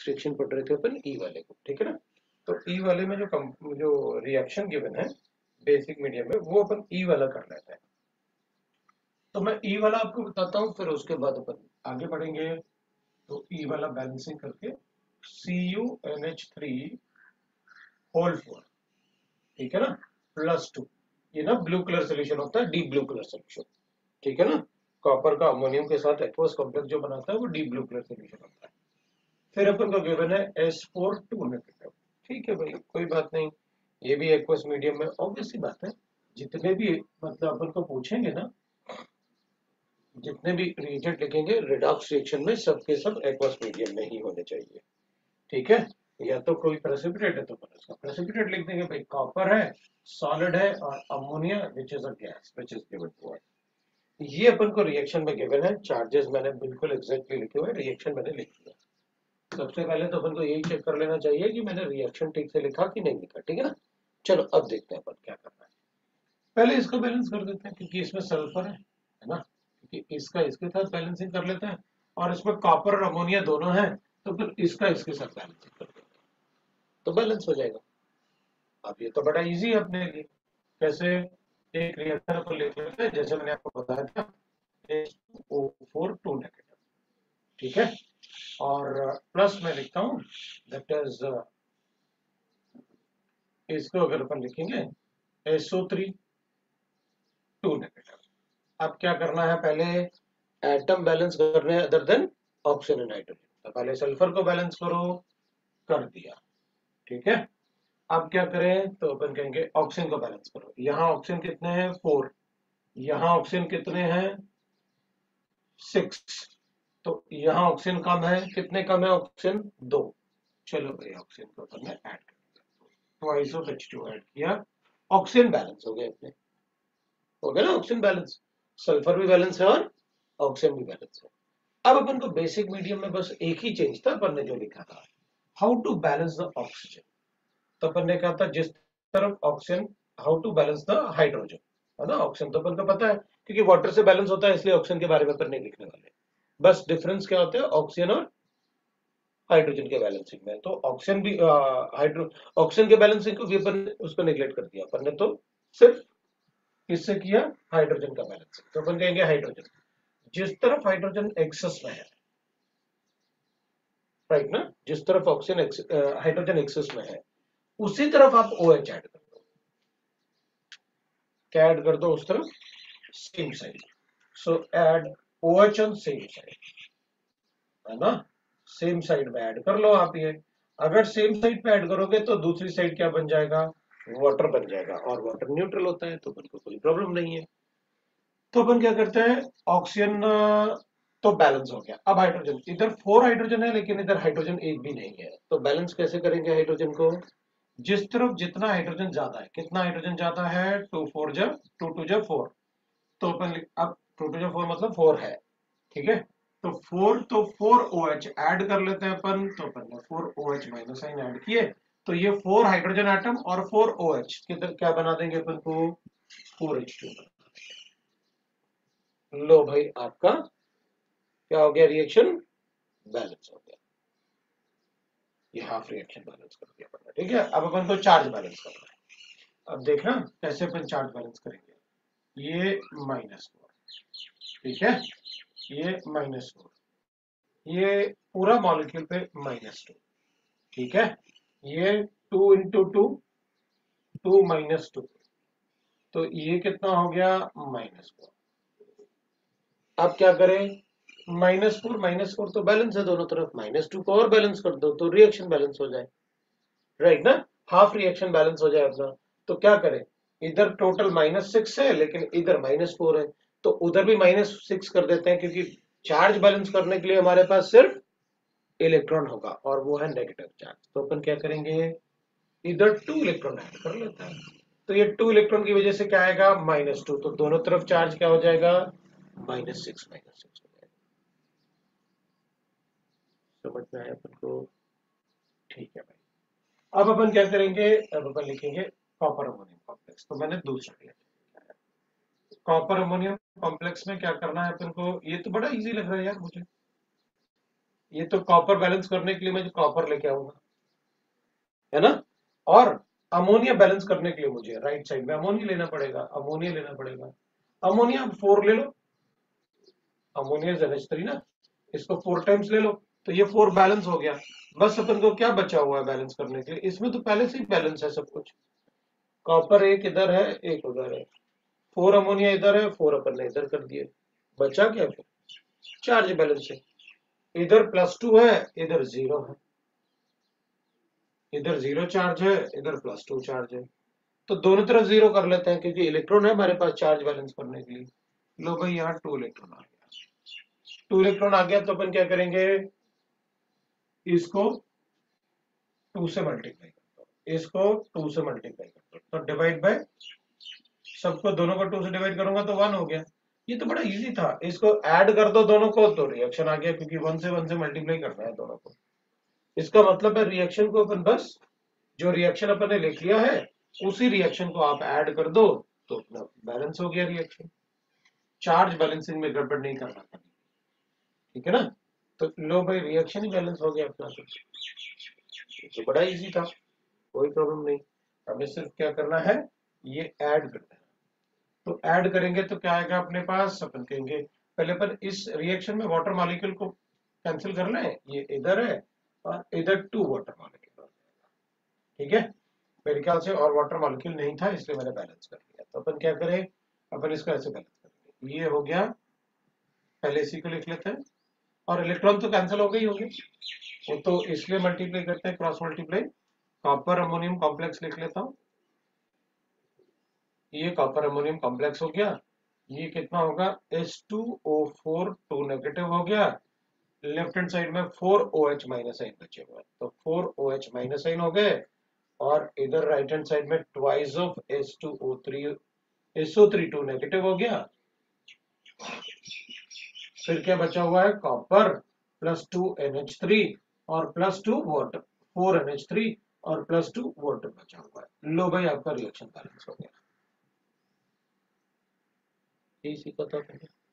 Redox reaction पढ़ रहे थे अपन ई वाले को, ठीक है ना। तो ई वाले में जो रिएक्शन गिवन है बेसिक मीडियम में, वो अपन ई वाला कर लेते हैं। तो मैं ई वाला आपको बताता हूँ, फिर उसके बाद अपन आगे बढ़ेंगे। तो ई वाला बैलेंसिंग करके CuNH3 होल 4, ठीक है ना, +2। ये ना ब्लू कलर सोल्यूशन होता है, डीप ब्लू कलर सोल्यूशन, ठीक है ना। कॉपर का अमोनियम के साथ एक्वस कॉम्प्लेक्स जो बनाता है वो डीप ब्लू कलर सोल्यूशन होता है। फिर अपन को गिवन है S4 2 नेगेटिव, ठीक है भाई, कोई बात नहीं, ये भी एक्वस मीडियम में। ऑब्वियस सी बात है, जितने भी मतलब अपन को पूछेंगे ना, जितने भी रिएजेंट लिखेंगे रिडॉक्स रिएक्शन में, सबके सब एक्वस मीडियम में ही होने चाहिए, ठीक है। या तो कोई प्रेसिपिटेट है तो अपन उसका प्रेसिपिटेट लिख देंगे भाई, कॉपर है, सॉलिड है, और ammonia which is a gas which is given to us. ये अपन को रिएक्शन में गिवन है, चार्जेस मैंने बिल्कुल एग्जैक्टली लिखे हुए, रिएक्शन मैंने लिख दिया। सबसे पहले तो अपन को यही चेक कर लेना चाहिए कि मैंने रिएक्शन ठीक से लिखा कि नहीं लिखा, ठीक है ना। चलो अब देखते हैं अपन क्या करना है। पहले इसको बैलेंस कर देते हैं, क्योंकि इसमें सल्फर है ना, क्योंकि इसका इसके साथ बैलेंसिंग कर लेते हैं, और इसमें कॉपर और अमोनिया दोनों है, तो फिर इसका इसके साथ बैलेंसिंग कर देते हैं, तो बैलेंस हो जाएगा। अब ये तो बड़ा इजी है अपने लिए। कैसे? एक रिएक्टर को लिख लेते हैं, जैसे मैंने आपको बताया था, H2O4 2 नेगेटिव, ठीक है। और प्लस में लिखता हूं, दैट इज इसको अगर अपन लिखेंगे SO3 2 नेगेटिव। अब क्या करना है, पहले एटम बैलेंस करने हैं other than oxygen and hydrogen. तो पहले सल्फर को बैलेंस करो, कर दिया, ठीक है। अब क्या करें, तो अपन कहेंगे ऑक्सीजन को बैलेंस करो। यहाँ ऑक्सीजन कितने हैं 4, यहाँ ऑक्सीजन कितने हैं 6, तो यहाँ ऑक्सीजन कम है, कितने कम है ऑक्सीजन 2। चलो भाई ऑक्सीजन को अपन ने ऐड कर दिया, ट्वाइस ऑफ H2 ऐड किया, ऑक्सीजन बैलेंस हो गए अपने, हो गया ना ऑक्सीजन बैलेंस। सल्फर भी बैलेंस है और ऑक्सीजन भी बैलेंस है। अब अपन को बेसिक मीडियम में बस एक ही चेंज था, अपन ने जो लिखा था how to balance the oxygen. तो अपन ने कहा था जिस तरफ oxygen, how to balance the hydrogen, है ना। ऑक्सीजन तो अपन को पता है, क्योंकि वाटर से बैलेंस होता है, इसलिए ऑक्सीजन के बारे में अपन नहीं लिखने वाले। बस डिफरेंस क्या होता है ऑक्सीजन और हाइड्रोजन के बैलेंसिंग में। तो ऑक्सीजन भी हाइड्रो ऑक्सीजन के बैलेंसिंग को भी अपन उसको नेग्लेक्ट कर दिया अपन ने, तो सिर्फ किससे किया, हाइड्रोजन का बैलेंसिंग। तो अपन कहेंगे हाइड्रोजन, जिस तरफ हाइड्रोजन एक्सेस में है, राइट ना, जिस तरफ ऑक्सीजन हाइड्रोजन एक्सेस में है, उसी तरफ आप OH ऐड कर दो। क्या ऐड कर दो उस तरफ, same side. So add OH on same side, है ना, सेम साइड में ऐड कर लो आप ये। अगर सेम साइड पे ऐड करोगे तो दूसरी साइड क्या बन जाएगा, वाटर बन जाएगा, और वाटर न्यूट्रल होता है तो अपन को कोई प्रॉब्लम नहीं है। तो अपन क्या करते हैं, ऑक्सीजन तो बैलेंस हो गया। अब हाइड्रोजन, इधर 4 हाइड्रोजन है लेकिन इधर हाइड्रोजन एक भी नहीं है, तो बैलेंस कैसे करेंगे हाइड्रोजन को, जिस तरफ जितना हाइड्रोजन ज्यादा है, कितना हाइड्रोजन ज्यादा है, 2 4 जा 2 2 जा 4, तो अपन अब 2 2 जा 4 मतलब 4 है, ठीक है। तो 4, तो 4 OH ऐड कर लेते हैं अपन, तो अपन ने 4 OH माइनस साइन ऐड किए, तो ये 4 हाइड्रोजन एटम और 4 OH किधर क्या बना देंगे अपन को, 4H2। लो भाई आपका क्या हो गया, रिएक्शन बैलेंस हो गया। ये हाफ रिएक्शन बैलेंस कर दिया अपन ने, ठीक है। अब अपन को चार्ज बैलेंस करना है। अब देखना कैसे अपन चार्ज बैलेंस करेंगे। ये -4, ठीक है, ये -4, ये पूरा मॉलिक्यूल पे -2, ठीक है। ये 2 इंटू 2, 2 -2, तो ये कितना हो गया -4। अब क्या करें, -4 तो बैलेंस है दोनों तरफ, -2 को और बैलेंस कर दो तो रिएक्शन बैलेंस हो जाए, राइट ना, हाफ रिएक्शन बैलेंस हो जाए अपना। तो क्या करें, इधर टोटल -6 है लेकिन इधर -4 है, तो उधर भी -6 कर देते हैं, क्योंकि चार्ज बैलेंस करने के लिए हमारे पास सिर्फ इलेक्ट्रॉन होगा और वो है नेगेटिव चार्ज। तो अपन क्या करेंगे, इधर 2 इलेक्ट्रॉन ऐड कर लेते हैं, तो ये 2 इलेक्ट्रॉन की वजह से क्या आएगा -2, तो दोनों तरफ चार्ज क्या हो जाएगा, -6 हो जाएगा। समझ में आया अपन को, ठीक है भाई। अब अपन क्या करेंगे, अब अपन लिखेंगे कॉपर अमोनियम कॉम्प्लेक्स। तो मैंने दूसरा लिया, कॉपर अमोनियम कॉम्प्लेक्स में क्या करना है अपन को, ये तो बड़ा इजी लग रहा है यार मुझे। ये तो कॉपर बैलेंस करने के लिए मैं जो कॉपर लेके आऊंगा, है ना। और अमोनिया बैलेंस करने के लिए मुझे राइट साइड में अमोनिया लेना पड़ेगा, अमोनिया लेना पड़ेगा। अमोनिया आप 4 ले लो, अमोनिया NH3 ना, इसको 4 टाइम्स ले लो, तो ये 4 बैलेंस हो गया। बस अपन को क्या बचा हुआ है बैलेंस करने के लिए, इसमें तो पहले से ही बैलेंस है सब कुछ। कॉपर एक इधर है, एक उधर है, 4 अमोनिया इधर है, 4 अपन ने इधर कर दिए, बचा क्या फिर, चार्ज बैलेंस है। इधर +2 है, इधर 0 है, इधर 0 चार्ज है, इधर +2 चार्ज है। तो दोनों तरफ 0 कर लेते हैं क्योंकि इलेक्ट्रॉन है हमारे पास चार्ज बैलेंस करने के लिए। लो भाई यहाँ 2 इलेक्ट्रॉन आ गया, 2 इलेक्ट्रॉन आ गया, तो अपन क्या करेंगे, इसको 2 से मल्टीप्लाई करता हूँ, इसको 2 से मल्टीप्लाई करता हूँ, तो डिवाइड बाय, सबको दोनों को 2 से डिवाइड करूंगा तो 1 हो गया। ये तो बड़ा इजी था, इसको ऐड कर दो दोनों को तो रिएक्शन आ गया, क्योंकि 1 से मल्टीप्लाई करना है दोनों को। इसका मतलब है रिएक्शन को अपन बस, जो रिएक्शन अपन ने लिख लिया है उसी रिएक्शन को आप ऐड कर दो तो अपना बैलेंस हो गया रिएक्शन। चार्ज बैलेंसिंग में गड़बड़ नहीं करना था, ठीक है ना। तो लो भाई रिएक्शन ही बैलेंस हो गया अपना, तो बड़ा इजी था, कोई प्रॉब्लम नहीं। हमें सिर्फ क्या करना है, ये ऐड करना है। तो ऐड करेंगे तो क्या आएगा अपने पास, अपन कहेंगे पहले पर इस रिएक्शन में वाटर मॉलिक्यूल को कैंसिल कर लें, ये इधर है और इधर 2 वाटर मॉलिक्यूल, ठीक है। मेरे ख्याल से और वाटर मॉलिक्यूल नहीं था इसलिए मैंने बैलेंस कर लिया। तो अपन क्या करें, अपन इसको ऐसे बैलेंस करेंगे, ये हो गया, पहले इसी को लिख लेते हैं, और इलेक्ट्रॉन तो कैंसिल हो गई होंगे, वो तो इसलिए मल्टीप्लाई करते हैं, cross multiply. Copper ammonium complex लिख लेता हूँ, ये कॉपर अमोनियम कॉम्प्लेक्स हो गया। ये कितना होगा, H2O4, 2 नेगेटिव हो गया, लेफ्ट हैंड साइड में 4OH माइनस साइन बचे हुए, तो 4OH माइनस साइन हो गए। और इधर राइट हैंड साइड में twice of H2O3, SO3 2 negative हो गया। फिर क्या बचा हुआ है, कॉपर +2 NH3 और +2 वाटर, 4 NH3 और +2 वाटर बचा हुआ है। लो भाई आपका रिएक्शन बैलेंस हो गया, इसी को तो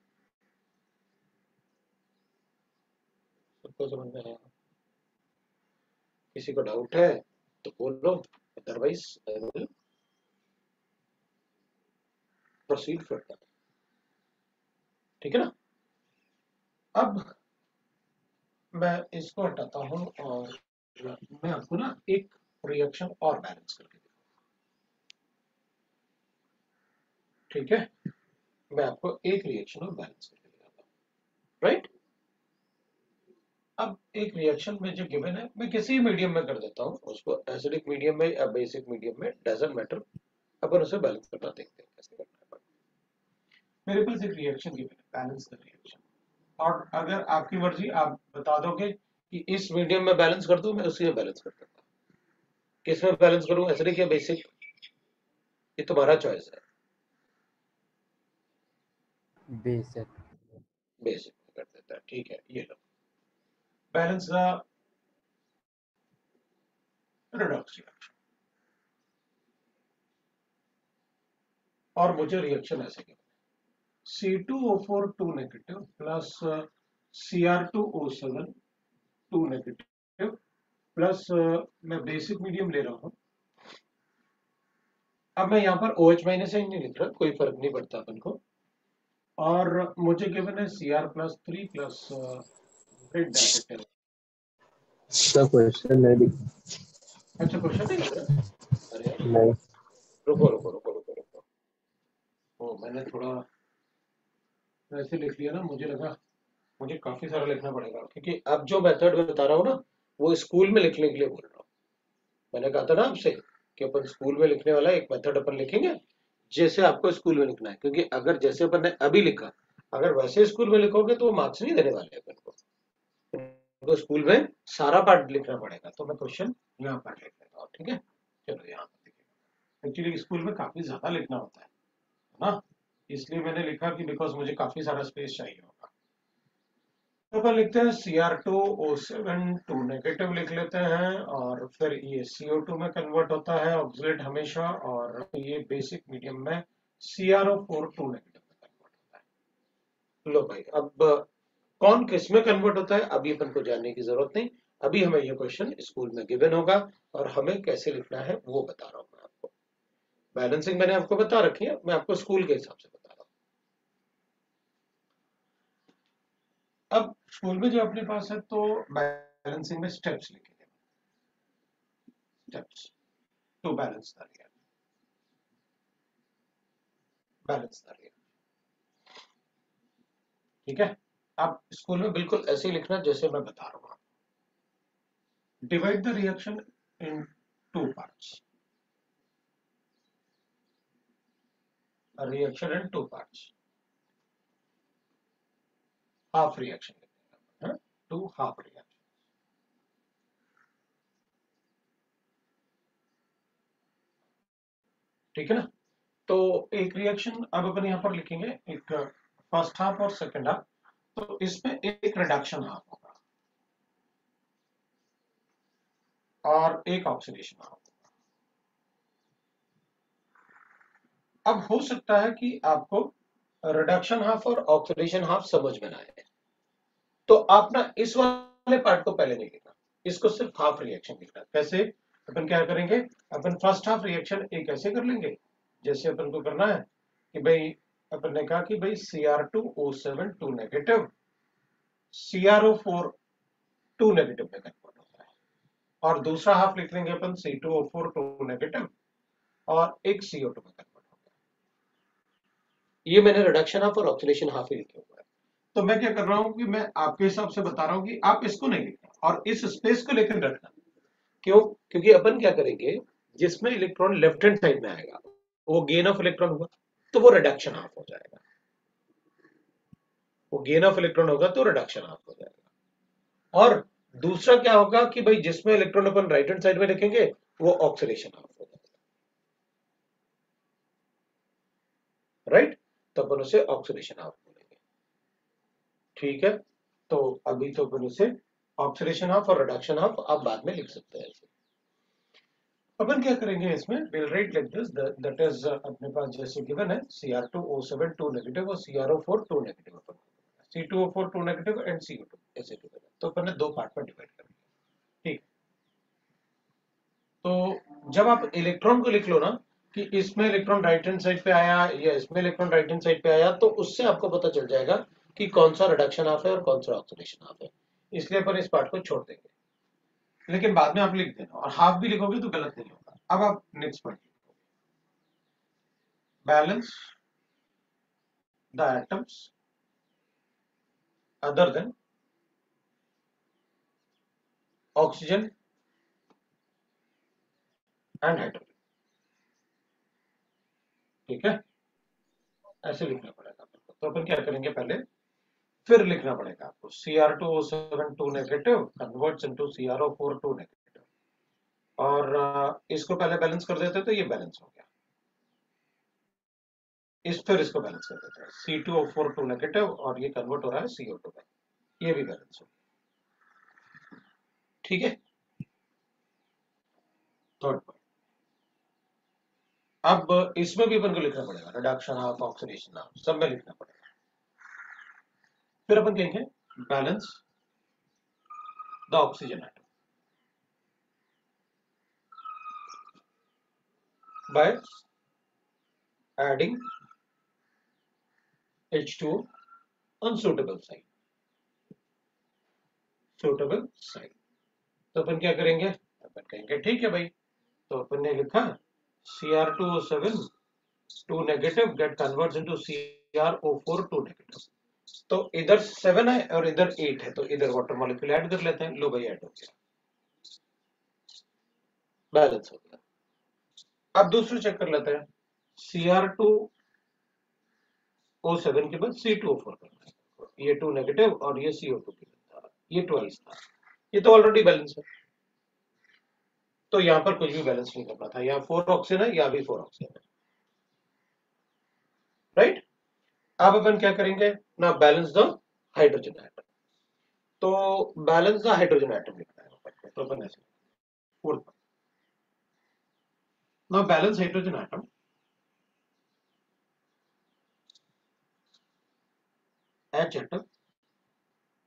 सबको समझ में आया। किसी को डाउट है तो बोलो, otherwise I will proceed further, ठीक है ना। अब मैं इसको हटाता हूं और मैं आपको ना एक रिएक्शन और बैलेंस करके दूं, ठीक है। मैं आपको एक रिएक्शन और बैलेंस करके दिखाता हूं, राइट। अब एक रिएक्शन में जो गिवन है मैं किसी मीडियम में कर देता हूँ उसको, एसिडिक मीडियम में या बेसिक मीडियम में, डजंट मैटर। अपन उसे बैलेंस करना देखते हैं कैसे करना है। मेरे पास एक रिएक्शन गिवन है, बैलेंस का रिएक्शन, और अगर आपकी मर्जी आप बता दोगे कि इस मीडियम में बैलेंस कर दूं, मैं उसी में बैलेंस कर दूंगा। किस में बैलेंस करूं, एसिडिक या बेसिक, ये तुम्हारा चॉइस है। बेसिक। बेसिक कर देता है, ठीक है। ये लो बैलेंस का रेडॉक्स रिएक्शन, और मुझे रिएक्शन ऐसे given, C2O4 2 negative plus Cr2O7 2 negative plus, मैं बेसिक मीडियम ले रहा हूँ। अब मैं यहाँ पर OH माइनस नहीं लिख रहा, कोई फर्क नहीं पड़ता अपन को। और मुझे गिवन है Cr+3 plus grade director. Sir question नहीं लिखा। अच्छा क्वेश्चन नहीं लिख रहा, अरे यार, नहीं। रुको रुको रुको रुको रुको, ओ मैंने थोड़ा वैसे लिख लिया ना, मुझे लगा मुझे काफी सारा लिखना पड़ेगा, क्योंकि अब जो मेथड मैं बता रहा हूँ ना वो स्कूल में लिखने के लिए बोल रहा हूँ। मैंने कहा था ना आपसे कि अपन स्कूल में लिखने वाला एक मेथड अपन लिखेंगे जैसे आपको स्कूल में लिखना है, क्योंकि अगर जैसे अपन ने अभी लिखा, अगर वैसे स्कूल में लिखोगे तो वो मार्क्स नहीं देने वाले अपन को, तो स्कूल में सारा पार्ट लिखना पड़ेगा। तो मैं क्वेश्चन यहाँ पर लिख लेता हूँ, ठीक है। चलो यहाँ पर लिखिए, एक्चुअली स्कूल में काफी ज्यादा लिखना होता है ना, इसलिए मैंने लिखा कि बिकॉज मुझे काफी सारा स्पेस चाहिए होगा। तो अपन लिखते हैं Cr2O7 2 नेगेटिव लिख लेते हैं, और फिर ये CO2 में कन्वर्ट होता है ऑक्सीलेट हमेशा, और ये बेसिक मीडियम में CrO4 2 नेगेटिव में कन्वर्ट होता है। लो भाई अब कौन किस में कन्वर्ट होता है अभी अपन को जानने की जरूरत नहीं, अभी हमें ये क्वेश्चन स्कूल में गिवन होगा और हमें कैसे लिखना है वो बता रहा हूं मैं आपको। बैलेंसिंग मैंने आपको बता रखी है, मैं आपको स्कूल के हिसाब से बता रहा हूं। अब स्कूल में जो अपने पास है तो बैलेंसिंग में स्टेप्स लिखेंगे, steps to balance the real, balance the real. ठीक है, आप स्कूल में बिल्कुल ऐसे ही लिखना जैसे मैं बता रहा हूँ। Divide the reaction in two parts, a reaction in two parts, half reaction, two half reaction। ठीक है ना, तो एक रिएक्शन अब अपन यहां पर लिखेंगे, एक फर्स्ट हाफ और सेकंड हाफ, तो इसमें एक रिडक्शन हाफ होगा और एक ऑक्सीडेशन हाफ होगा। अब हो सकता है कि आपको रिडक्शन हाफ और ऑक्सीडेशन हाफ समझ में ना आए, तो आप ना इस वाले पार्ट को पहले नहीं लिखना, इसको सिर्फ हाफ रिएक्शन लिखना। कैसे? अपन क्या करेंगे, अपन फर्स्ट हाफ रिएक्शन एक ऐसे कर लेंगे जैसे अपन को करना है कि भाई अपन ने कहा कि भाई Cr2O7 2 नेगेटिव, CrO4 2 नेगेटिव में कन्वर्ट होता है, और दूसरा हाफ लिख लेंगे अपन C2O4 2 नेगेटिव और एक CO2 में कन्वर्ट होता है। ये मैंने रिडक्शन हाफ और ऑक्सीडेशन हाफ ही लिखे हुए हैं। तो मैं क्या कर रहा हूं कि मैं आपके हिसाब से बता रहा हूं कि आप इसको नहीं लिखना और इस स्पेस को लेकर रखना। क्यों? क्योंकि अपन क्या करेंगे, जिसमें इलेक्ट्रॉन लेफ्ट हैंड साइड में आएगा वो गेन ऑफ इलेक्ट्रॉन होगा, तो वो रिडक्शन हाफ हो जाएगा। वो गेन ऑफ इलेक्ट्रॉन होगा तो रिडक्शन हाफ हो जाएगा। और दूसरा क्या होगा कि भाई जिसमें इलेक्ट्रॉन अपन राइट हैंड साइड में लिखेंगे वो ऑक्सीडेशन हाफ हो जाएगा, राइट? तो अपन उसे ऑक्सीडेशन हाफ बोलेंगे। ठीक है, तो अभी तो अपन उसे ऑक्सीडेशन हाफ और रिडक्शन हाफ आप बाद में लिख सकते हैं। अपन क्या करेंगे इसमें, we'll write like this, that is अपने पास जैसे गिवन है Cr2O7 2 नेगेटिव और CrO4 2 negative, upon C2O4 2 negative and CO2 ऐसे गिवन है, तो अपन ने दो पार्ट में डिवाइड कर दिया। ठीक, तो जब आप इलेक्ट्रॉन को लिख लो ना कि इसमें इलेक्ट्रॉन राइट हैंड साइड पे आया या इसमें इलेक्ट्रॉन राइट हैंड साइड पे आया, तो उससे आपको पता चल जाएगा कि कौन सा रिडक्शन हाफ है और कौन सा ऑक्सीडेशन हाफ है, इसलिए अपन इस पार्ट को छोड़ देंगे। लेकिन बाद में आप लिख देना, और हाफ भी लिखोगे तो गलत नहीं होगा। अब आप next point, balance the atoms other than oxygen and hydrogen। ठीक है, ऐसे लिखना पड़ेगा आपको। तो अपन क्या करेंगे, पहले फिर लिखना पड़ेगा आपको Cr2O7 2 negative converts into CrO4 2 negative, और इसको पहले बैलेंस कर देते तो ये बैलेंस हो गया, फिर इसको बैलेंस कर देते हैं C2O4 2 नेगेटिव और ये कन्वर्ट हो रहा है CO2 में, ये भी बैलेंस हो गया। ठीक है, थर्ड पॉइंट। अब इसमें भी अपन को लिखना पड़ेगा रिडक्शन हाफ ऑक्सीडेशन हाफ सब में लिखना पड़ेगा। फिर अपन कहेंगे balance the oxygen atom by adding H2O on suitable side, suitable side। तो अपन क्या करेंगे, अपन कहेंगे ठीक है भाई, तो अपन ने लिखा Cr2O7 2 negative get converts into CrO4 2 negative. तो इधर 7 है और इधर 8 है, तो इधर वाटर मॉलिक्यूल ऐड कर लेते हैं। लो भाई ऐड हो गया, बैलेंस हो गया। अब दूसरा चेक कर लेते हैं, Cr2O7 के बाद C2O4 करना है, ये 2 नेगेटिव और ये CO2 के बाद ये 12 था, ये तो ऑलरेडी बैलेंस है, तो यहां पर कुछ भी बैलेंस नहीं करना था। यहाँ 4 ऑक्सीजन है, यहाँ भी 4 ऑक्सीजन है, राइट? अब अपन क्या करेंगे ना, बैलेंस द हाइड्रोजन एटम। तो बैलेंस द हाइड्रोजन एटम लिखना है, तो अपन ऐसे फोर्थ ना, balance hydrogen atom H atom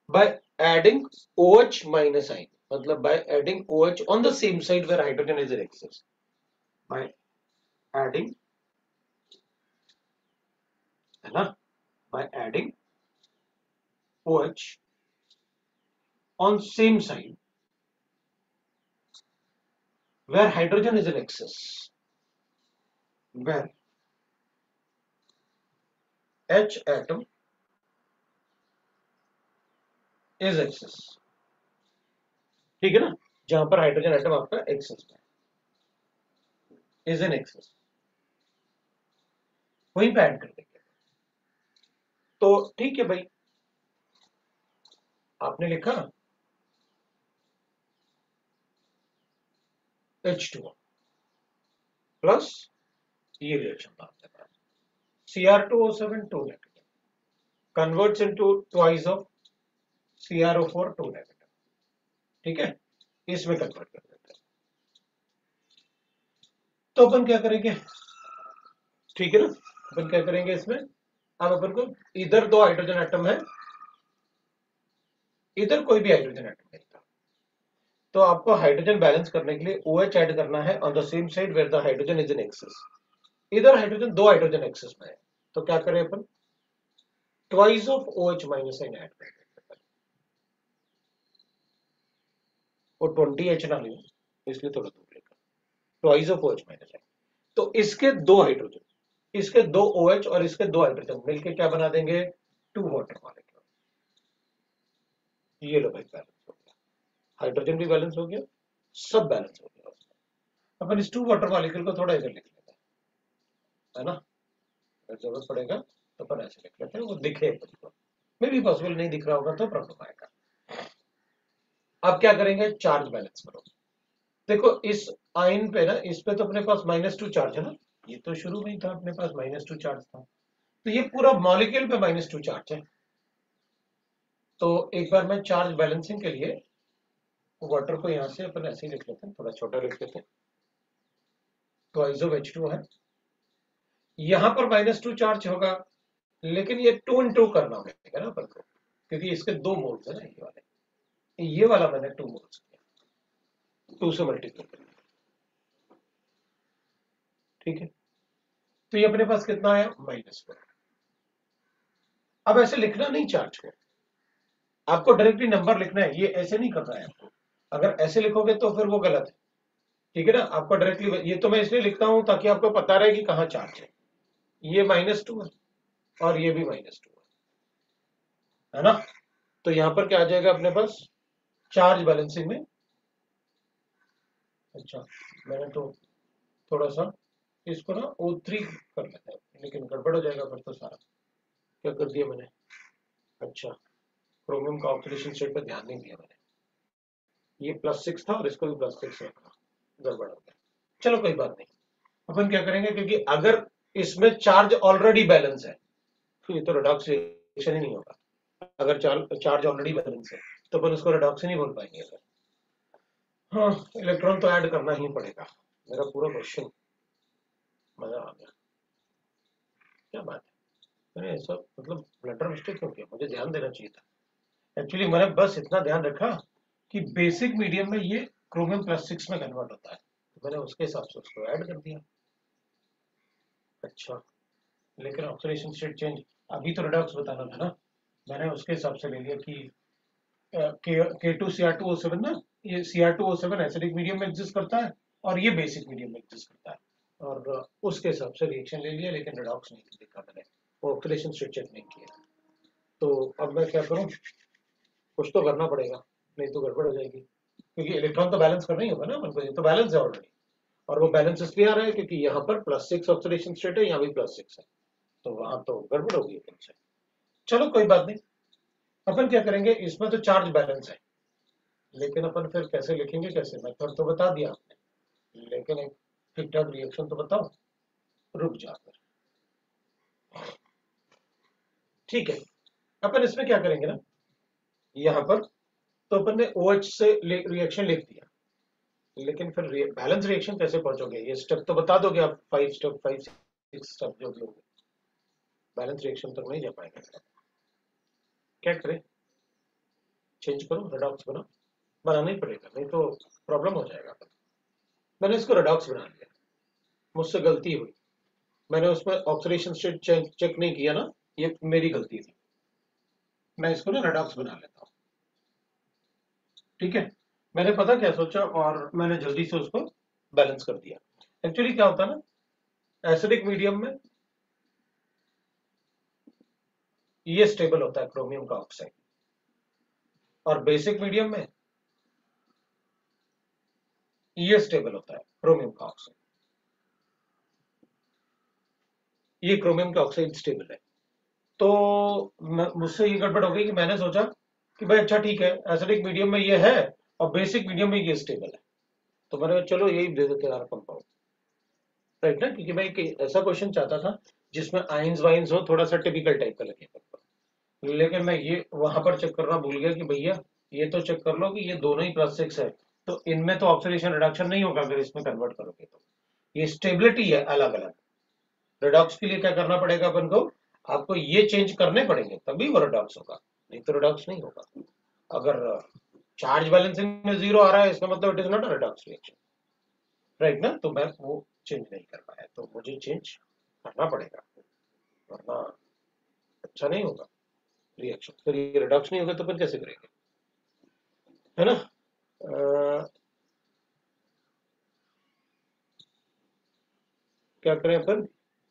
by adding OH minus ion, मतलब by adding OH on the same side where hydrogen is in excess, by adding, है ना, by adding OH on same side where hydrogen is in excess, where H atom is excess, ठीक है ना, जहां पर hydrogen atom आपका excess में is in excess, वहीं पे ऐड कर देंगे। तो ठीक है भाई, आपने लिखा H2O प्लस ये रिएक्शन था आपके पास, Cr2O7 2 negative converts into twice of CrO4 2 negative, ठीक है, इसमें कन्वर्ट कर देते हैं। तो अपन क्या करेंगे, ठीक है ना, अपन क्या करेंगे इसमें, अब अपन को इधर दो हाइड्रोजन एटम है, इधर कोई भी हाइड्रोजन एटम नहीं था, तो आपको हाइड्रोजन बैलेंस करने के लिए OH ऐड करना है on the same side where the hydrogen is in excess. इधर हाइड्रोजन, दो हाइड्रोजन एक्सेस में है, तो क्या करें अपन, twice of OH minus ion add कर देंगे, वो 20H ना ले, इसलिए थोड़ा दूर लेकर ट्वाइस ऑफ OH माइनस आइन। तो इसके दो हाइड्रोजन, इसके दो OH और इसके दो हाइड्रोजन मिलके क्या बना देंगे, 2 वाटर मॉलिक्यूल। ये लो भाई, बैलेंस हो गया, हाइड्रोजन भी बैलेंस हो गया, सब बैलेंस हो गया। अपन इस 2 वाटर मॉलिक्यूल को थोड़ा इधर लिख लेते हैं, है ना, अगर जरूरत पड़ेगा तो अपन ऐसे लिख लेते हैं, वो दिखे मे भी पॉसिबल, नहीं दिख रहा होगा तो प्रॉब्लम आएगा। अब क्या करेंगे, चार्ज बैलेंस करो। देखो इस आयन पे ना, इस पे तो अपने पास -2 चार्ज है ना, ये तो शुरू में ही था अपने पास -2 चार्ज था, तो ये पूरा मॉलिक्यूल पे -2 चार्ज है। तो एक बार मैं चार्ज बैलेंसिंग के लिए वाटर को यहां से अपन ऐसे ही लिख लेते हैं, थोड़ा छोटा लिख लेते हैं, तो आइसो H2 है, यहां पर -2 चार्ज होगा, लेकिन ये 2 इन 2 करना होगा ना अपन को, क्योंकि इसके दो मोल्स है ना, ये वाला मैंने 2 मोल्स किया, 2 से मल्टीप्लाई कर, ठीक है, तो ये अपने पास कितना आया, -4। अब ऐसे लिखना नहीं चार्ज को, आपको डायरेक्टली नंबर लिखना है, ये ऐसे नहीं करना है आपको, अगर ऐसे लिखोगे तो फिर वो गलत है, ठीक है ना, आपको डायरेक्टली, ये तो मैं इसलिए लिखता हूं ताकि आपको पता रहे कि कहां चार्ज है, ये -2 है और ये भी -2 है ना, तो यहां पर क्या आ जाएगा अपने पास चार्ज बैलेंसिंग में, अच्छा मैंने तो थोड़ा सा इसको ना O3 कर लेता है, लेकिन गड़बड़ हो जाएगा फिर तो सारा, क्या कर दिया मैंने, अच्छा क्रोमियम का ऑक्सीडेशन स्टेट पर ध्यान नहीं दिया मैंने, ये +6 था और इसको भी +6 रखा, गड़बड़ हो गया, चलो कोई बात नहीं। अपन क्या करेंगे, क्योंकि अगर इसमें चार्ज ऑलरेडी बैलेंस है तो ये तो रिडॉक्स रिएक्शन ही नहीं होगा, अगर चार्ज ऑलरेडी बैलेंस है तो अपन उसको रिडॉक्स ही नहीं बोल पाएंगे। अगर हाँ, इलेक्ट्रॉन तो ऐड करना ही पड़ेगा, मेरा पूरा क्वेश्चन, मजा आ गया, क्या बात है, मैंने ऐसा मतलब ब्लडर मिस्टेक क्यों किया, मुझे ध्यान देना चाहिए था, एक्चुअली मैंने बस इतना ध्यान रखा कि बेसिक मीडियम में ये क्रोमियम +6 में कन्वर्ट होता है, तो मैंने उसके हिसाब से उसको ऐड कर दिया। अच्छा, लेकिन ऑक्सीडेशन स्टेट चेंज अभी तो रिडॉक्स बताना था ना, मैंने उसके हिसाब से ले लिया कि K2Cr2O7 ना, ये Cr2O7 एसिडिक मीडियम में एग्जिस्ट करता है और ये बेसिक मीडियम में एग्जिस्ट करता है, और उसके हिसाब से रिएक्शन ले लिया, लेकिन रिडॉक्स नहीं देखा मैंने, वो ऑक्सीडेशन स्टेट चेक नहीं किया। तो अब मैं क्या करूं, कुछ तो करना पड़ेगा, नहीं तो गड़बड़ हो जाएगी, क्योंकि इलेक्ट्रॉन तो बैलेंस करना ही होगा ना अपन को, ये तो बैलेंस है ऑलरेडी, और वो बैलेंस इसलिए आ रहा है क्योंकि यहाँ पर +6 ऑक्सीडेशन स्टेट है, यहाँ भी +6 है, तो वहां तो गड़बड़ होगी अपन से। चलो कोई बात नहीं, अपन क्या करेंगे, इसमें तो चार्ज बैलेंस है, लेकिन अपन फिर कैसे लिखेंगे, कैसे, मेथड तो बता दिया आपने, लेकिन एक ठीक ठाक रिएक्शन तो बताओ, रुक जाकर, ठीक है, अपन इसमें क्या करेंगे ना, यहाँ पर तो अपन ने OH से रिएक्शन लिख दिया, लेकिन फिर बैलेंस रिएक्शन कैसे पहुंचोगे, ये स्टेप तो बता दोगे आप, 5 स्टेप 5 6 स्टेप जो भी होंगे, बैलेंस रिएक्शन तक नहीं जा पाएंगे, क्या करें, चेंज करो, रेडॉक्स बनाना ही पड़ेगा, नहीं तो प्रॉब्लम हो जाएगा। मैंने इसको रेडॉक्स बना लिया, मुझसे गलती हुई, मैंने उसमें ऑक्सीडेशन स्टेट चेक नहीं किया ना, ये मेरी गलती थी। मैं इसको ना रेडॉक्स बना लेता हूँ, ठीक है। मैंने पता क्या सोचा, और मैंने जल्दी से उसको बैलेंस कर दिया। एक्चुअली क्या होता है ना, एसिडिक मीडियम में ये स्टेबल होता है क्रोमियम का ऑक्साइड, और बेसिक मीडियम में ये स्टेबल होता है क्रोमियम का ऑक्साइड। ये क्रोमियम का ऑक्साइड स्टेबल है। तो मुझसे ये गड़बड़ हो गई कि मैंने सोचा कि भाई अच्छा ठीक है, एसिडिक मीडियम में ये है और बेसिक मीडियम में ये स्टेबल है, तो मैंने कहा चलो यही दे देते यार कंपाउंड, राइट ना, क्योंकि मैं एक ऐसा क्वेश्चन चाहता था जिसमें आइंस वाइंस हो, थोड़ा सा टिपिकल टाइप का लगे। लेकिन मैं ये वहां पर चेक करना भूल गया कि भैया ये तो चेक कर लो कि ये दोनों ही +6 है, तो इनमें तो ऑक्सीडेशन रिडक्शन नहीं होगा अगर इसमें कन्वर्ट करोगे तो। ये स्टेबिलिटी है अलग अलग। रिडॉक्स के लिए क्या करना पड़ेगा अपन को, आपको ये चेंज करने पड़ेंगे तभी वो रिडॉक्स होगा, नहीं तो रिडॉक्स नहीं होगा। अगर चार्ज बैलेंसिंग में 0 आ रहा है, इसका मतलब it is not a redox reaction, right ना। तो मैं वो चेंज नहीं कर पाया, तो मुझे चेंज करना पड़ेगा, वरना अच्छा नहीं होगा रिएक्शन। फिर ये रिडॉक्स नहीं होगा तो फिर कैसे करेंगे, है ना। क्या करें अपन,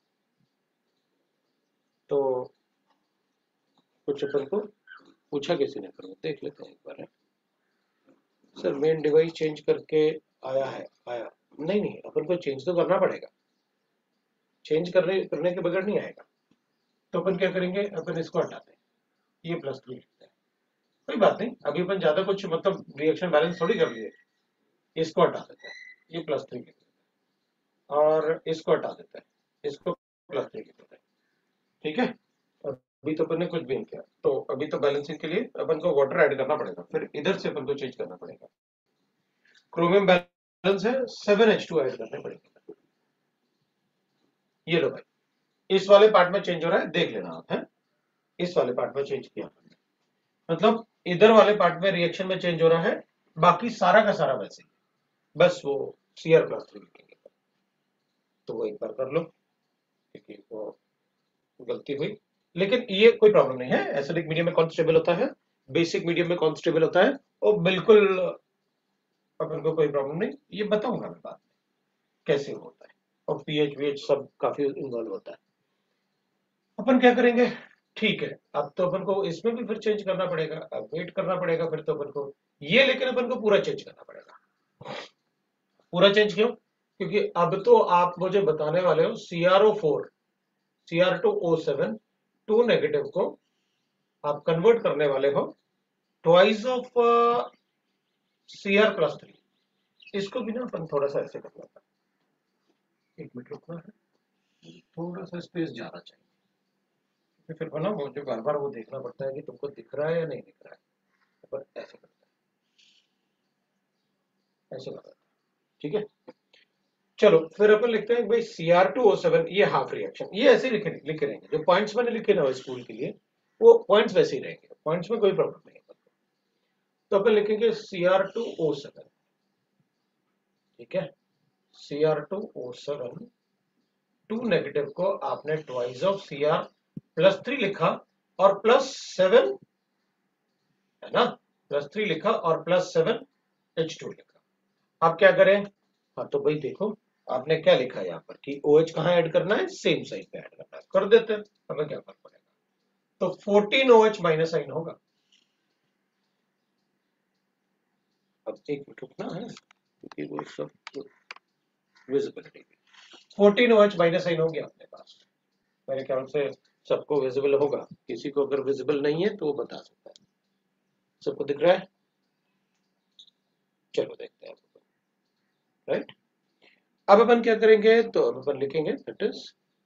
तो कुछ अपन को पूछा किसी ने, पर देख लेते हैं एक बार। सर मेन डिवाइस चेंज करके आया नहीं नहीं, अपन को चेंज तो करना पड़ेगा, चेंज करने के बगैर नहीं आएगा। तो अपन क्या करेंगे, अपन इसको हटाते हैं, ये +3 लिखते हैं, कोई बात नहीं, अभी अपन ज्यादा कुछ मतलब रिएक्शन बैलेंस थोड़ी कर लिए। इसको हटा देते हैं, ये +3 लिख देते हैं, और इसको हटा देते हैं, इसको +3 लिख देते हैं, ठीक है। अभी तो अपन ने कुछ भी नहीं किया, तो अभी तो बैलेंसिंग के लिए अपन को वाटर ऐड करना पड़ेगा, फिर इधर से अपन को चेंज करना पड़ेगा। क्रोमियम बैलेंस है, 7H2 ऐड करने पड़ेंगे। ये लो भाई, इस वाले पार्ट में चेंज हो रहा है, देख लेना आप, है इस वाले पार्ट में चेंज किया, मतलब इधर वाले पार्ट में रिएक्शन में चेंज हो रहा है, बाकी सारा का सारा वैसे ही, बस वो Cr+3 लिखेंगे। तो वो एक बार कर लो, क्योंकि वो गलती हुई, लेकिन ये कोई प्रॉब्लम नहीं है। एसिडिक मीडियम में कौन स्टेबल होता है, बेसिक मीडियम में कौन स्टेबल होता है, और बिल्कुल अपन को कोई प्रॉब्लम नहीं, ये बताऊंगा मैं बाद में कैसे होता है, और पीएच वीएच सब काफी इन्वॉल्व होता है। अपन क्या करेंगे, ठीक है, अब तो अपन को इसमें भी फिर चेंज करना पड़ेगा, अब वेट करना पड़ेगा फिर तो अपन को ये, लेकिन अपन को पूरा चेंज करना पड़ेगा। पूरा चेंज क्यों, क्योंकि अब तो आप मुझे बताने वाले हो CrO4 Cr2O7 2 नेगेटिव को आप कन्वर्ट करने वाले हो ट्वाइस ऑफ Cr+3। इसको भी ना अपन थोड़ा सा ऐसे करना था, एक मिनट रुकना है, थोड़ा सा स्पेस ज्यादा चाहिए, फिर ना मुझे बार बार वो देखना पड़ता है कि तुमको दिख रहा है या नहीं दिख रहा है, पर ऐसे करता है, ऐसे करता है, ठीक है। चलो फिर अपन लिखते हैं भाई Cr2O7, ये हाफ रिएक्शन, ये ऐसे लिखे रहेंगे, जो पॉइंट्स मैंने लिखे ना स्कूल के लिए, वो पॉइंट्स वैसे ही रहेंगे, पॉइंट्स में कोई प्रॉब्लम नहीं है। तो अपन लिखेंगे Cr2O7, ठीक है, Cr2O7 2 नेगेटिव को आपने ट्वाइस ऑफ Cr+3 लिखा और +7, है ना, +3 लिखा और +7H2 लिखा। आप क्या करें, हाँ तो भाई देखो आपने क्या लिखा है यहाँ पर कि OH कहाँ ऐड करना है, सेम साइड पे ऐड करना है, कर देते हैं, हमें क्या फर्क पड़ेगा। तो 14OH माइनस साइन होगा। अब एक मिनट रुकना है, क्योंकि वो सब विजिबिलिटी 14OH माइनस साइन हो गया अपने पास, मेरे ख्याल से सबको विजिबल होगा, किसी को अगर विजिबल नहीं है तो वो बता सकता है। सबको दिख रहा है, चलो देखते हैं, राइट। अब अपन क्या करेंगे, तो अब अपन लिखेंगे that is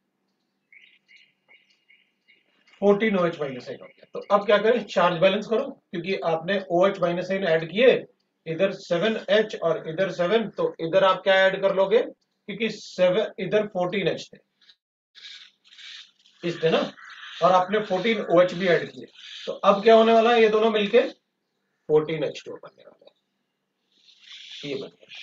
14OH minus sign हो गया। तो अब क्या करें, चार्ज बैलेंस करो, क्योंकि आपने OH माइनस साइन ऐड किए, इधर 7H और इधर 7, तो इधर आप क्या ऐड कर लोगे, क्योंकि 7 इधर 14H थे, इस थे ना, और आपने 14OH भी ऐड किए, तो अब क्या होने वाला है, ये दोनों मिलके 14H2 बनने वाला है, ये बन गया।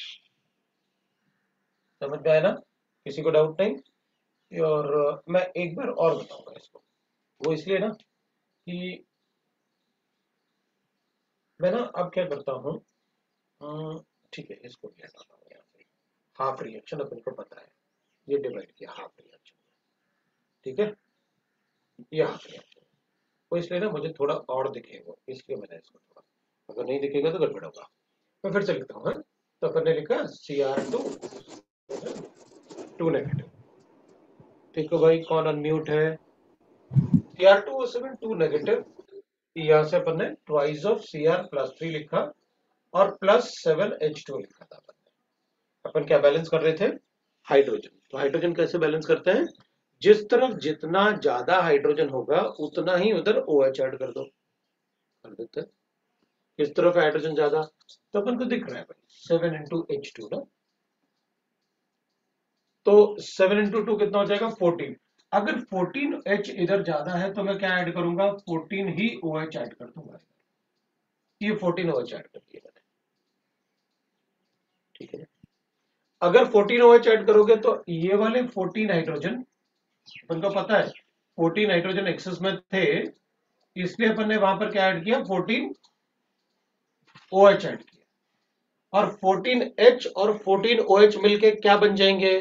समझ में आया ना, किसी को डाउट नहीं? और मैं एक बार और बताऊंगा इसको, वो इसलिए ना कि मैं ना अब क्या करता हूँ, ठीक है इसको भी हटाता हूँ यहाँ से। हाफ रिएक्शन अपन को पता है, ये डिवाइड किया हाफ रिएक्शन, ठीक है, ये हाफ रिएक्शन, तो इसलिए ना मुझे थोड़ा और दिखेगा, इसलिए मैंने इसको थोड़ा, अगर नहीं दिखेगा तो गड़बड़ होगा। मैं फिर से लिखता हूँ, तो अपन ने लिखा Cr2 2 नेगेटिव। ठीक है भाई, कौन अनम्यूट है? Cr2O7 2 नेगेटिव, यहाँ से अपन ने ट्वाइस ऑफ Cr+3 लिखा और +7H2 लिखा था अपन ने। अपन क्या बैलेंस कर रहे थे? हाइड्रोजन। तो हाइड्रोजन कैसे बैलेंस करते हैं? जिस तरफ जितना ज्यादा हाइड्रोजन होगा उतना ही उधर OH ऐड कर दो, कर देते हैं। किस तरफ हाइड्रोजन ज्यादा, तो अपन को दिख रहा है भाई 7 × H2 ना, तो 7 × 2 कितना हो जाएगा 14। अगर 14H इधर ज्यादा है तो मैं क्या ऐड करूंगा, 14 ही OH ऐड कर दूंगा, ये 14 OH ऐड कर दिया मैंने, ठीक है। अगर 14 OH ऐड करोगे तो ये वाले 14 हाइड्रोजन, अपन को पता है 14 हाइड्रोजन एक्सेस में थे, इसलिए अपन ने वहां पर क्या ऐड किया, 14 OH ऐड किया, और 14H और 14 OH मिलके क्या बन जाएंगे,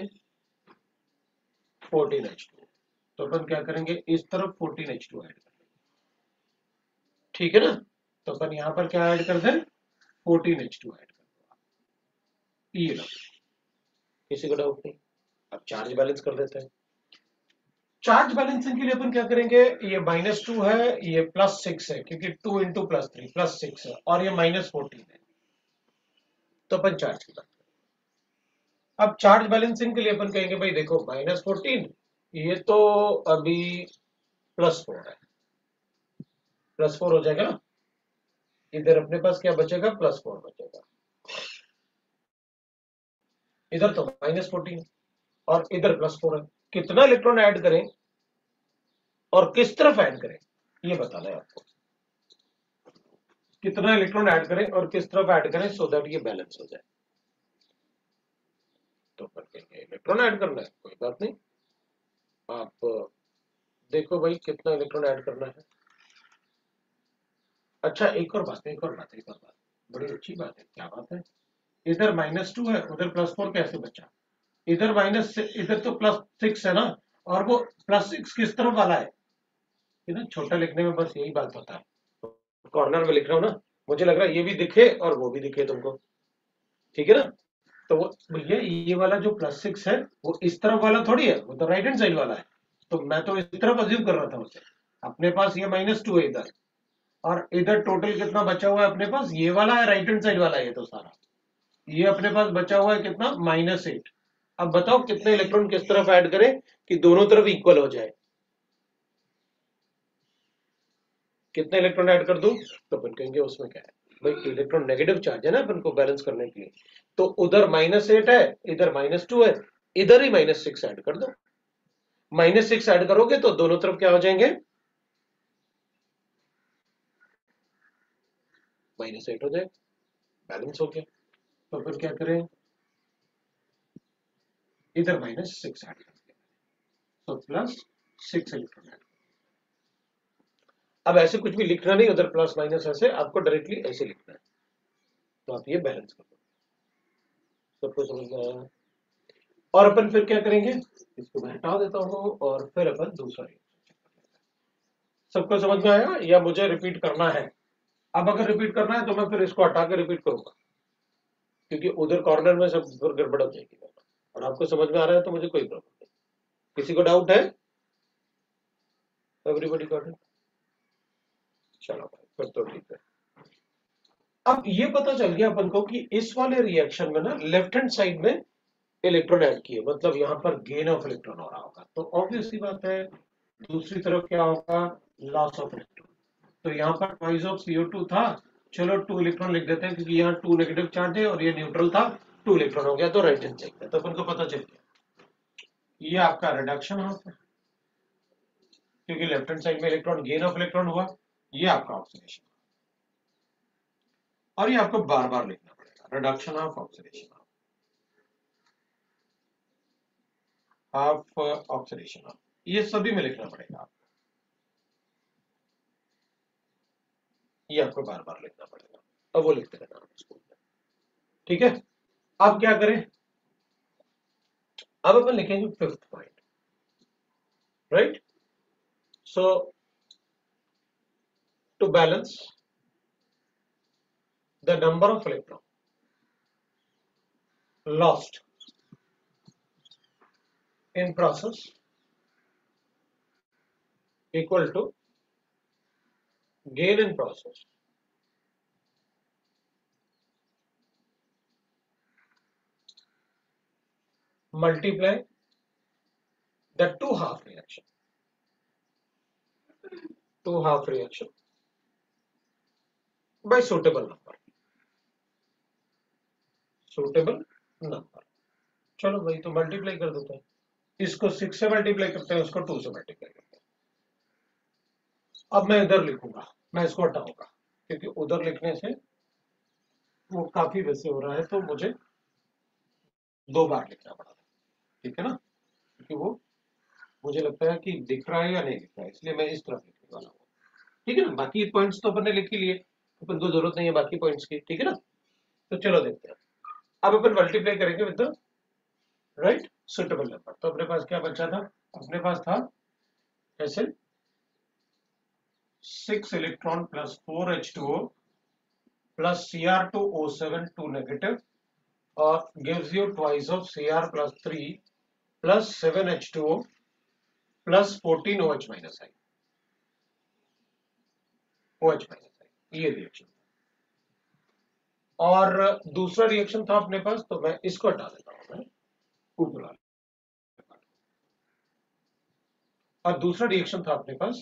14H2। तो अपन क्या करेंगे, इस तरफ 14H2 ऐड कर, ठीक है ना, तो अपन यहां पर क्या ऐड कर दें, 14H2 ऐड कर दो, ये लो, किसी को डाउट नहीं? अब चार्ज बैलेंस कर देते हैं। चार्ज बैलेंसिंग के लिए अपन क्या करेंगे, ये -2 है, ये +6 है, क्योंकि 2 × +3 +6 है, और ये -14 है, तो अपन चार्ज की बात करें। अब चार्ज बैलेंसिंग के लिए अपन कहेंगे भाई देखो -14, ये तो अभी +4 है, +4 हो जाएगा ना, इधर अपने पास क्या बचेगा, +4 बचेगा, इधर तो -14 और इधर +4 है। कितना इलेक्ट्रॉन ऐड करें और किस तरफ ऐड करें, ये बताना है आपको, कितना इलेक्ट्रॉन ऐड करें और किस तरफ ऐड करें सो दैट ये बैलेंस हो जाए। तो अपन कहेंगे इलेक्ट्रॉन ऐड करना है, कोई बात नहीं, आप देखो भाई कितना इलेक्ट्रॉन ऐड करना है। अच्छा एक और बात, बड़ी अच्छी बात है, क्या बात है, इधर -2 है, उधर +4 कैसे बचा, इधर इधर तो +6 है ना, और वो +6 किस तरफ वाला है, ना छोटा लिखने में बस यही बात होता है, कॉर्नर में लिख रहा हूँ ना, मुझे लग रहा है ये भी दिखे और वो भी दिखे तुमको, ठीक है ना, तो वो भैया ये वाला जो +6 है वो इस तरफ वाला थोड़ी है, वो तो राइट हैंड साइड वाला है, तो मैं तो इस तरफ अज्यूम कर रहा था उसे, अपने पास ये -2 है इधर, और इधर टोटल कितना बचा हुआ है अपने पास, ये वाला है राइट हैंड साइड वाला है, ये तो सारा, ये अपने पास बचा हुआ है कितना, -8। अब बताओ कितने इलेक्ट्रॉन किस तरफ ऐड करें कि दोनों तरफ इक्वल हो जाए, कितने इलेक्ट्रॉन ऐड कर दूं, तो अपन कहेंगे उसमें क्या है भाई, इलेक्ट्रॉन नेगेटिव चार्ज है ना अपन को बैलेंस करने के लिए, तो उधर -8 है, इधर -2 है, इधर ही -6 ऐड कर दो, -6 ऐड करोगे तो दोनों तरफ क्या हो जाएंगे, -8 हो जाए, बैलेंस हो गया। तो फिर क्या करें, इधर -6 ऐड कर दिया, तो +6 इलेक्ट्रॉन ऐड। अब ऐसे कुछ भी लिखना नहीं उधर प्लस माइनस, ऐसे आपको डायरेक्टली ऐसे लिखना है, तो आप ये बैलेंस कर दो, सबको समझ में आया? और अपन फिर क्या करेंगे, इसको मैं हटा देता हूँ और फिर अपन दूसरा, सबको समझ में आया या मुझे रिपीट करना है? अब अगर रिपीट करना है तो मैं फिर इसको हटा के रिपीट करूंगा, क्योंकि उधर कॉर्नर में सब फिर गड़बड़ हो जाएगी, और आपको समझ में आ रहा है तो मुझे कोई प्रॉब्लम नहीं। किसी को डाउट है? Everybody got it? चलो भाई फिर तो ठीक है। अब ये पता चल गया अपन को कि इस वाले रिएक्शन में ना लेफ्ट हैंड साइड में इलेक्ट्रॉन ऐड किए, मतलब यहाँ पर गेन ऑफ इलेक्ट्रॉन हो रहा होगा, तो ऑब्वियस सी बात है दूसरी तरफ क्या होगा, लॉस ऑफ इलेक्ट्रॉन। तो यहाँ पर ट्वाइस ऑफ CO2 था, चलो 2 इलेक्ट्रॉन लिख देते हैं क्योंकि यहाँ 2 नेगेटिव चार्ज है और ये न्यूट्रल था, 2 इलेक्ट्रॉन हो गया, तो राइट हैंड साइड, तो अपन को पता चल गया ये आपका रिडक्शन होता है, क्योंकि लेफ्ट हैंड साइड में इलेक्ट्रॉन गेन ऑफ इलेक्ट्रॉन हुआ, ये आपका ऑक्सीडेशन। और ये आपको बार बार लिखना पड़ेगा, रिडक्शन ऑफ ऑक्सीडेशन ऑफ, ये सभी में लिखना पड़ेगा आपको, ये आपको बार बार लिखना पड़ेगा, अब वो लिखते रहना स्कूल में, ठीक है। अब क्या करें, अब अपन लिखेंगे fifth point, right. So to balance the number of electron lost in process equal to gain in process multiply the two half reaction by suitable number। चलो भाई, तो मल्टीप्लाई कर देते हैं, इसको 6 से मल्टीप्लाई करते हैं, उसको 2 से मल्टीप्लाई करते हैं। अब मैं इधर लिखूंगा, मैं इसको हटाऊंगा क्योंकि उधर लिखने से वो काफी वैसे हो रहा है, तो मुझे 2 बार लिखना पड़ा, ठीक है ना, क्योंकि वो मुझे लगता है कि दिख रहा है या नहीं दिख रहा है, इसलिए मैं इस तरफ लिखने वाला हूँ, ठीक है ना। बाकी पॉइंट्स तो अपन ने लिख ही लिए, अपन को जरूरत नहीं है बाकी पॉइंट्स की, ठीक है ना। तो चलो देखते हैं, अब अपन मल्टीप्लाई करेंगे with the right suitable number. तो अपने पास क्या बचा था, अपने पास था ऐसे 6 electron plus 4 H2O plus Cr2O7 2 negative और gives you twice of Cr plus 3 plus 7 H2O plus 14 OH minus I, ये रिएक्शन। और दूसरा रिएक्शन था अपने पास, तो मैं इसको हटा देता हूं, मैं ऊपर वाला, और दूसरा रिएक्शन था अपने पास,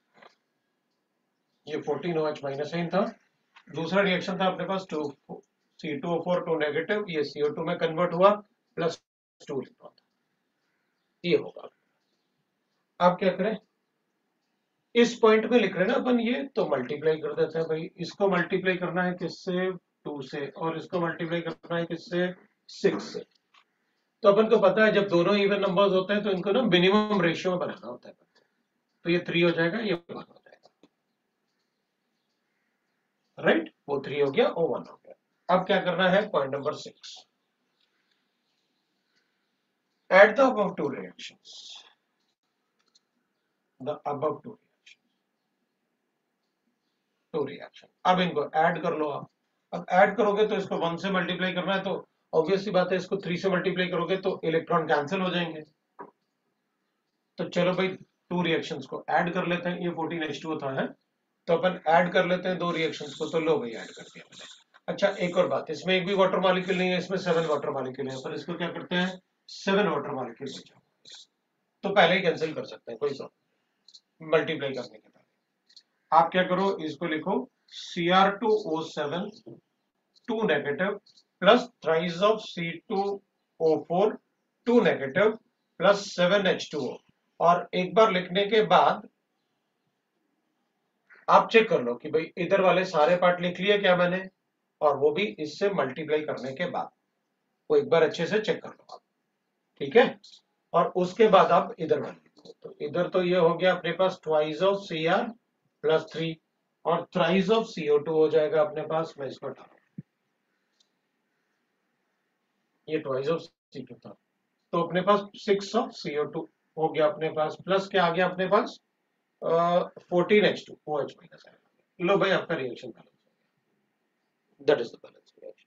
ये 14 OH माइनस आइन था। दूसरा रिएक्शन था अपने पास C2O4 2 नेगेटिव, ये CO2 में कन्वर्ट हुआ प्लस 2 इलेक्ट्रॉन था, ये होगा। आप क्या करें, इस पॉइंट में लिख रहे हैं ना अपन ये, तो मल्टीप्लाई कर देते हैं भाई, इसको मल्टीप्लाई करना है किससे, 2 से, और इसको मल्टीप्लाई करना है किससे, 6 से। तो अपन को पता है जब दोनों इवन नंबर्स होते हैं तो इनको ना मिनिमम रेशियो में बनाना होता है, तो ये 3 हो जाएगा, ये 1 हो जाएगा, राइट, वो 3 हो गया और 1 हो गया। अब क्या करना है, point number 6, add the above two reactions, the above two reaction. अब इनको ऐड कर लो आप, अब ऐड करोगे तो इसको 1 से मल्टीप्लाई करना है, तो ऑब्वियस सी बात है, इसको 3 से मल्टीप्लाई करोगे तो इलेक्ट्रॉन कैंसिल हो जाएंगे। तो चलो भाई, 2 रिएक्शंस को ऐड कर लेते हैं, ये 14 H2O था है, तो अपन ऐड कर लेते हैं 2 रिएक्शंस को, तो लो भाई ऐड कर दिया मैंने। अच्छा एक और बात, इसमें एक भी वाटर मॉलिक्यूल नहीं है, इसमें 7 वाटर मॉलिक्यूल है, पर इसको क्या करते हैं, 7 वाटर मॉलिक्यूल बचा, तो पहले ही कैंसिल कर सकते हैं, कोई प्रॉब्लम, मल्टीप्लाई करने के बाद आप क्या करो, इसको लिखो Cr2O7 2 negative plus thrice of C2O4 2 negative plus 7 H2O, और एक बार लिखने के बाद आप चेक कर लो कि भाई इधर वाले सारे पार्ट लिख लिए क्या मैंने, और वो भी इससे मल्टीप्लाई करने के बाद, वो एक बार अच्छे से चेक कर लो आप, ठीक है। और उसके बाद आप इधर वाले लिखो, तो इधर तो ये हो गया अपने पास ट्वाइस ऑफ Cr प्लस 3 और थ्राइस ऑफ CO2 हो जाएगा अपने पास, मैं इसको हटा, ये ट्वाइस ऑफ C2 था, तो अपने पास 6 ऑफ CO2 हो गया अपने पास, प्लस क्या आ गया अपने पास 14 H2 OH माइनस आएगा। लो भाई आपका रिएक्शन बैलेंस हो गया, that is the balance reaction.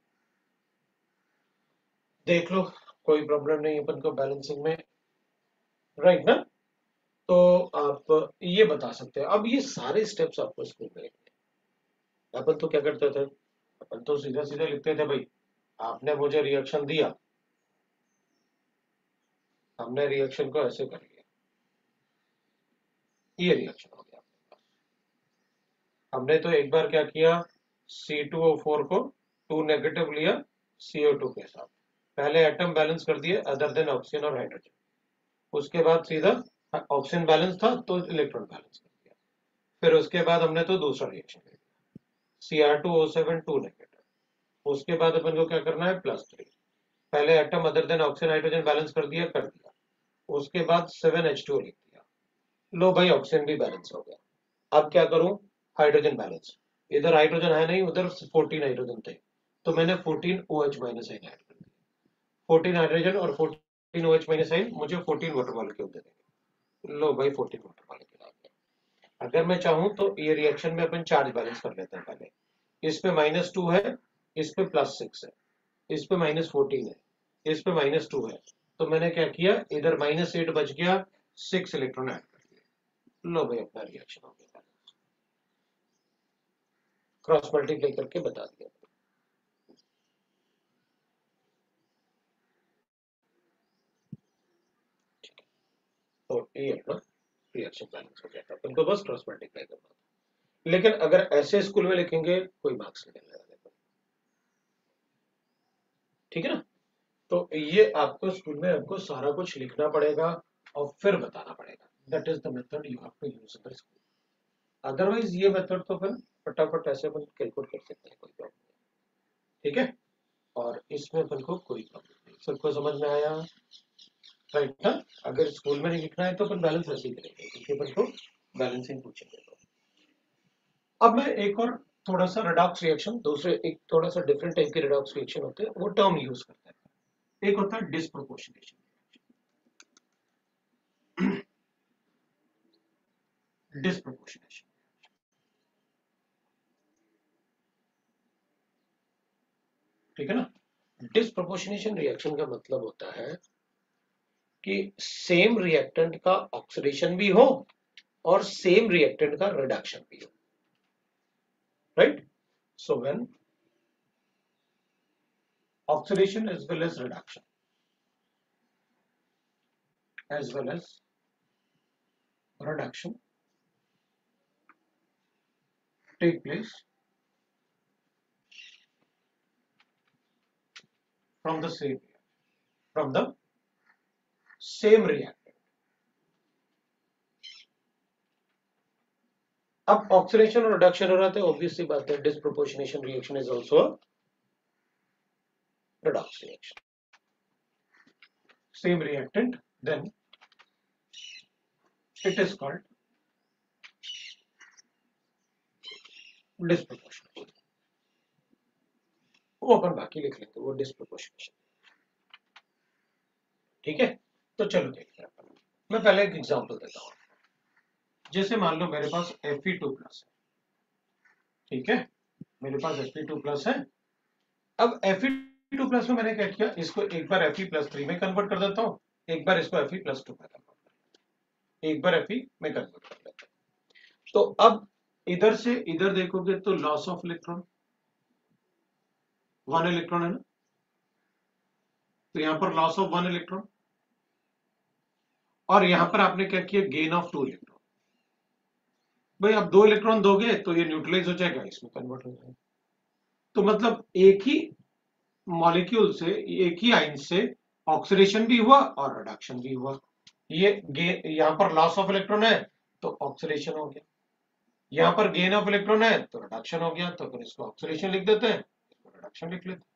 देख लो, कोई प्रॉब्लम नहीं अपन को बैलेंसिंग में, राइट ना। तो आप ये बता सकते हैं, अब ये सारे स्टेप्स आपको स्कूल में लिखने हैं। अपन तो क्या करते थे, अपन तो सीधा सीधा लिखते थे भाई, आपने मुझे रिएक्शन दिया, हमने रिएक्शन को ऐसे कर लिया, ये रिएक्शन हो गया। हमने तो एक बार क्या किया, C2O4 को 2 नेगेटिव लिया CO2 के साथ, पहले एटम बैलेंस कर दिए अदर देन ऑक्सीजन और हाइड्रोजन, उसके बाद सीधा ऑक्सीजन बैलेंस था तो इलेक्ट्रॉन बैलेंस कर दिया, फिर उसके बाद हमने तो दूसरा रिएक्शन कर दिया Cr2O7 2 नेगेटिव, उसके बाद अपन को क्या करना है, +3। पहले atom other than oxygen hydrogen balance कर दिया, उसके बाद 7H2 लिख दिया। लो भाई, ऑक्सीजन भी बैलेंस हो गया। अब क्या करूं, हाइड्रोजन बैलेंस। इधर हाइड्रोजन है नहीं, उधर 14 हाइड्रोजन थे, तो मैंने 14 OH माइनस आइन ऐड कर दिया। 14 हाइड्रोजन और 14 OH माइनस आइन मुझे 14 वाटर मॉलिक्यूल दे देंगे। लो भाई, 14 वाटर मॉलिक्यूल आ गया। अगर मैं चाहूं तो ये रिएक्शन में अपन चार्ज बैलेंस कर लेते हैं पहले। इस पे -2 है, इस पे +6 है, इस पे -14 है, इस पे -2 है, तो मैंने क्या किया, इधर -8 बच गया, 6 इलेक्ट्रॉन ऐड कर दिए। लो भाई, अपना रिएक्शन हो गया, क्रॉस मल्टीप्लाई करके बता दिया। तो ये अपना रिएक्शन बैलेंस हो गया था, अपन को बस क्रॉस मल्टीप्लाई करना था। लेकिन अगर ऐसे स्कूल में लिखेंगे कोई मार्क्स नहीं मिलने वाले, ठीक है ना। तो ये आपको स्कूल में आपको सारा कुछ लिखना पड़ेगा और फिर बताना पड़ेगा। That is the method you have to use in the school. Otherwise ये मेथड तो अपन फटाफट ऐसे अपन कैलकुलेट कर सकते हैं, कोई प्रॉब्लम नहीं, ठीक है। और इसमें अपन को कोई प्रॉब्लम नहीं, सबको समझ में आया, राइट ना। अगर स्कूल में नहीं लिखना है तो अपन बैलेंस ऐसे ही करेंगे, क्योंकि अपन को बैलेंसिंग पूछेंगे। तो अब मैं एक और थोड़ा सा रेडॉक्स रिएक्शन, दूसरे एक थोड़ा सा डिफरेंट टाइप के रेडॉक्स रिएक्शन होते हैं, वो टर्म यूज करते हैं। एक होता है डिस्प्रोपोर्शनेशन, डिस्प्रोपोर्शनेशन, ठीक है ना। डिस्प्रोपोर्शनेशन रिएक्शन का मतलब होता है कि सेम रिएक्टेंट का ऑक्सीडेशन भी हो और सेम रिएक्टेंट का रिडक्शन भी हो, right. So when oxidation as well as reduction as well as reduction take place from the same reactant. अब ऑक्सीडेशन और रिडक्शन हो रहा था, ऑब्वियसली बात है, disproportionation reaction is also redox reaction, same reactant, then it is called disproportionation. वो अपन बाकी लिख लेंगे, वो डिस्प्रोपोर्शनेशन, ठीक है। तो चलो देखते हैं अपन। मैं पहले एक एग्जांपल देता हूं। जैसे मान लो मेरे पास Fe2+ है, ठीक है, मेरे पास Fe2+ है। अब Fe2+ में मैंने क्या किया, इसको एक बार Fe+3 में कन्वर्ट कर देता हूं, एक बार इसको Fe+2 में कन्वर्ट कर देता हूं, एक बार Fe में कन्वर्ट कर देता हूं। तो अब इधर से इधर देखोगे तो लॉस ऑफ इलेक्ट्रॉन, 1 इलेक्ट्रॉन है ना, तो यहां पर लॉस ऑफ 1 इलेक्ट्रॉन, और यहां पर आपने क्या किया, गेन ऑफ 2 इलेक्ट्रॉन। भाई अब 2 इलेक्ट्रॉन दोगे तो ये न्यूट्रलाइज हो जाएगा, इसमें कन्वर्ट हो जाएगा। तो मतलब एक ही मॉलिक्यूल से, एक ही आयन से ऑक्सीडेशन भी हुआ और रिडक्शन भी हुआ। ये यहां पर लॉस ऑफ इलेक्ट्रॉन है तो ऑक्सीडेशन हो गया, यहां पर गेन ऑफ इलेक्ट्रॉन है तो रिडक्शन हो गया, तो फिर इसको ऑक्सीडेशन लिख देते हैं, इसको रिडक्शन लिख लेते हैं।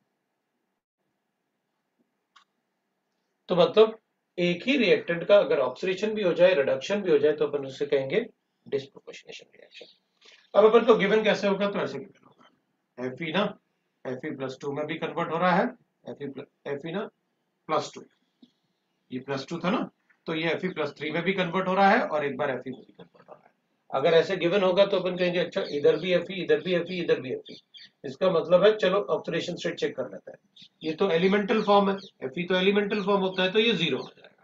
तो मतलब एक ही रिएक्टेंट का अगर ऑक्सीडेशन भी हो जाए, रिडक्शन भी हो जाए, तो अपन उसे कहेंगे डिस्प्रोपोर्शनेशन रिएक्शन। अब अपन को गिवन कैसे होगा, तो ऐसे गिवन होगा, Fe ना Fe+2 में भी कन्वर्ट हो रहा है, Fe ना +2, ये +2 था ना, तो ये Fe+3 में भी कन्वर्ट हो रहा है और एक बार Fe में भी कन्वर्ट हो रहा है। अगर ऐसे गिवन होगा तो अपन कहेंगे अच्छा इधर भी Fe, इधर भी Fe, इधर भी Fe, इसका मतलब है चलो ऑक्सीडेशन स्टेट चेक कर लेते हैं। ये तो एलिमेंटल फॉर्म है, Fe तो एलिमेंटल फॉर्म होता है, तो ये 0 हो जाएगा,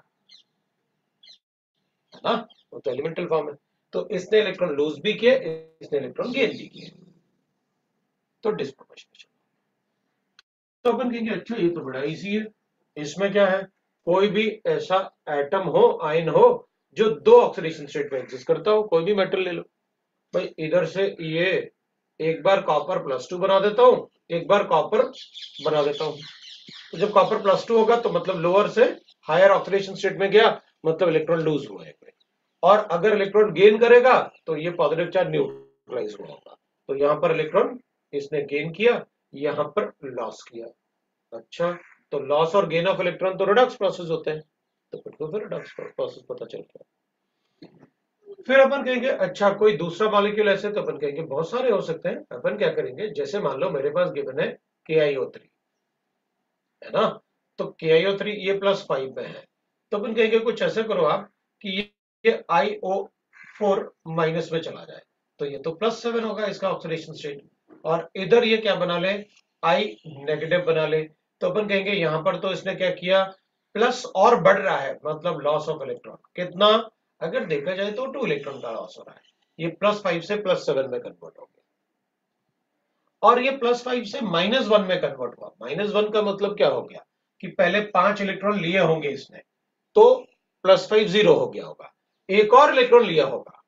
है ना, वो तो एलिमेंटल फॉर्म है। तो इसने इलेक्ट्रॉन लूज भी किए, इसने इलेक्ट्रॉन गेन भी किए, तो डिस्प्रोपोर्शनेशन। तो अपन कहेंगे अच्छा ये तो बड़ा इजी है, इसमें क्या है, कोई भी ऐसा एटम हो, आयन हो, जो 2 ऑक्सीडेशन स्टेट में एग्जिस्ट करता हो, कोई भी मेटल ले लो। भाई इधर से ये एक बार कॉपर +2 बना देता हूं, एक बार कॉपर बना देता हूं। तो जब कॉपर +2 होगा तो मतलब लोअर से हायर ऑक्सीडेशन स्टेट में गया, मतलब इलेक्ट्रॉन लूज हुआ है। और अगर इलेक्ट्रॉन गेन करेगा तो ये पॉजिटिव चार्ज न्यूट्रलाइज हुआ होगा, तो यहां पर इलेक्ट्रॉन इसने गेन किया, यहां पर लॉस किया। अच्छा, तो लॉस और गेन ऑफ इलेक्ट्रॉन तो रिडक्स प्रोसेस होते हैं, तो फिर रिडक्स प्रोसेस पता चल गया। फिर अपन कहेंगे अच्छा कोई दूसरा मॉलिक्यूल ऐसे, तो अपन कहेंगे बहुत सारे हो सकते हैं। अपन क्या करेंगे, जैसे मान लो मेरे पास गिवन है KiO3, है ना, तो KiO3 ये +5 में है, तो अपन कहेंगे कुछ ऐसे करो आप कि ये IO4 माइनस में चला जाए, तो ये तो +7 होगा इसका ऑक्सीडेशन स्टेट, और इधर ये क्या बना ले, I नेगेटिव बना ले। तो अपन कहेंगे यहां पर तो इसने क्या किया, प्लस और बढ़ रहा है, मतलब लॉस ऑफ इलेक्ट्रॉन कितना, अगर देखा जाए तो 2 इलेक्ट्रॉन का लॉस हो रहा है। ये +5 से +7 में कन्वर्ट हो गया, और ये +5 से -1 में कन्वर्ट हुआ। -1 का मतलब क्या हो गया कि पहले 5 इलेक्ट्रॉन लिए होंगे इसने, तो +5 0 हो गया होगा, एक और इलेक्ट्रॉन लिया होगा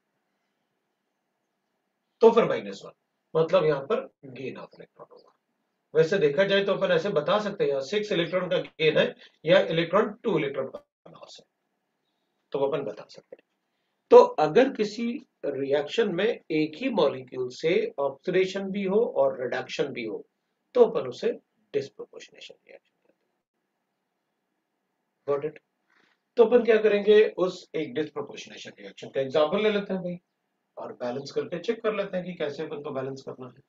तो फिर -1, मतलब यहां पर गेन ऑफ इलेक्ट्रॉन होगा। वैसे देखा जाए तो अपन ऐसे बता सकते हैं 6 इलेक्ट्रॉन का गेन है या 2 इलेक्ट्रॉन का लॉस है, तो अपन बता सकते हैं। तो अगर किसी रिएक्शन में एक ही मॉलिक्यूल से ऑक्सीडेशन भी हो और रिडक्शन भी हो, तो अपन उसे डिस्प्रोपोर्शनेशन रिएक्शन कहते हैं। Got it? तो अपन क्या करेंगे, उस एक डिस्प्रोपोर्शनेशन रिएक्शन का एग्जांपल ले लेते हैं भाई, और बैलेंस करके चेक कर लेते हैं कि कैसे अपन को बैलेंस करना है।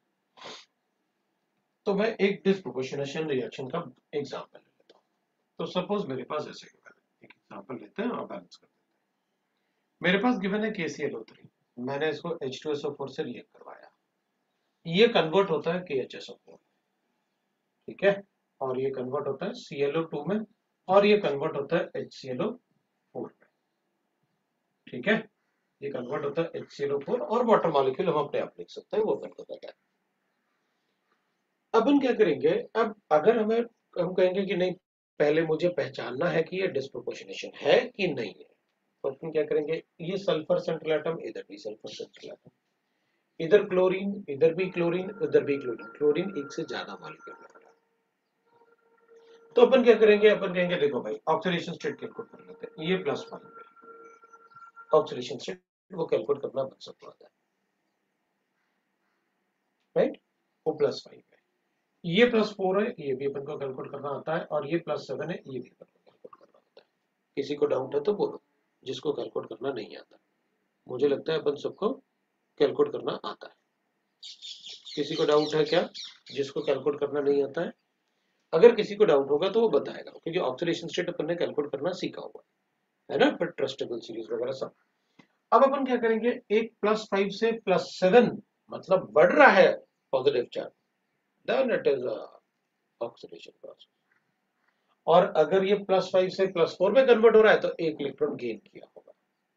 तो मैं एक डिस्प्रोपोर्शनेशन रिएक्शन का एग्जांपल ले लेता हूँ। तो सपोज मेरे पास ऐसे एक एग्जांपल लेते हैं और बैलेंस करते हैं। मेरे पास गिवन है KClO3, मैंने इसको H2SO4 से रिएक्ट करवाया, ये कन्वर्ट होता है KHSO4, ठीक है, और ये कन्वर्ट होता है ClO2 में, और ये कन्वर्ट होता है HClO4 में, ठीक है, ये कन्वर्ट होता है HClO4, और वाटर मॉलिक्यूल हम अपने आप लिख सकते हैं, वो अपन को पता है। अपन क्या करेंगे, अब अगर हम कहेंगे कि नहीं, पहले मुझे पहचानना है कि ये डिस्प्रोपोर्शनेशन है कि नहीं है, तो अपन क्या करेंगे, ये सल्फर सेंट्रल एटम, इधर भी सल्फर सेंट्रल एटम, इधर क्लोरीन, इधर भी क्लोरीन, उधर भी क्लोरीन, क्लोरीन एक से ज्यादा मॉलिक्यूल में पड़ा। तो अपन क्या करेंगे, अपन कहेंगे देखो भाई ऑक्सीडेशन स्टेट कैलकुलेट कर लेते हैं, ये +5 है, ऑक्सीडेशन स्टेट वो कैलकुलेट करना बन सकता है, राइट, वो +5 है, ये +4 है, ये भी अपन को कैलकुलेट करना आता है, और ये +7 है, ये भी अपन को कैलकुलेट करना आता है। किसी को डाउट है तो बोलो, जिसको कैलकुलेट करना नहीं आता। मुझे लगता है अपन सबको कैलकुलेट करना आता है। किसी को डाउट है क्या, जिसको कैलकुलेट करना नहीं आता है? अगर किसी को डाउट होगा तो वो बताएगा, क्योंकि ऑक्सीडेशन स्टेट अपन ने कैलकुलेट करना सीखा हुआ है ना, फिर ट्रस्टेबल सीरीज वगैरह सब। अब अपन क्या करेंगे, एक +5 से +7 मतलब बढ़ रहा है positive charge, then it is oxidation process. और अगर ये +5 से +4 में कन्वर्ट हो रहा है तो एक इलेक्ट्रॉन गेन किया होगा,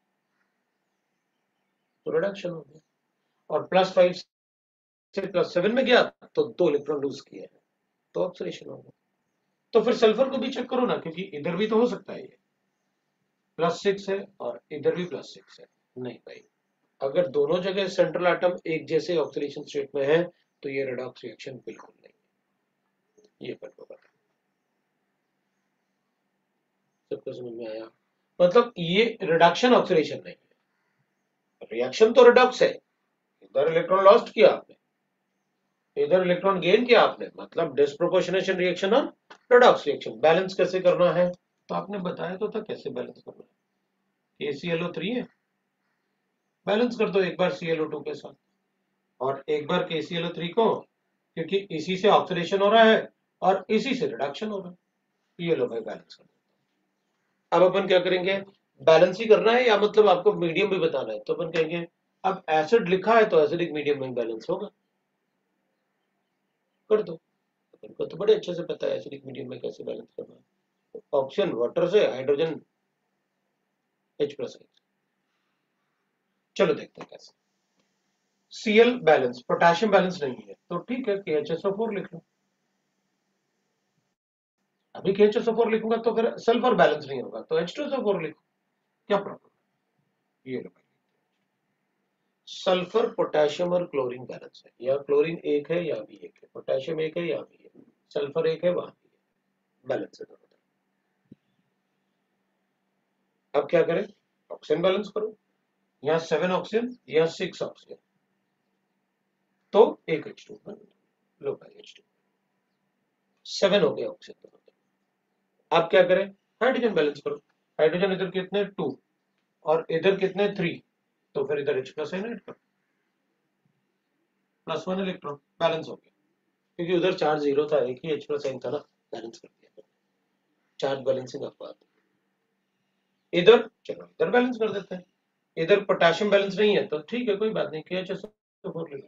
तो रिडक्शन हो गया। और +5 से +7 में गया तो 2 इलेक्ट्रॉन लूज किए हैं, तो ऑक्सीडेशन हो गया। तो फिर सल्फर को भी चेक करो ना, क्योंकि इधर भी तो हो सकता है ये +6 है और इधर भी +6 है। नहीं भाई, अगर दोनों जगह सेंट्रल एटम एक जैसे ऑक्सीडेशन स्टेट में है तो ये रेडॉक्स रिएक्शन बिल्कुल नहीं है, ये पता है। सबको समझ में आया? मतलब ये रिडक्शन ऑक्सीडेशन नहीं है, रिएक्शन तो रिडॉक्स है, इधर इलेक्ट्रॉन लॉस्ट किया आपने, इधर इलेक्ट्रॉन गेन किया आपने, मतलब डिस्प्रोपोर्शनेशन रिएक्शन और रिडॉक्स रिएक्शन। बैलेंस कैसे करना है, तो आपने बताया तो था कैसे बैलेंस करना है। KClO3 है, बैलेंस कर दो एक बार ClO2 के साथ, और एक बार KClO3 को, क्योंकि इसी से ऑक्सीडेशन हो रहा है और इसी से रिडक्शन हो रहा है। ये लो भाई बैलेंस कर दो। अब अपन क्या करेंगे, बैलेंस ही करना है या मतलब आपको मीडियम भी बताना है, तो अपन कहेंगे अब एसिड लिखा है तो एसिडिक मीडियम में बैलेंस होगा, कर दो। अपन को तो बड़े अच्छे से पता है एसिडिक मीडियम में कैसे बैलेंस करना है। ऑक्सीजन वाटर से, हाइड्रोजन H+। चलो देखते हैं कैसे। Cl बैलेंस, पोटेशियम बैलेंस नहीं है तो ठीक है KHSO4 लिख लो। अभी KHSO4 लिखूंगा तो फिर सल्फर बैलेंस नहीं होगा, तो H2SO4 लिखो, क्या प्रॉब्लम। ये लो, सल्फर पोटेशियम और क्लोरीन बैलेंस है, या क्लोरीन एक है या भी एक है, पोटेशियम एक है या भी है, सल्फर एक है वहां भी है, बैलेंस है दोनों। अब क्या करें, ऑक्सीजन बैलेंस करो, यहाँ 7 ऑक्सीजन, यहाँ 6 ऑक्सीजन, तो एक H2 में लो भाई H2 7 हो गया ऑक्सीजन दोनों। आप क्या करें, हाइड्रोजन बैलेंस करो। हाइड्रोजन इधर कितने 2 और इधर कितने 3, तो फिर इधर H प्लस आइन ऐड करो, +1 इलेक्ट्रॉन बैलेंस हो गया, क्योंकि उधर चार्ज 0 था, एक ही H प्लस आइन था ना, बैलेंस कर दिया। चार्ज बैलेंसिंग आपको आती है। इधर चलो इधर बैलेंस कर देते हैं, इधर पोटेशियम बैलेंस नहीं है तो ठीक है, कोई बात नहीं, KHSO4 ले लो।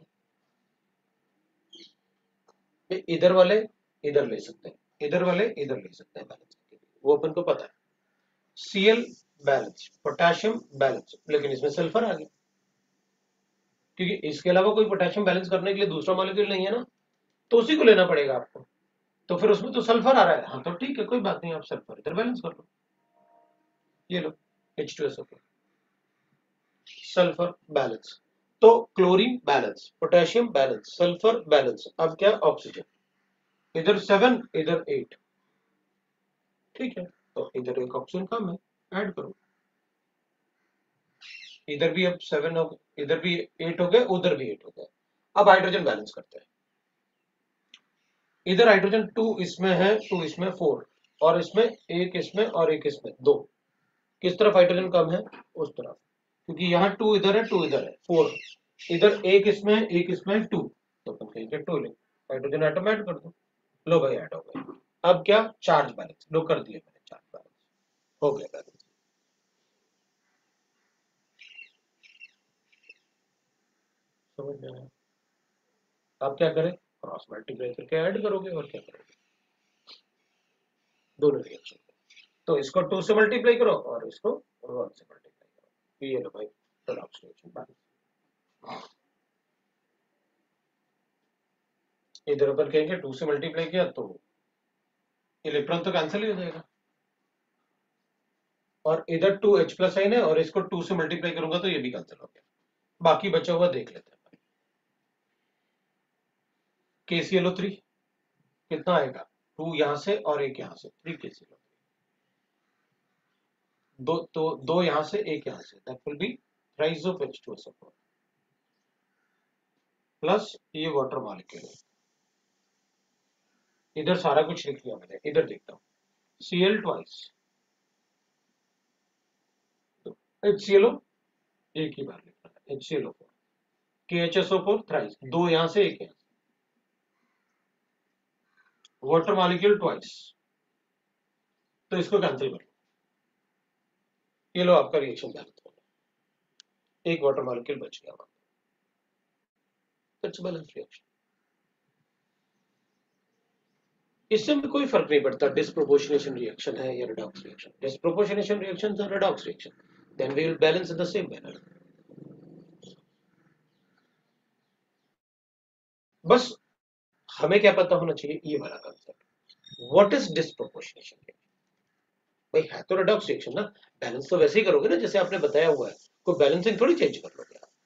इधर वाले इधर ले सकते हैं, इधर वाले इधर ले सकते हैं बैलेंस के लिए, वो अपन को पता है। Cl बैलेंस, पोटेशियम बैलेंस, लेकिन इसमें सल्फर आ गया, क्योंकि इसके अलावा कोई पोटेशियम बैलेंस करने के लिए दूसरा मॉलिक्यूल नहीं है ना, तो उसी को लेना पड़ेगा आपको। तो फिर उसमें तो सल्फर आ रहा है, हाँ तो ठीक है, कोई बात नहीं, आप सल्फर इधर बैलेंस कर लो। ये लो H2SO4, सल्फर बैलेंस। तो chlorine balance, potassium balance, sulphur balance. अब क्या, ऑक्सीजन, इधर 7 इधर 8, ठीक है, तो इधर एक ऑक्सीजन कम है, ऐड करो। इधर भी अब 7 हो गए, इधर भी 8 हो गए, उधर भी 8 हो गए। अब हाइड्रोजन बैलेंस करते हैं। इधर हाइड्रोजन 2 इसमें है, 2 इसमें 4, और इसमें एक इसमें और एक इसमें 2। किस तरफ हाइड्रोजन कम है, उस तरफ, क्योंकि यहाँ 2 इधर है, 2 इधर है, 4 इधर, एक इसमें एक इसमें 2, तो अपन कहेंगे 2 ले, हाइड्रोजन एटम ऐड कर दो। लो भाई ऐड हो गए। अब क्या, चार्ज बैलेंस, लो कर दिया मैंने, चार्ज बैलेंस हो गया बैलेंस। समझ में आया? आप क्या करें, क्रॉस मल्टीप्लाई करके ऐड करोगे, और क्या करोगे, दोनों रिएक्शन। तो इसको 2 से मल्टीप्लाई करो और इसको 1 से मल्टीप्लाई करो, ये लो भाई रेडॉक्स रिएक्शन बैलेंस। इधर अपन कहेंगे 2 से मल्टीप्लाई किया तो इलेक्ट्रॉन तो कैंसिल ही हो जाएगा, और इधर 2H प्लस आइन है, और इसको 2 से मल्टीप्लाई करूंगा तो ये भी कैंसिल हो गया। बाकी बचा हुआ देख लेते हैं। KClO3 कितना आएगा, 2 यहां से और एक यहां से, 3 KClO3, दो यहां से एक यहां से, that will be thrice of H2SO4 plus ये वाटर मॉलिक्यूल है। इधर सारा कुछ लिख लिया मैंने, इधर देखता हूं, Cl ट्वाइस, HClO एक ही बार लिखना है, HClO4, KHSO4 थ्राइस, दो यहां से एक यहां से, वाटर मॉलिक्यूल ट्वाइस, तो इसको कैंसिल कर लो, ये लो आपका रिएक्शन बैलेंस हो गया, एक वाटर मॉलिक्यूल बच गया, इट्स बैलेंस रिएक्शन। इससे में कोई फर्क नहीं पड़ता डिस्प्रोपोर्शनेशन रिएक्शन है या रेडॉक्स रिएक्शन। डिस्प्रोपोर्शनेशन रिएक्शन है redox reaction, then we will balance in the same manner. बस हमें क्या पता होना चाहिए, ये वाला concept, what is disproportionation reaction. भाई है तो रेडॉक्स रिएक्शन ना, बैलेंस तो वैसे ही करोगे ना जैसे आपने बताया हुआ है, कोई बैलेंसिंग थोड़ी चेंज कर लोगे आप।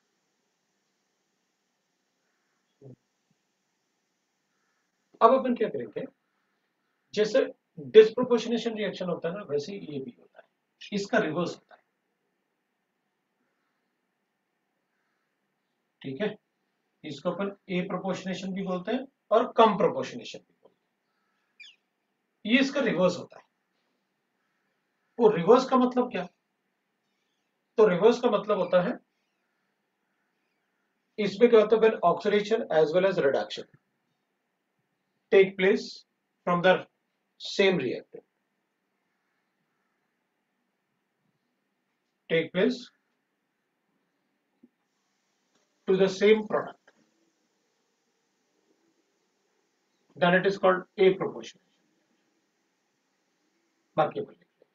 अब अपन क्या करेंगे, जैसे डिस्प्रोपोर्शनेशन रिएक्शन होता है ना, वैसे ही ये भी होता है, इसका रिवर्स होता है, ठीक है। इसको अपन ए प्रोपोर्शनेशन भी बोलते हैं और कम प्रोपोर्शनेशन भी बोलते हैं, ये इसका रिवर्स होता है। वो रिवर्स का मतलब क्या, तो रिवर्स का मतलब होता है, इसमें क्या होता है, when oxidation as well as reduction take place from the same reactant, take place to the same product, then it is called A proportionation। बाकी अपन लिख लेते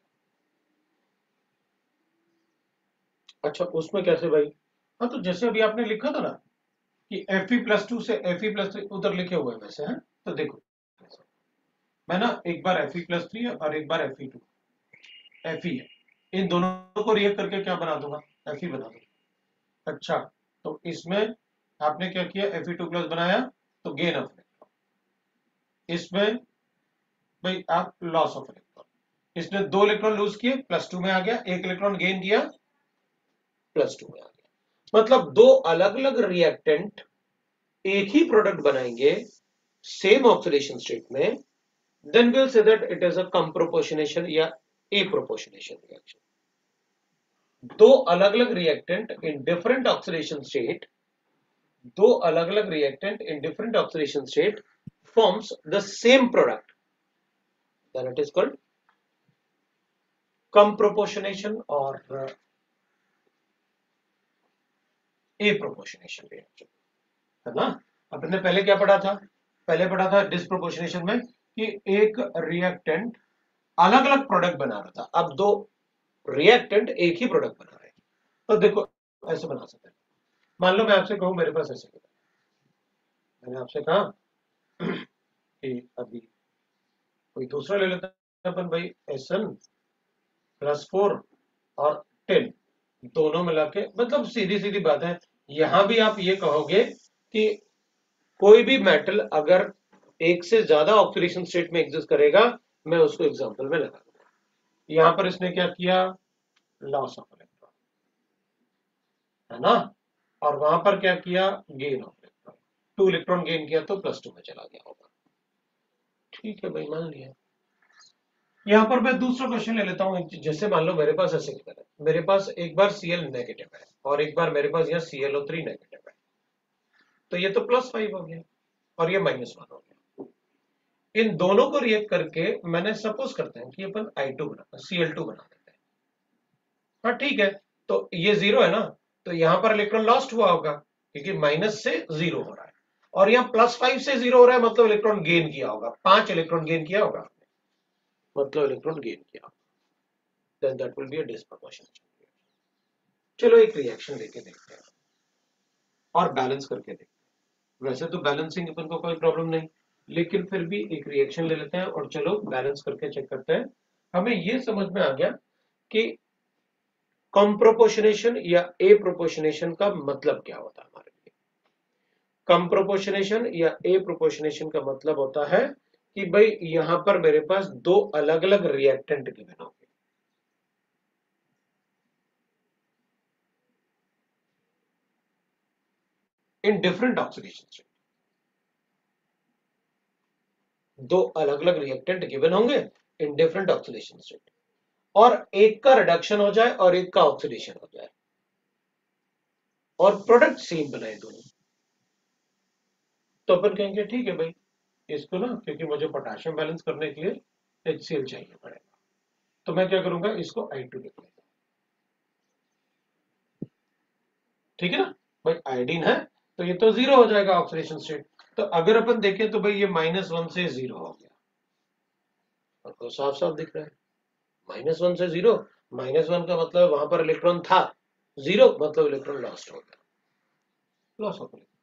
हैं। अच्छा उसमें कैसे भाई, हाँ तो जैसे अभी आपने लिखा था ना कि Fe+2 से Fe+3 उधर लिखे हुए हैं वैसे, हैं तो देखो मैं ना एक बार Fe+3 और एक बार Fe2, Fe है, इन दोनों को रिएक्ट करके क्या बना दूंगा, Fe बना दूंगा। अच्छा तो इसमें आपने क्या किया, Fe2+ बनाया तो गेन ऑफ इलेक्ट्रॉन, इसमें भाई आप लॉस ऑफ इलेक्ट्रॉन, इसने 2 इलेक्ट्रॉन लूज किए +2 में आ गया, 1 इलेक्ट्रॉन गेन किया +2 में आ गया। मतलब दो अलग अलग रिएक्टेंट एक ही प्रोडक्ट बनाएंगे सेम ऑक्सीडेशन स्टेट में, then we'll say that it is a comproportionation या aproportionation reaction. दो अलग अलग reactant in different oxidation state, दो अलग अलग reactant in different oxidation state forms the same product, then it is called comproportionation or aproportionation reaction, है ना। अपने पहले क्या पढ़ा था, पहले पढ़ा था डिस्प्रोपोर्शनेशन में कि एक रिएक्टेंट अलग अलग प्रोडक्ट बना रहा था, अब दो रिएक्टेंट एक ही प्रोडक्ट बना रहे हैं। तो देखो ऐसे बना सकते हैं, मान लो मैं आपसे कहूं मेरे पास ऐसे, मैंने आपसे कहा कि अभी कोई दूसरा ले लेते हैं अपन भाई, SN+4 और 10 दोनों मिला के, मतलब सीधी सीधी बात है, यहां भी आप ये कहोगे कि कोई भी मेटल अगर एक से ज्यादा ऑक्सीडेशन स्टेट में एग्जिस्ट करेगा, मैं उसको एग्जांपल में लगा दूंगा। यहां पर इसने क्या किया, लॉस ऑफ इलेक्ट्रॉन, है ना, और वहां पर क्या किया, gain of electron, 2 electron gain किया तो +2 में चला गया होगा। ठीक है भाई, मान लिया। यहां पर मैं दूसरा क्वेश्चन ले लेता हूं, जैसे मान लो मेरे पास ऐसे गिवन है, मेरे पास एक बार Cl नेगेटिव है और एक बार मेरे पास यहाँ ClO3 नेगेटिव है, तो ये तो +5 हो गया और ये -1 हो गया। इन दोनों को रिएक्ट करके मैंने सपोज करते हैं कि अपन Cl2 बना देते हैं। हाँ ठीक है, तो ये 0 है ना, तो यहां पर इलेक्ट्रॉन लॉस्ट हुआ होगा क्योंकि माइनस से 0 हो रहा है, और यहाँ +5 से 0 हो रहा है, मतलब इलेक्ट्रॉन गेन किया होगा, 5 इलेक्ट्रॉन गेन किया होगा, मतलब इलेक्ट्रॉन गेन किया, then that will be a disproportionate reaction। चलो एक रिएक्शन लेके देखते हैं और बैलेंस करके देखते हैं। वैसे तो बैलेंसिंग अपन को कोई प्रॉब्लम नहीं, लेकिन फिर भी एक रिएक्शन ले लेते हैं और चलो बैलेंस करके चेक करते हैं। हमें ये समझ में आ गया कि कॉम्प्रोपोर्शनेशन या ए प्रोपोर्शनेशन का मतलब क्या होता है हमारे लिए। कॉम्प्रोपोर्शनेशन या ए प्रोपोर्शनेशन का मतलब होता है कि भाई यहां पर मेरे पास दो अलग अलग रिएक्टेंट गिवन होंगे, इन डिफरेंट ऑक्सीडेशन स्टेट, दो अलग अलग रिएक्टेंट गिवन होंगे इन डिफरेंट ऑक्सीडेशन स्टेट, और एक का रिडक्शन हो जाए और एक का ऑक्सीडेशन हो जाए और प्रोडक्ट सेम बनाए दोनों, तो अपन कहेंगे ठीक है भाई, इसको ना, क्योंकि मुझे पोटेशियम बैलेंस करने के लिए HCl चाहिए पड़ेगा, तो मैं क्या करूंगा, इसको I2 लिख लेता हूं। ठीक है ना भाई, आयोडीन है तो ये तो 0 हो जाएगा ऑक्सीडेशन स्टेट, तो अगर अपन देखें तो भाई ये -1 से 0 हो गया, तो साफ साफ दिख रहा है, -1 से 0, -1 का मतलब वहां पर इलेक्ट्रॉन था, 0 मतलब इलेक्ट्रॉन लॉस्ट हो गया, लॉस ऑफ इलेक्ट्रॉन।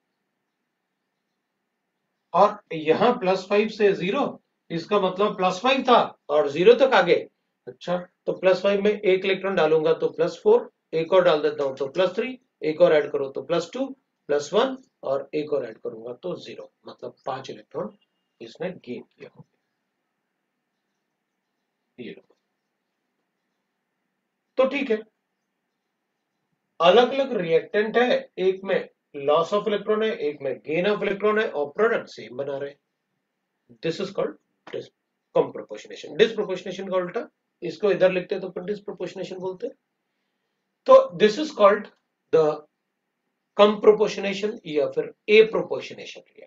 और यहां +5 से 0, इसका मतलब +5 था और 0 तक आ गए। अच्छा, तो +5 में एक इलेक्ट्रॉन डालूंगा तो +4, एक और डाल देता हूं तो +3, एक और ऐड करो तो +2, +1, और एक और ऐड करूंगा तो 0, मतलब 5 इलेक्ट्रॉन इसने गेन किया होगा। ये लो, तो ठीक है, अलग अलग रिएक्टेंट है, एक में लॉस ऑफ इलेक्ट्रॉन है, एक में गेन ऑफ इलेक्ट्रॉन है, और प्रोडक्ट सेम बना रहे, this is called comproportionation. Disproportionation का उल्टा, इसको इधर लिखते तो डिस्प्रोपोर्शनेशन बोलते। तो this is called the comproportionation या फिर ए प्रोपोर्शनेशन रिएक्शन,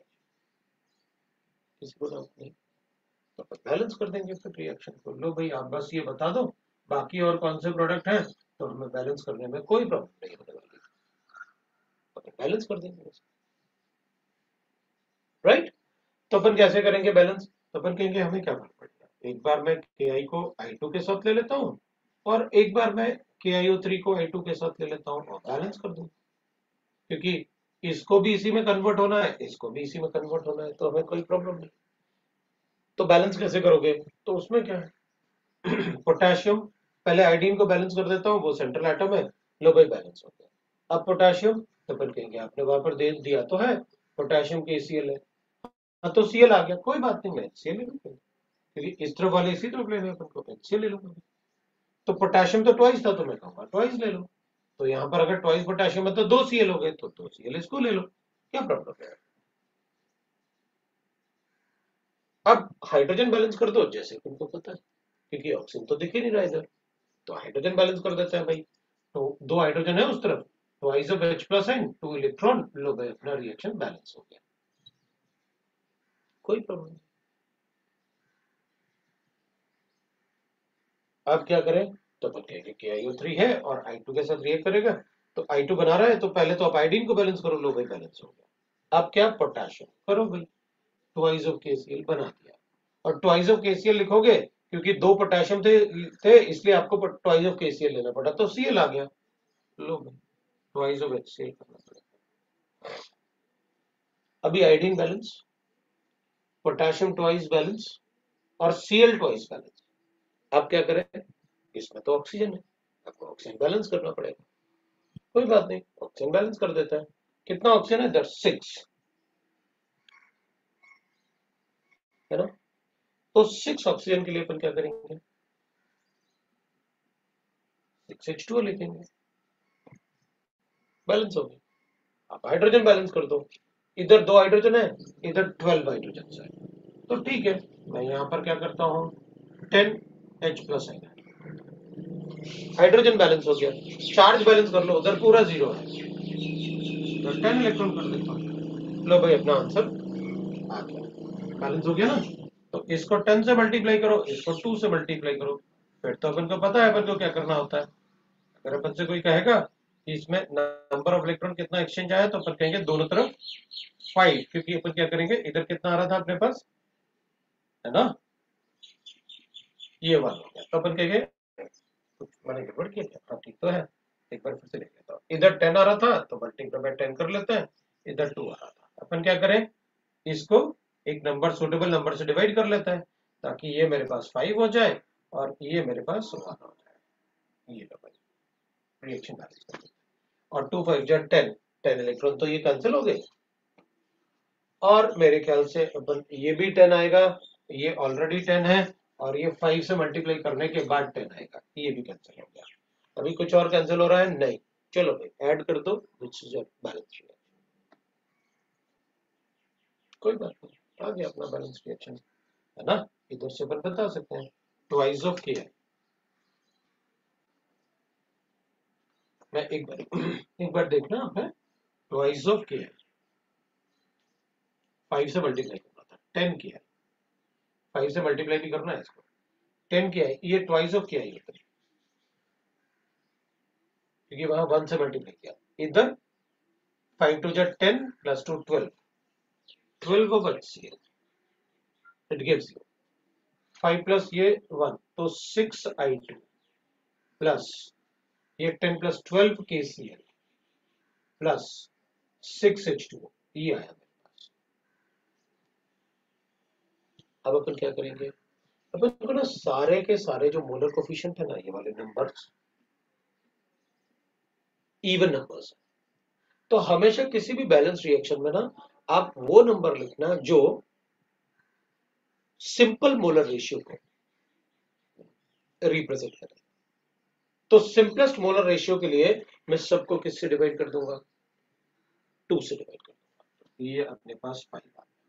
इसको नहीं तो बैलेंस कर देंगे फिर रिएक्शन को। लो भाई आप बस ये बता दो बाकी और कौन से प्रोडक्ट हैं, तो हमें बैलेंस करने में कोई प्रॉब्लम नहीं होने वाली, तो बैलेंस कर देंगे, राइट। तो अपन कैसे करेंगे बैलेंस, तो अपन कहेंगे हमें क्या फर्क पड़ेगा, एक बार मैं KI को I2 के साथ ले लेता हूँ और एक बार मैं KiO3 को I2 के साथ ले लेता हूँ और बैलेंस कर दूँ, क्योंकि इसको भी इसी में कन्वर्ट होना है, इसको भी इसी में कन्वर्ट होना है, तो हमें कोई प्रॉब्लम नहीं। तो बैलेंस कैसे करोगे, तो उसमें क्या है पोटेशियम, पहले आयोडीन को बैलेंस कर देता हूँ, वो सेंट्रल एटम है, लो भाई बैलेंस हो गया। अब पोटेशियम, तो फिर कहेंगे आपने वहां पर दे दिया तो है पोटेशियम के Cl है, हाँ तो Cl आ गया, कोई बात नहीं, मैं Cl ले लूंगा, क्योंकि इस तरफ वाले इसी तरफ लेने अपन को, Cl ले लूंगा। तो पोटेशियम तो ट्वाइस था, तो मैं कहूंगा ट्वाइस ले लो, तो यहाँ पर अगर ट्वाइस पोटेशियम है तो 2 Cl हो गए, तो 2 Cl इसको ले लो, क्या प्रॉब्लम है? अब हाइड्रोजन बैलेंस कर दो जैसे तुमको पता है, क्योंकि ऑक्सीजन तो दिख ही नहीं रहा इधर, तो हाइड्रोजन बैलेंस कर देते हैं भाई। तो दो हाइड्रोजन है उस तरफ, तो आइस ऑफ H प्लस एंड 2 इलेक्ट्रॉन, लो भाई अपना रिएक्शन बैलेंस हो गया, कोई प्रॉब्लम नहीं। अब क्या करें, तो अपन कहेंगे कि IO3 है और I2 के साथ रिएक्ट करेगा, तो I2 बना रहा है, तो पहले तो आप आयोडीन को बैलेंस करो, लो भाई बैलेंस हो गया। अब क्या, पोटेशियम करो भाई, ट्वाइस ऑफ KCl बना दिया, और ट्वाइस ऑफ KCl लिखोगे क्योंकि दो पोटेशियम थे इसलिए आपको ट्वाइस ऑफ KCl लेना पड़ा, तो Cl आ गया, लो भाई ट्वाइस ऑफ HCl करना पड़ेगा। अभी iodine balance, potassium twice balance और Cl ट्वाइस बैलेंस। अब क्या करें, इसमें तो ऑक्सीजन है, आपको ऑक्सीजन बैलेंस करना पड़ेगा, कोई बात नहीं ऑक्सीजन बैलेंस कर देता है। कितना ऑक्सीजन है इधर, 6 है ना, तो 6 ऑक्सीजन के लिए अपन क्या करेंगे, 6H2O लिखेंगे, बैलेंस हो गया। आप हाइड्रोजन बैलेंस कर दो, इधर 2 हाइड्रोजन है, इधर 12 हाइड्रोजन है, तो ठीक है, मैं यहां पर क्या करता हूं, 10H प्लस है, हाइड्रोजन बैलेंस हो गया, चार्ज बैलेंस कर लो, उधर पूरा 0 है, तो 10 इलेक्ट्रॉन कर देता हूं, लो भाई अपना आंसर आ गया, बैलेंस हो गया ना। तो इसको 10 से मल्टीप्लाई करो, इसको 2 से मल्टीप्लाई करो, फिर तो अपन को पता है अपन को क्या करना होता है। अगर अपन से कोई कहेगा कि इसमें नंबर ऑफ इलेक्ट्रॉन कितना एक्सचेंज आया, तो अपन कहेंगे दोनों तरफ 5, क्योंकि अपन क्या करेंगे, इधर कितना आ रहा था अपने पास, है ना, ये 1 हो गया, तो अपन कहेंगे कुछ मैंने गड़बड़ किया क्या, हाँ ठीक तो है, एक बार फिर से लिख लेता हूँ, इधर 10 आ रहा था तो मल्टीप्लाई बाय 10 कर लेते हैं, इधर 2 आ रहा था, अपन क्या करें, इसको एक नंबर सुटेबल नंबर से डिवाइड कर लेते हैं, ताकि ये मेरे पास 5 हो जाए और ये मेरे पास 1 हो जाए, ये लो भाई रिएक्शन बैलेंस कर देते हैं, और 2 5 जा 10, 10 इलेक्ट्रॉन तो ये कैंसिल हो गए, और मेरे ख्याल से अपन ये भी 10 आएगा, ये ऑलरेडी 10 है, और ये 5 से मल्टीप्लाई करने के बाद 10 आएगा, ये भी कैंसिल हो गया। अभी कुछ और कैंसिल हो रहा है नहीं, चलो भाई ऐड कर दो, विच इज बैलेंस रिएक्शन, कोई बात नहीं, आ गया अपना बैलेंस रिएक्शन, है ना, इधर से अपन बता सकते हैं, ट्वाइस ऑफ के है, मैं एक बार देखना आप है, ट्वाइस ऑफ के है, 5 से मल्टीप्लाई करना था, 10 किया है, 5 से मल्टीप्लाई भी करना है इसको, 10 किया है, ये ट्वाइस ऑफ किया है, क्योंकि वहां 1 से मल्टीप्लाई किया, इधर 5 टू जा 10 plus 2 12, 12 of HCl, it gives you 5 plus ये 1, तो 6I2 प्लस ये 10 प्लस 12 KCl प्लस 6H2O, ये आया मेरे पास। अब अपन क्या करेंगे, अपन को ना सारे के सारे जो मोलर कोफिशिएंट है ना, ये वाले नंबर्स इवन नंबर्स, तो हमेशा किसी भी बैलेंस रिएक्शन में ना आप वो नंबर लिखना जो सिंपल मोलर रेशियो को रिप्रेजेंट करे। तो सिंपलेस्ट मोलर रेशियो के लिए मैं सबको किससे डिवाइड कर दूंगा, 2 से डिवाइड कर दूंगा, ये अपने पास 5 आ गया,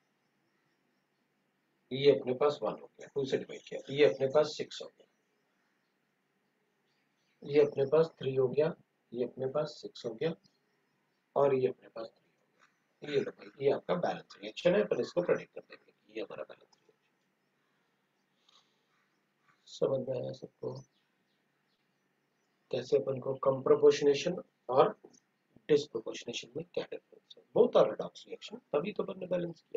ये अपने पास 1 हो गया, 2 से डिवाइड किया, ये अपने पास 6 हो गया, ये अपने पास 3 हो गया, ये अपने पास 6 हो गया, और ये अपने पास 3 हो गया, ये लो भाई, ये आपका बैलेंस रिएक्शन है, पर इसको प्रेडिक्ट कर देंगे, ये हमारा बैलेंस रिएक्शन, समझ में आया सबको, कैसे अपन को कम प्रोपोर्शनेशन और डिस्प्रोपोर्शनेशन में क्या डिफरेंस है, बोथ आर रेडॉक्स रिएक्शन, तभी तो अपन ने बैलेंस किया,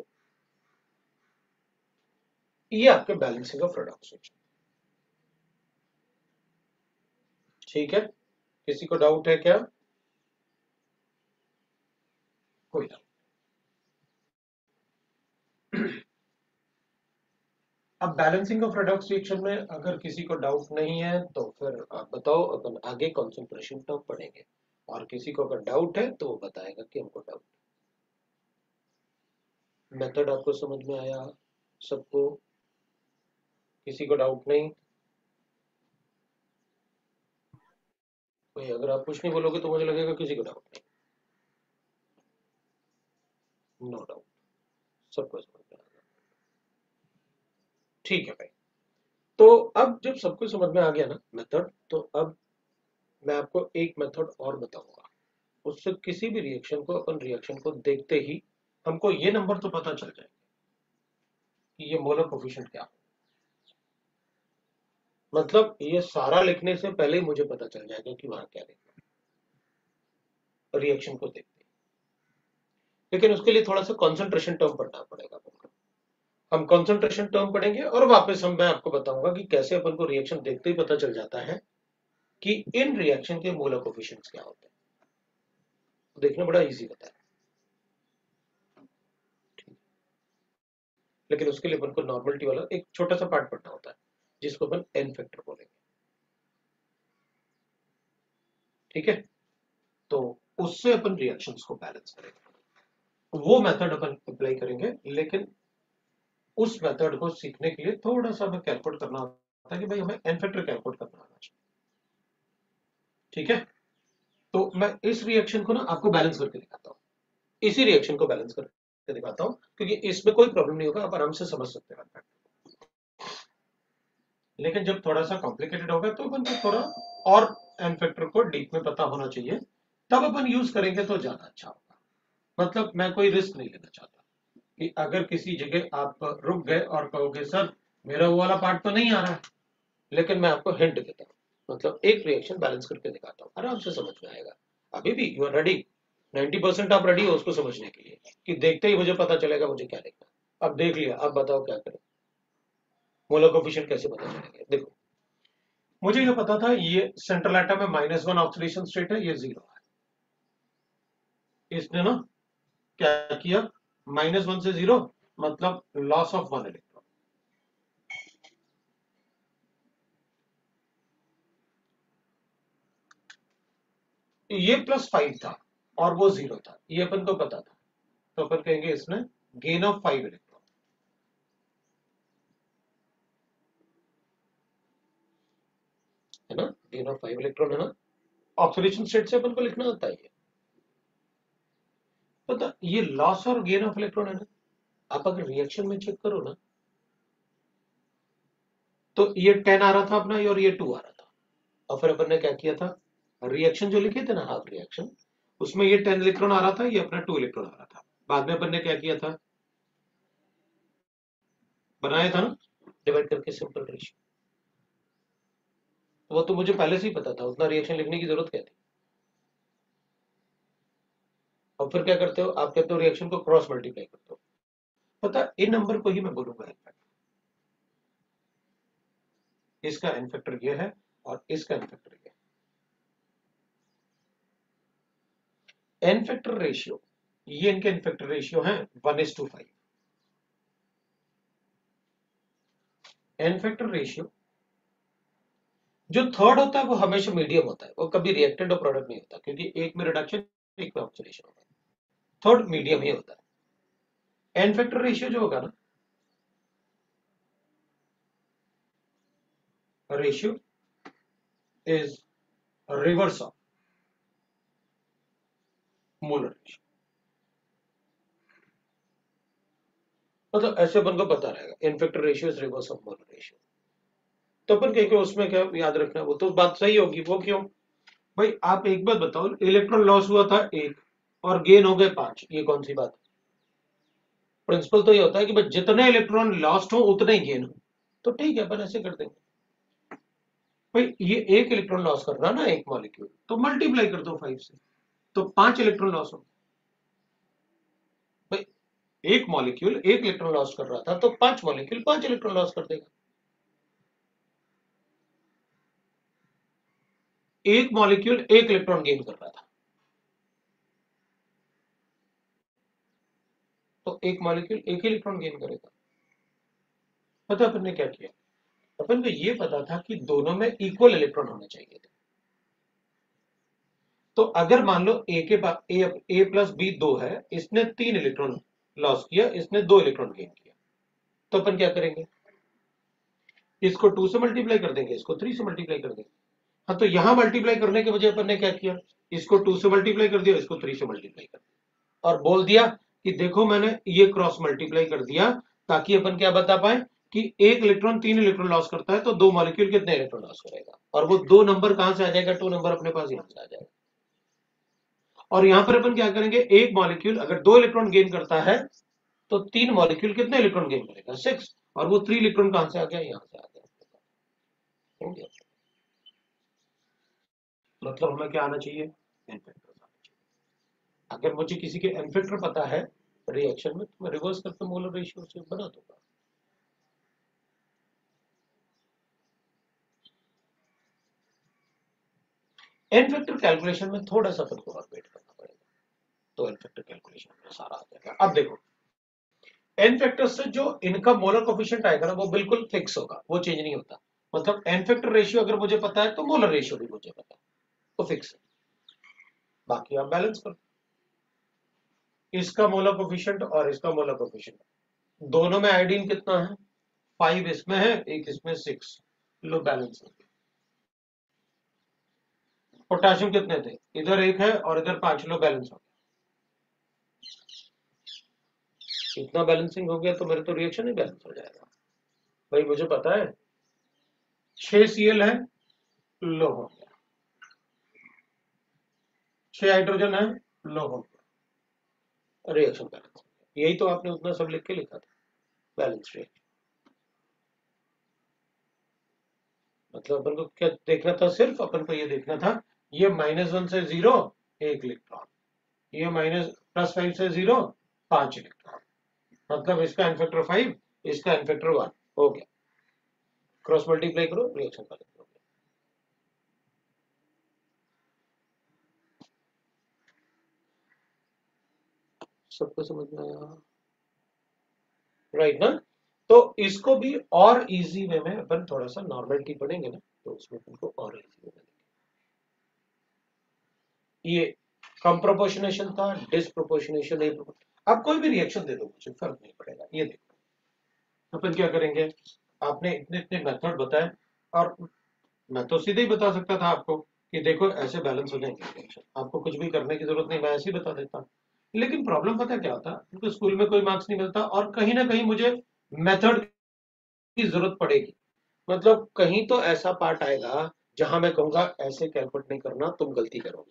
ये आपके बैलेंसिंग ऑफ रेडॉक्स रिएक्शन, ठीक है, किसी को डाउट है क्या, कोई डाउट, अब बैलेंसिंग ऑफ रेडॉक्स रिएक्शन में अगर किसी को डाउट नहीं है तो फिर आप बताओ, अपन आगे कॉन्सेंट्रेशन टर्म पढ़ेंगे, और किसी को अगर डाउट है तो वो बताएगा कि हमको डाउट, मेथड आपको समझ में आया सबको, किसी को डाउट नहीं, कोई अगर आप कुछ नहीं बोलोगे तो मुझे लगेगा किसी को डाउट नहीं, नो डाउट, सबको समझ में आ गया। ठीक है भाई, तो अब जब सबको समझ में आ गया ना मेथड, तो अब मैं आपको एक मेथड और बताऊंगा। उससे किसी भी रिएक्शन को, अपन रिएक्शन को देखते ही हमको ये नंबर तो पता चल जाएगा कि ये मोलर कोफिशिएंट क्या है। मतलब ये सारा लिखने से पहले ही मुझे पता चल जाएगा कि वहां क्या लिखना है रिएक्शन को देखते ही। लेकिन उसके लिए थोड़ा सा कॉन्सेंट्रेशन टर्म पढ़ना पड़ेगा अपन को। हम कॉन्सेंट्रेशन टर्म पढ़ेंगे और वापस मैं आपको बताऊंगा कि कैसे अपन को रिएक्शन देखते ही पता चल जाता है कि इन रिएक्शन के मोलर कोफिशिएंट्स क्या होते हैं। तो देखना बड़ा इजी होता है, लेकिन उसके लिए अपन को नॉर्मलिटी वाला एक छोटा सा पार्ट पढ़ना होता है जिसको अपन एन फैक्टर बोलेंगे। ठीक है, तो उससे अपन रिएक्शंस को बैलेंस करेंगे, वो मेथड अपन अप्लाई करेंगे। लेकिन उस मेथड को सीखने के लिए थोड़ा सा हमें कैलकुलेट करना होता है कि भाई हमें एन फैक्टर कैलकुलेट करना आना चाहिए। ठीक है, तो मैं इस रिएक्शन को ना आपको बैलेंस करके दिखाता हूँ, इसी रिएक्शन को बैलेंस करके दिखाता हूँ, क्योंकि इसमें कोई प्रॉब्लम नहीं होगा, आप आराम से समझ सकते हैं। लेकिन जब थोड़ा सा कॉम्प्लिकेटेड होगा तो अपन को थोड़ा और एन फैक्टर को डीप में पता होना चाहिए, तब अपन यूज करेंगे तो ज्यादा अच्छा होगा। मतलब मैं कोई रिस्क नहीं लेना चाहता कि अगर किसी जगह आप रुक गए और कहोगे सर मेरा वो वाला पार्ट तो नहीं आ रहा है, लेकिन मैं आपको हिंट देता हूँ, मतलब एक रिएक्शन बैलेंस करके दिखाता हूँ, आराम से समझ में आएगा। अभी भी यू आर रेडी, 90% आप रेडी हो उसको समझने के लिए कि देखते ही मुझे पता चलेगा मुझे क्या देखना। अब देख लिया, अब बताओ क्या करें, मोलर कोफिशिएंट कैसे पता चलेंगे। देखो, मुझे ये पता था ये सेंट्रल एटम में -1 ऑक्सीडेशन स्टेट है, ये 0 है। इसने ना क्या किया, -1 से 0 मतलब लॉस ऑफ 1 इलेक्ट्रॉन। ये +5 था और वो 0 था, ये अपन को पता था, तो अपन कहेंगे इसने गेन ऑफ 5 इलेक्ट्रॉन, है ना, गेन ऑफ 5 इलेक्ट्रॉन है ना। ऑक्सीडेशन स्टेट से अपन को लिखना होता है ये, पता ये लॉस और गेन ऑफ इलेक्ट्रॉन है ना। आप अगर रिएक्शन में चेक करो ना, तो ये 10 आ रहा था अपना और ये 2 आ रहा था, और फिर अपन ने क्या किया था, रिएक्शन जो लिखे थे ना हाफ रिएक्शन, उसमें ये 10 इलेक्ट्रॉन आ रहा था, ये अपना 2 इलेक्ट्रॉन आ रहा था। बाद में अपन ने क्या किया था, बनाया था ना डिवाइड करके सिंपल रेशियो। वो तो मुझे पहले से ही पता था, उतना रिएक्शन लिखने की जरूरत क्या थी। और फिर क्या करते हो आप, कहते हो रिएक्शन को क्रॉस मल्टीप्लाई करते हो। पता इन नंबर को ही मैं बोलूंगा एन फैक्टर, इसका एन फैक्टर ये है और इसका एन फैक्टर ये है। एन फैक्टर रेशियो, ये इनके एन फैक्टर रेशियो है 1:5। एन फैक्टर रेशियो जो थर्ड होता है वो हमेशा मीडियम होता है, वो कभी रिएक्टेंट और प्रोडक्ट नहीं होता, क्योंकि एक में रिडक्शन एक में ऑक्सीडेशन होता है, थर्ड मीडियम ही होता है। एन फैक्टर रेशियो जो होगा ना, ratio is reverse of molar ratio. मतलब ऐसे अपन को पता रहेगा n factor ratio is reverse of molar ratio. तो अपन कहेंगे उसमें क्या याद रखना, वो तो बात सही होगी, वो क्यों भाई। आप एक बात बताओ, इलेक्ट्रॉन लॉस हुआ था 1 और गेन हो गए 5, ये कौन सी बात है। प्रिंसिपल तो ये होता है कि भाई जितने इलेक्ट्रॉन लॉस्ट हो उतने ही गेन हो, तो ठीक है अपन ऐसे कर देंगे। भाई ये 1 इलेक्ट्रॉन लॉस कर रहा ना एक मॉलिक्यूल, तो मल्टीप्लाई कर दो 5 से, तो 5 इलेक्ट्रॉन लॉस हो। भाई एक मॉलिक्यूल 1 इलेक्ट्रॉन लॉस कर रहा था, तो 5 मॉलिक्यूल 5 इलेक्ट्रॉन लॉस कर देगा। एक मॉलिक्यूल 1 इलेक्ट्रॉन गेन कर रहा था, तो एक मॉलिक्यूल 1 इलेक्ट्रॉन गेन करेगा। पता अपन ने क्या किया, अपन को ये पता था कि दोनों में इक्वल इलेक्ट्रॉन होने चाहिए थे। तो अगर मान लो ए के पास ए प्लस बी 2 है, इसने 3 इलेक्ट्रॉन लॉस किया, इसने 2 इलेक्ट्रॉन गेन किया, तो अपन क्या करेंगे, इसको 2 से मल्टीप्लाई कर देंगे, इसको 3 से मल्टीप्लाई कर देंगे। हाँ, तो यहां मल्टीप्लाई करने के वजह अपन ने क्या किया, इसको 2 से मल्टीप्लाई कर दिया, इसको 3 से मल्टीप्लाई कर दिया, और बोल दिया कि देखो मैंने ये क्रॉस मल्टीप्लाई कर दिया ताकि अपन क्या बता पाए कि एक इलेक्ट्रॉन 3 इलेक्ट्रॉन लॉस करता है तो 2 मॉलिक्यूल कितने इलेक्ट्रॉन लॉस करेगा, और वो 2 नंबर कहां से आ जाएगा, 2 नंबर अपने पास यहां से आ जाएगा। और यहां पर अपन क्या करेंगे, एक मॉलिक्यूल अगर 2 इलेक्ट्रॉन गेन करता है तो 3 मॉलिक्यूल कितने इलेक्ट्रॉन गेन करेगा, 6, और वो 3 इलेक्ट्रॉन कहां से आ गया, यहां से आ गया। हो गया। मतलब हमें क्या आना चाहिए, एन फैक्टर आना चाहिए। अगर मुझे किसी के एन फैक्टर पता है रिएक्शन में तो मैं रिवर्स करके मोलर रेशियो से बना दूंगा। एन फैक्टर कैलकुलेशन में थोड़ा सा अपन को और वेट करना पड़ेगा, तो एन फैक्टर कैलकुलेशन में सारा आ जाएगा। अब देखो एन फैक्टर से जो इनका मोलर कोफिशिएंट आएगा ना वो बिल्कुल फिक्स होगा, वो चेंज नहीं होता। मतलब एन फैक्टर रेशियो अगर मुझे पता है तो मोलर रेशियो भी मुझे पता है, तो फिक्स है। बाकी आप बैलेंस करो, इसका मोलर कोफिशिएंट और इसका मोलर कोफिशिएंट, दोनों में आयोडीन कितना है, 5 इसमें है, एक इसमें 6, लो बैलेंस हो गया। पोटेशियम कितने थे, इधर 1 है और इधर 5, लो बैलेंस हो गया। इतना बैलेंसिंग हो गया तो मेरे तो रिएक्शन ही बैलेंस हो जाएगा। भाई मुझे पता है 6 Cl है, लो हो गया, 6 हाइड्रोजन है, लो हो गया, रिएक्शन बैलेंस हो गया। यही तो आपने उतना सब लिख के लिखा था, बैलेंस रिएक्शन। मतलब अपन को क्या देखना था, सिर्फ अपन को ये देखना था ये -1 से 0 1 इलेक्ट्रॉन, ये +5 से 0 5 इलेक्ट्रॉन, मतलब इसका एन फैक्टर 5, इसका एन फैक्टर 1 हो गया। क्रॉस मल्टीप्लाई करो, रिएक्शन बैलेंस हो गया। सबको समझ में आया, राइट ना। तो इसको भी और इजी वे में अपन थोड़ा सा नॉर्मलिटी पढ़ेंगे ना, तो उसमें अपन को और इजी वे में ये कम प्रोपोर्शनेशन था, डिसप्रोपोर्शनेशन नहीं। आप कोई भी रिएक्शन दे दो मुझे फर्क नहीं पड़ेगा। ये देखो अपन क्या करेंगे, आपने इतने इतने मेथड बताए और मैं तो सीधे ही बता सकता था आपको कि देखो ऐसे बैलेंस हो जाएंगे रिएक्शन, आपको कुछ भी करने की जरूरत नहीं, मैं ऐसे ही बता देता। लेकिन प्रॉब्लम पता क्या होता, क्योंकि स्कूल में कोई मार्क्स नहीं मिलता और कहीं ना कहीं मुझे मेथड की जरूरत पड़ेगी। मतलब कहीं तो ऐसा पार्ट आएगा जहां मैं कहूंगा ऐसे कैलकुलेट नहीं करना, तुम गलती करोगे।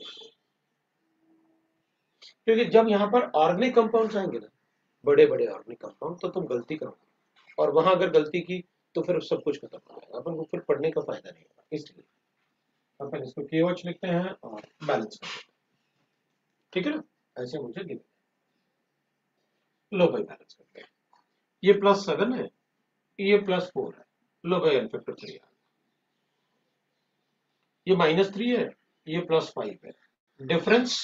क्योंकि जब यहाँ पर ऑर्गेनिक कंपाउंड्स आएंगे ना, बड़े बड़े ऑर्गेनिक कंपाउंड, तो तुम गलती करोगे और वहां अगर गलती की तो फिर सब कुछ खत्म हो जाएगा, अपन को फिर पढ़ने का फायदा नहीं होगा। इसलिए अपन इसको KOH लिखते हैं और बैलेंस करते हैं, ठीक है ना, ऐसे मुझे गिव। लो भाई बैलेंस करते हैं, ये +7 है, ये +4 है, लो भाई एन फैक्टर 3 है, ये -3 है, ये +5 है। डिफरेंस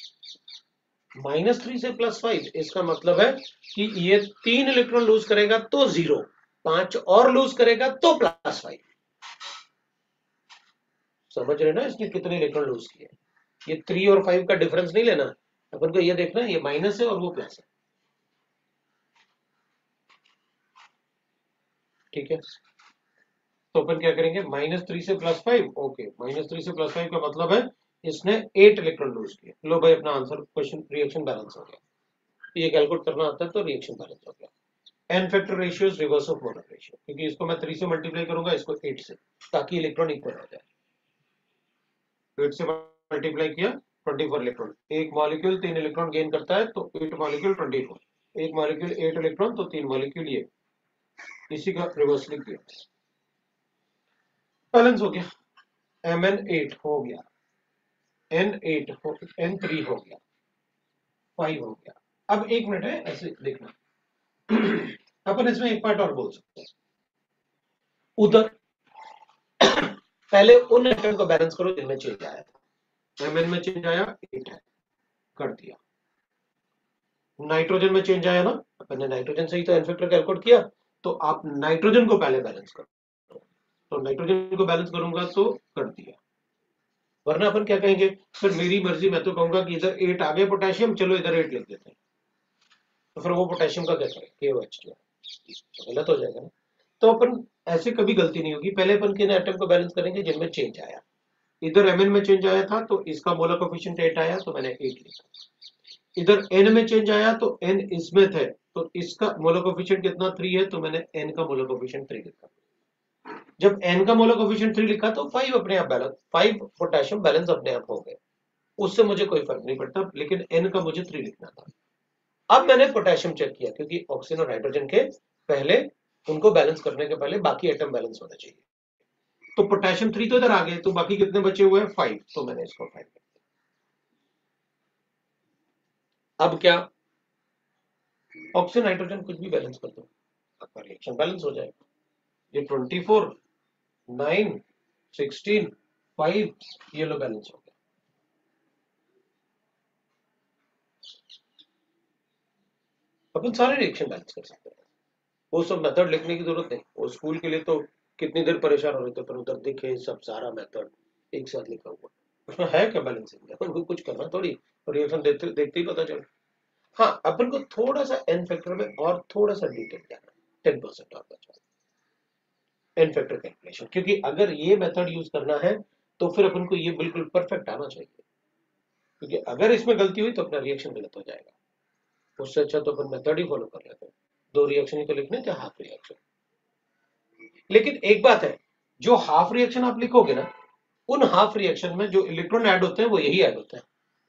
-3 से +5, इसका मतलब है कि ये 3 इलेक्ट्रॉन लूज करेगा तो 0, 5 और लूज करेगा तो +5। समझ रहे ना इसने कितने इलेक्ट्रॉन लूज किए। ये 3 और 5 का डिफरेंस नहीं लेना, अपन को ये देखना है ये माइनस है और वो प्लस है, ठीक है। तो अपन क्या करेंगे, -3 से +5, ओके, -3 से +5 का मतलब है इसने 8 इलेक्ट्रॉन लूज किए। लो भाई अपना आंसर, क्वेश्चन रिएक्शन बैलेंस हो गया। ये कैलकुलेट करना आता है तो रिएक्शन बैलेंस हो गया। N factor ratio is reverse of molar ratio, क्योंकि इसको मैं 3 से मल्टीप्लाई करूंगा, इसको 8 से, ताकि इलेक्ट्रॉन इक्वल हो जाए। 8 से मल्टीप्लाई किया 24 इलेक्ट्रॉन, एक मॉलिक्यूल 3 इलेक्ट्रॉन गेन करता है तो 8 मॉलिक्यूल 24, एक मॉलिक्यूल 8 इलेक्ट्रॉन तो 3 मॉलिक्यूल ये, इसी का रिवर्स लिख दिया, बैलेंस हो गया। Mn8 हो गया, N8 हो, N3 हो गया, 5 हो गया। अब एक मिनट है, ऐसे देखना अपन इसमें एक पार्ट और बोल सकते हैं। उधर पहले उन एटम को बैलेंस करो जिनमें चेंज आया था। Mn में चेंज आया 8 है, कर दिया। नाइट्रोजन में चेंज आया ना, अपन ने नाइट्रोजन से ही तो एन फैक्टर कैलकुलेट किया, तो आप नाइट्रोजन को पहले बैलेंस करो, तो नाइट्रोजन को बैलेंस करूंगा तो कर दिया। वरना अपन क्या कहेंगे, फिर मेरी मर्जी, मैं तो कहूंगा कि इधर 8 आ गए पोटेशियम, चलो इधर 8 लिख देते हैं, तो फिर वो पोटेशियम का क्या करें, KOH जो है, गलत हो जाएगा ना। तो अपन ऐसे कभी गलती नहीं होगी, पहले अपन किन एटम को बैलेंस करेंगे जिनमें चेंज आया। इधर Mn में चेंज आया था तो इसका मोलर कोफिशिएंट 8 आया तो मैंने 8 लिखा, इधर n में चेंज आया तो n इसमें थे, तो इसका मोलर कोफिशिएंट कितना 3 है, तो मैंने n का मोलर कोफिशिएंट 3 लिखा। जब n का मोलर कोफिशिएंट 3 लिखा तो 5 अपने आप बैलेंस, 5 पोटेशियम बैलेंस अपने आप हो गए, उससे मुझे कोई फर्क नहीं पड़ता, लेकिन n का मुझे 3 लिखना था। अब मैंने पोटेशियम चेक किया, क्योंकि ऑक्सीजन और हाइड्रोजन के पहले उनको बैलेंस करने के पहले बाकी एटम बैलेंस होना चाहिए। तो पोटेशियम 3 तो इधर आ गए, तो बाकी कितने बचे हुए हैं 5, तो मैंने इसको 5 कर दिया। अब क्या, ऑक्सीजन हाइड्रोजन कुछ भी बैलेंस कर दो, आपका रिएक्शन बैलेंस हो जाएगा। ये 24 9 16 5 ये लो बैलेंस हो गया। अपन सारे रिएक्शन बैलेंस कर सकते हैं, वो सब मेथड लिखने की जरूरत नहीं, वो स्कूल के लिए तो कितनी देर परेशान हो रहे थे, पर उधर दिखे सब सारा मेथड एक साथ लिखा हुआ, उसमें है क्या बैलेंसिंग में, अपन को कुछ करना थोड़ी, रिएक्शन देखते देखते ही पता चला। हाँ, अपन को थोड़ा सा एन फैक्टर में और थोड़ा सा डिटेल जाना, 10% और बचा एन फैक्टर कैलकुलेशन, क्योंकि अगर ये मेथड यूज करना है तो फिर अपन को ये बिल्कुल परफेक्ट आना चाहिए, क्योंकि अगर इसमें गलती हुई तो अपना रिएक्शन गलत हो जाएगा। उससे अच्छा तो अपन मेथड ही फॉलो कर लेते हैं, 2 रिएक्शन ही तो लिखने थे, हाफ रिएक्शन। लेकिन एक बात है, जो हाफ रिएक्शन आप लिखोगे ना, उन हाफ रिएक्शन में जो इलेक्ट्रॉन ऐड होते हैं वो यही ऐड होते हैं।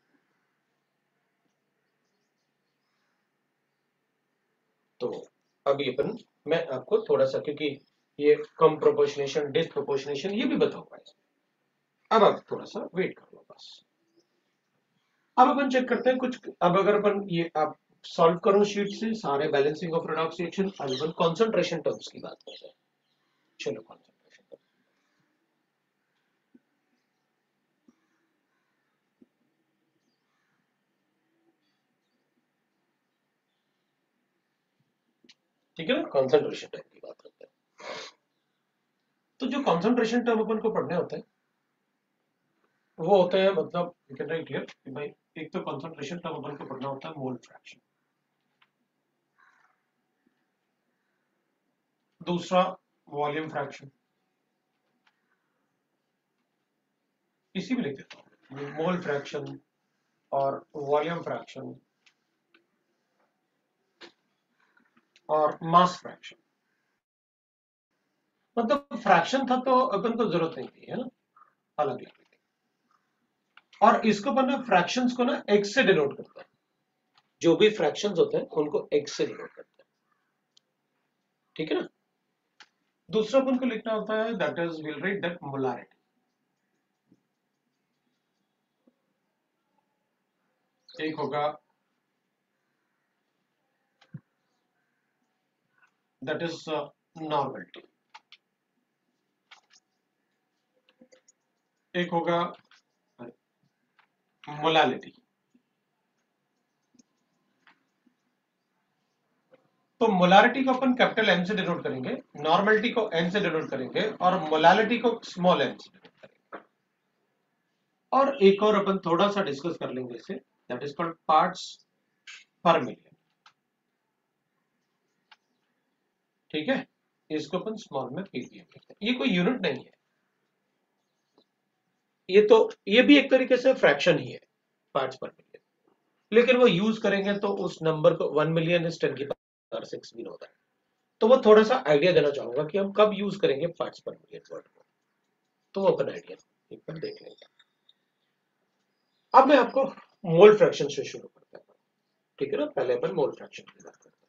तो अभी अपन, मैं आपको थोड़ा सा, क्योंकि ये कम प्रोपोर्शनेशन डिसप्रोपोर्शनेशन ये भी बताऊंगा, अब आप थोड़ा सा वेट कर लो बस। अब अपन चेक करते हैं कुछ, अब अगर अपन ये आप सॉल्व करो शीट से सारे बैलेंसिंग ऑफ रेडॉक्स रिएक्शन, अब अपन कंसंट्रेशन टर्म्स की बात करते हैं। चलो कंसंट्रेशन टर्म, ठीक है ना, कंसंट्रेशन टर्म की बात करते हैं। तो जो कंसंट्रेशन टर्म अपन को पढ़ने होते हैं वो होते हैं, मतलब यू कैन राइट हियर कि भाई, एक तो कंसंट्रेशन टर्म अपन को पढ़ना होता है मोल फ्रैक्शन, दूसरा वॉल्यूम फ्रैक्शन, इसी में लिख देता हूँ मोल फ्रैक्शन और वॉल्यूम फ्रैक्शन और मास फ्रैक्शन। मतलब फ्रैक्शन था तो अपन को जरूरत नहीं थी, है ना, अलग लिख देते। और इसको अपन ना फ्रैक्शंस को ना एक्स से डिनोट करते हैं, जो भी फ्रैक्शंस होते हैं उनको एक्स से डिनोट करते हैं, ठीक है ना। दूसरा अपन को लिखना होता है, that is will write that molarity, एक होगा दैट इज नॉर्मलिटी, एक होगा मोलालिटी। तो मोलारिटी को अपन कैपिटल एम से डिनोट करेंगे, नॉर्मलिटी को एन से डिनोट करेंगे और मोलालिटी को स्मॉल एन से डिनोट करेंगे। और एक और अपन थोड़ा सा डिस्कस कर लेंगे इसे, that is called parts per million, ठीक है। इसको अपन स्मॉल में पीपीएम लिखते हैं, ये कोई यूनिट नहीं है, ये तो ये भी एक तरीके से फ्रैक्शन ही है, पार्ट्स पर मिलियन, लेकिन वो यूज करेंगे तो उस नंबर को 1 मिलियन इज 10 की पावर 6 भी होता है। तो वो थोड़ा सा आइडिया देना चाहूंगा कि हम कब यूज करेंगे पार्ट्स पर मिलियन वर्ड को, तो वो अपन आइडिया एक बार देख लेंगे। अब मैं आपको मोल फ्रैक्शन से शुरू करता हूं, ठीक है ना, पहले अपन मोल फ्रैक्शन की बात करते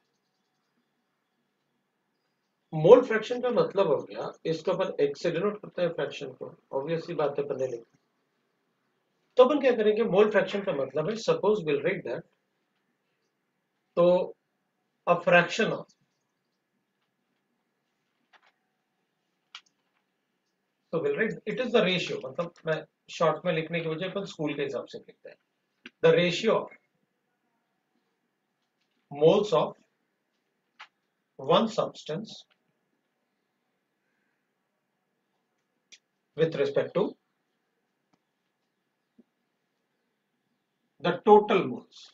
हैं। मोल फ्रैक्शन का मतलब हो गया, इसको अपन एक्स से डिनोट करते हैं फ्रैक्शन को, ऑब्वियस सी बात है, पहले लिखते। तो अपन क्या करेंगे, मोल फ्रैक्शन का मतलब है, सपोज विल राइट दैट, तो अ फ्रैक्शन ऑफ, तो will write it is the ratio, मतलब मैं शॉर्ट में लिखने की वजह अपन स्कूल के हिसाब से लिखते हैं, the ratio of moles of one substance with respect to the total moles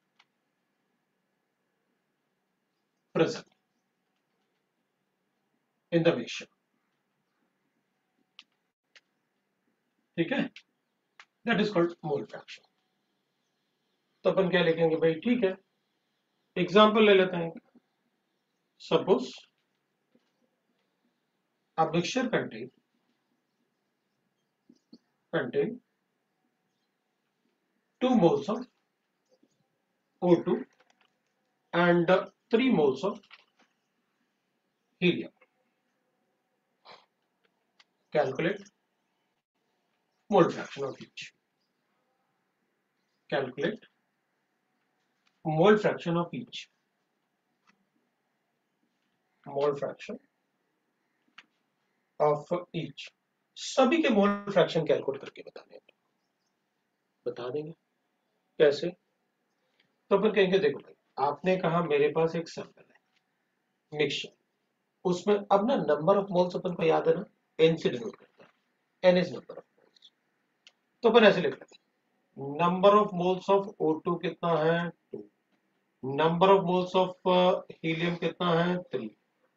present in the ratio, ठीक है, that is called mole fraction। तो अपन क्या लिखेंगे भाई, ठीक है, एग्जाम्पल ले लेते हैं। Suppose a mixture contain 2 moles of O2 and 3 moles of helium. Calculate mole fraction of each. Calculate mole fraction of each. Mole fraction of each. सभी के मोल फ्रैक्शन कैलकुलेट करके बता देंगे। कैसे? तो अपन कहेंगे देखो भाई, आपने कहा मेरे पास एक सैंपल है मिक्सचर, उसमें अब ना नंबर ऑफ मोल्स अपन को याद है ना, एन से डिनोट करता है, n is number of moles. तो अपन ऐसे लिख लेते हैं, number of moles of O2 कितना है 2, number of moles of helium कितना है 3,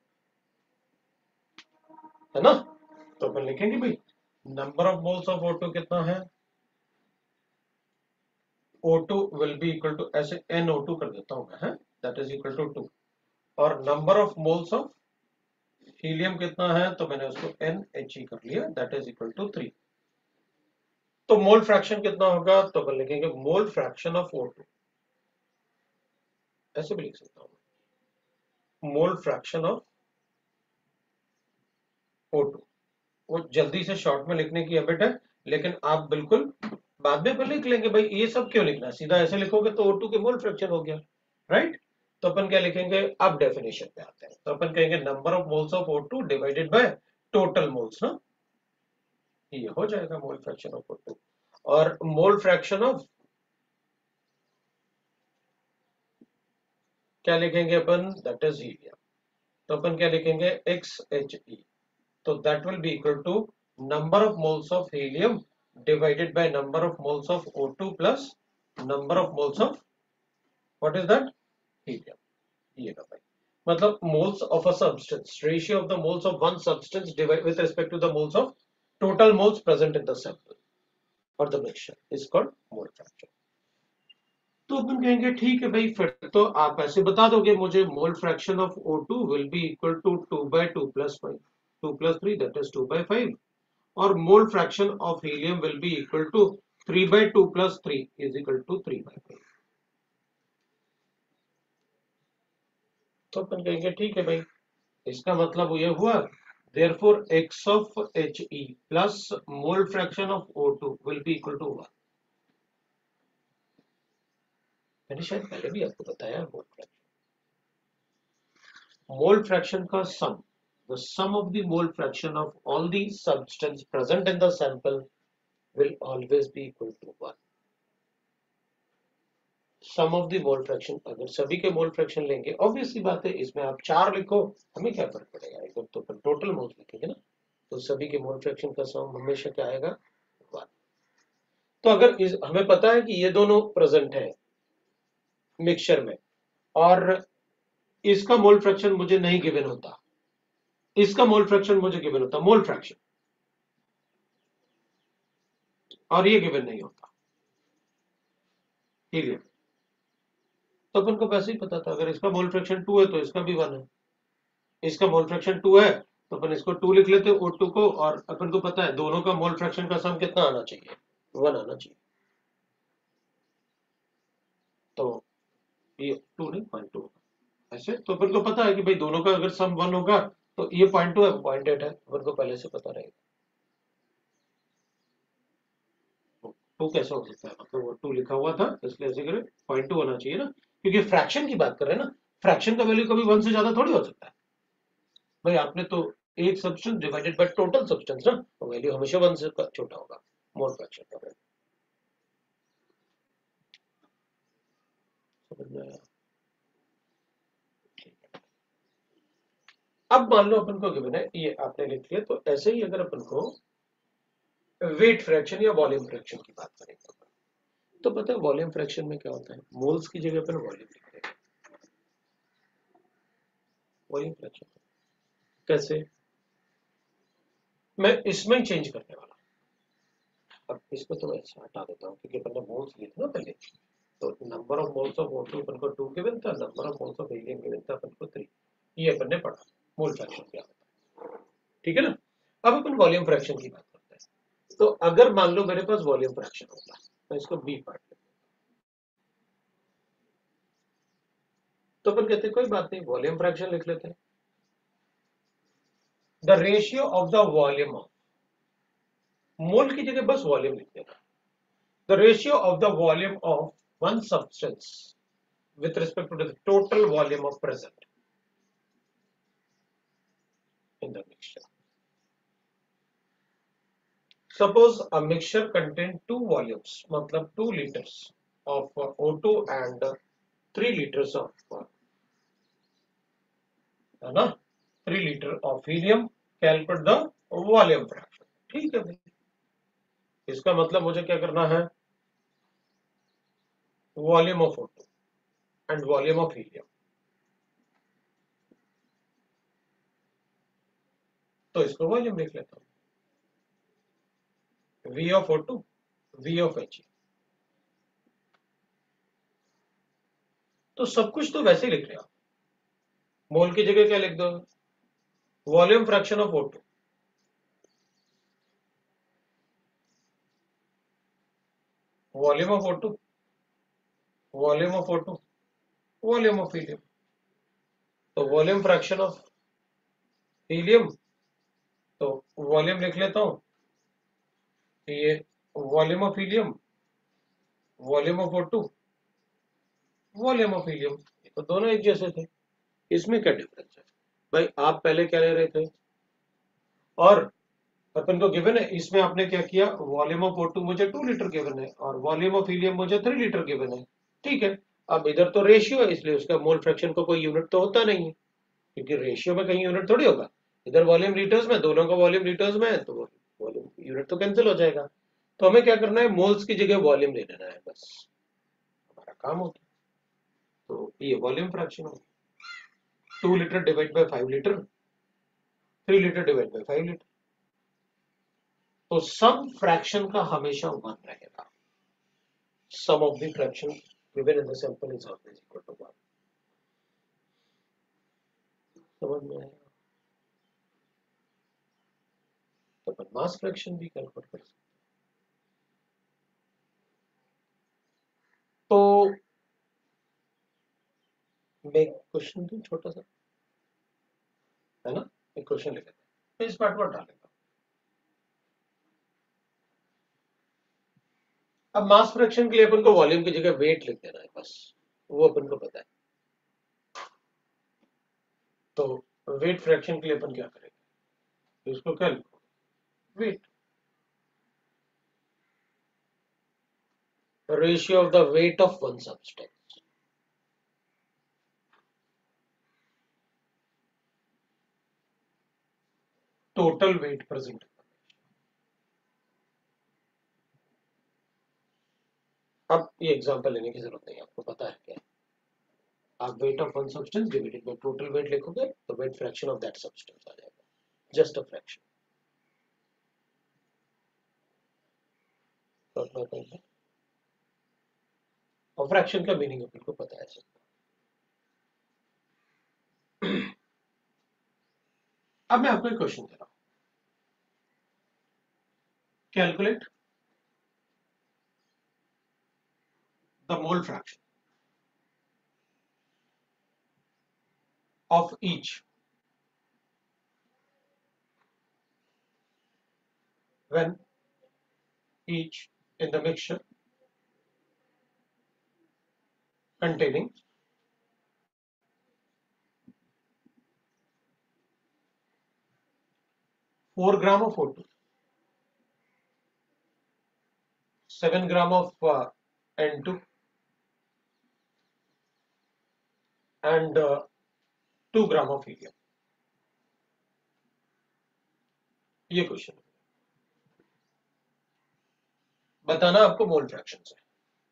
है ना। तो अपन लिखेंगे भाई number of moles of O2 कितना है, O2 will be equal to, ऐसे NO2 कर देता हूं मैं, that is equal to 2, और number of moles of helium कितना है, तो मैंने उसको NHE कर लिया, that is equal to 3। तो मोल फ्रैक्शन कितना होगा, तो अपन लिखेंगे मोल फ्रैक्शन ऑफ O2, ऐसे भी लिख सकता हूं, मोल फ्रैक्शन ऑफ O2। वो जल्दी से शॉर्ट में लिखने की हैबिट है, लेकिन आप बिल्कुल बाद में लिख लेंगे भाई, ये सब क्यों लिखना, सीधा ऐसे लिखोगे तो O2 के मोल फ्रैक्शन हो गया, राइट। तो अपन क्या लिखेंगे, अब डेफिनेशन पे आते हैं। तो अपन कहेंगे number of moles of O2 divided by total moles ना, ये हो जाएगा मोल फ्रैक्शन ऑफ O2। और मोल फ्रैक्शन ऑफ क्या लिखेंगे अपन, दैट इज हीलियम। तो अपन क्या लिखेंगे, XHE। तो that will be equal to number of moles of helium divided by number of moles of O2 plus number of moles of what is that, helium. ये ना भाई, मतलब moles of a substance, ratio of the moles of one substance divide with respect to the moles of total moles present in the sample और the mixture is called mole fraction. तो अपन कहेंगे ठीक है भाई, फिर तो आप ऐसे बता दोगे मुझे, mole fraction of O2 will be equal to 2/2 plus 5, 2 plus 3 that is 2/5, और mole fraction of helium will be equal to 3/2 plus 3 is equal to 3/5। तो अपन कहेंगे ठीक है भाई, इसका मतलब ये हुआ, therefore x of He plus mole fraction of O2 will be equal to 1। मैंने शायद पहले भी आपको बताया, मोल फ्रैक्शन का sum, the sum of the mole fraction of all the substance present in the sample will always be equal to 1। Sum of the mole fraction, अगर सभी के मोल फ्रैक्शन लेंगे, ऑब्वियसली बात है, इसमें आप 4 लिखो, हमें क्या फर्क पड़ेगा, एकदम तो टोटल मोल लिखेंगे ना, तो सभी के मोल फ्रैक्शन का सम हमेशा क्या आएगा, 1। तो अगर हमें पता है कि ये दोनों प्रेजेंट है मिक्सचर में, और इसका मोल फ्रैक्शन मुझे नहीं गिवन होता, इसका मोल फ्रैक्शन मुझे गिवन होता, मोल फ्रैक्शन, और ये गिवन नहीं होता हीलियम, तो अपन को वैसे ही पता था, अगर इसका मोल फ्रैक्शन 2 है तो इसका भी 1 है, इसका मोल फ्रैक्शन 2 है तो अपन इसको 2 लिख लेते O2 को, और अपन को पता है दोनों का मोल फ्रैक्शन का सम कितना आना चाहिए, 1 आना चाहिए। तो ये 2 नहीं 0.2 ऐसे, तो अपन को पता है कि भाई दोनों का अगर सम 1 होगा तो ये 0.2 है 0.8 है, अपन को पहले से पता रहेगा। 2 कैसे हो सकता है, मतलब वो 2 लिखा हुआ था इसलिए ऐसे करें, 0.2 होना चाहिए ना, क्योंकि फ्रैक्शन की बात कर रहे हैं ना, फ्रैक्शन का वैल्यू कभी 1 से ज्यादा थोड़ी हो सकता है भाई, आपने तो एक substance divided by total substance ना, तो वैल्यू हमेशा 1 से छोटा होगा मोल फ्रैक्शन का वैल्यू। समझ में आया? अब मान लो अपन को गिवन है, ये आपने लिख लिया, तो ऐसे ही अगर अपन को वेट फ्रैक्शन या वॉल्यूम फ्रैक्शन की बात करेंगे, तो पता है वॉल्यूम फ्रैक्शन में क्या होता है, मोल्स की जगह पर वॉल्यूम लिख रहे हैं, वॉल्यूम फ्रैक्शन कैसे, मैं इसमें ही चेंज करने वाला, अब इसको तो मैं हटा देता हूँ क्योंकि अपन ने मोल्स लिए थे ना पहले, तो number of moles of O2 अपन को 2 गिवन था, number of moles of helium given था अपन को 3। ये अपन ने पढ़ा मोल फ्रैक्शन क्या होता है, ठीक है ना। अब अपन वॉल्यूम फ्रैक्शन की बात करते हैं। तो अगर मान लो मेरे पास वॉल्यूम फ्रैक्शन होगा, तो इसको बी पार्ट लेते हैं। तो अपन कहते हैं कोई बात नहीं, वॉल्यूम फ्रैक्शन लिख लेते हैं। The ratio of the volume of, mole की जगह बस वॉल्यूम लिख देना। The ratio of the volume of one substance with respect to the total volume of present in the mixture. Suppose a mixture contains two volumes, मतलब 2 liters of O2 and 3 liters of है ना 3 liter of helium. Calculate the volume fraction. ठीक है भाई, इसका मतलब मुझे क्या करना है, volume of O2 and volume of helium. तो इसको वॉल्यूम लिख लेता हूँ, V of O2, V of He। तो सब कुछ तो वैसे ही लिख रहे हो, मोल की जगह क्या लिख दो, volume fraction of O2, volume of O2, volume of O2, volume of helium. तो वॉल्यूम फ्रैक्शन ऑफ हीलियम, तो वॉल्यूम लिख लेता हूं, ये volume of helium, volume of O2, volume of helium. तो दोनों एक जैसे थे, इसमें क्या डिफरेंस है भाई। आप पहले क्या ले रहे थे, और अपन को गिवन है, इसमें आपने क्या किया, वॉल्यूम ऑफ O2 मुझे 2 लीटर गिवन है और वॉल्यूम ऑफ हीलियम मुझे 3 लीटर गिवन है, ठीक है। अब इधर तो रेशियो है, इसलिए उसका मोल फ्रैक्शन को कोई यूनिट तो होता नहीं है, क्योंकि रेशियो में कहीं यूनिट थोड़ी होगा। इधर वॉल्यूम लीटर्स में, दोनों का वॉल्यूम लीटर्स में है, तो वॉल्यूम यूनिट तो कैंसिल हो जाएगा। तो हमें क्या करना है, मोल्स की जगह वॉल्यूम ले लेना है, बस हमारा काम होता है। तो ये वॉल्यूम फ्रैक्शन हो, 2 litre divide by 5 litre, 3 litre divide by 5 litre. तो सम फ्रैक्शन का हमेशा 1 रहेगा, sum of the fraction given in the sample is always equal to 1। समझ में आया। तो अपन मास फ्रैक्शन भी कैलकुलेट कर सकते। तो मैं क्वेश्चन दूं छोटा सा, है ना, एक क्वेश्चन लिख लेते हैं, मैं इस पार्ट पर डाल लेता हूं। अब मास फ्रैक्शन के लिए अपन को वॉल्यूम की जगह वेट लिख देना है, बस वो अपन को पता है। तो वेट फ्रैक्शन के लिए अपन क्या करेंगे, इसको क्या लिखो, weight, ratio of the weight of one substance, total weight present. अब ये एग्जांपल लेने की जरूरत नहीं है, आपको पता है क्या, आप weight of one substance divided by total weight लिखोगे तो weight fraction of that substance आ जाएगा, जस्ट अ फ्रैक्शन। और फ्रैक्शन का मीनिंग अपन को पता है सब। अब मैं आपको एक क्वेश्चन दे रहा हूं, calculate the mole fraction of each when each in the mixture containing 4 gram of O2, 7 gram of N2 and 2 gram of helium। ये क्वेश्चन बताना आपको मोल फ्रैक्शन से।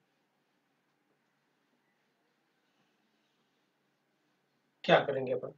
क्या करेंगे अपन,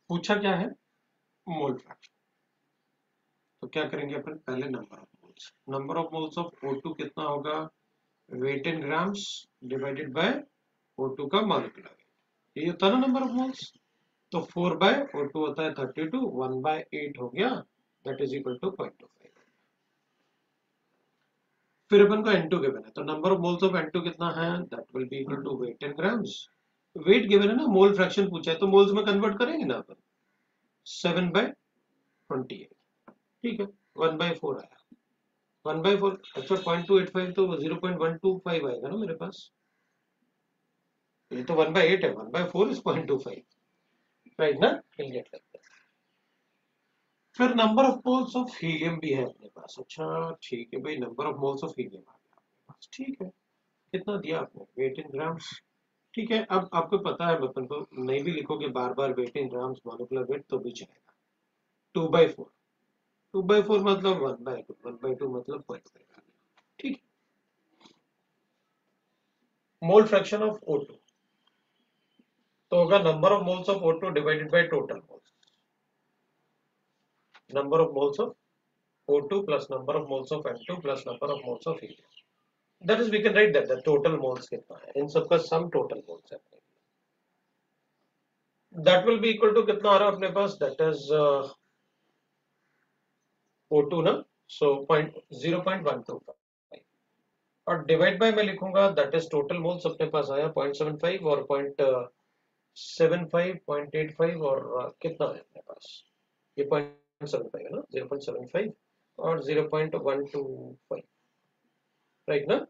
पूछा क्या है, मोल फ्रैक्शन। तो क्या करेंगे अपन, पहले number of moles of O2 कितना होगा, weight in grams divided by O2 का मॉलिक्यूलर वेट, ये होता है ना नंबर ऑफ मोल्स। तो 4 बाय O2 होता है 32, 1 बाय 8 हो गया, दैट इज इक्वल टू 0.25। फिर अपन को N2 गिवन है, तो number of moles of N2 कितना है, that will be equal to weight in grams. Weight given है ना, मोल फ्रैक्शन पूछा है तो मोल्स में कन्वर्ट करेंगे ना अपन, 7 बाय 28, ठीक है, 1 बाय 4 आया, 1 बाय 4, अच्छा 0.285 तो 0.125 आएगा ना मेरे पास, ये तो 1 बाय 8 है, 1 बाय 4 इज 0.25, राइट ना, विल गेट लाइक दैट। फिर number of moles of helium भी है अपने पास, अच्छा ठीक है भाई, number of moles of helium आ गया अपने पास, ठीक है, कितना दिया आपने, वेट इन ग्राम्स, ठीक है। अब आपको पता है, अपन को नहीं भी लिखोगे बार बार weight in grams molecular weight तो भी चलेगा, 2 बाई 4, 2 बाई 4 मतलब 1 बाई 2, 1 बाई 2 मतलब 0.5, ठीक। मोल फ्रैक्शन ऑफ O2 तो होगा number of moles of O2 divided by total moles, number of moles of O2 plus number of moles of N2 plus number of moles of helium, that is we can write that the total moles कितना है, इन सबका sum total moles है, that will be equal to कितना आ रहा है अपने पास, that is O2 ना, so 0.125 और डिवाइड बाय मैं लिखूंगा, दैट इज टोटल मोल्स अपने पास आया 0.75 और 0.75, 0.85 और कितना है अपने पास, ये 0.75 है ना, 0.75 और 0.125, राइट ना,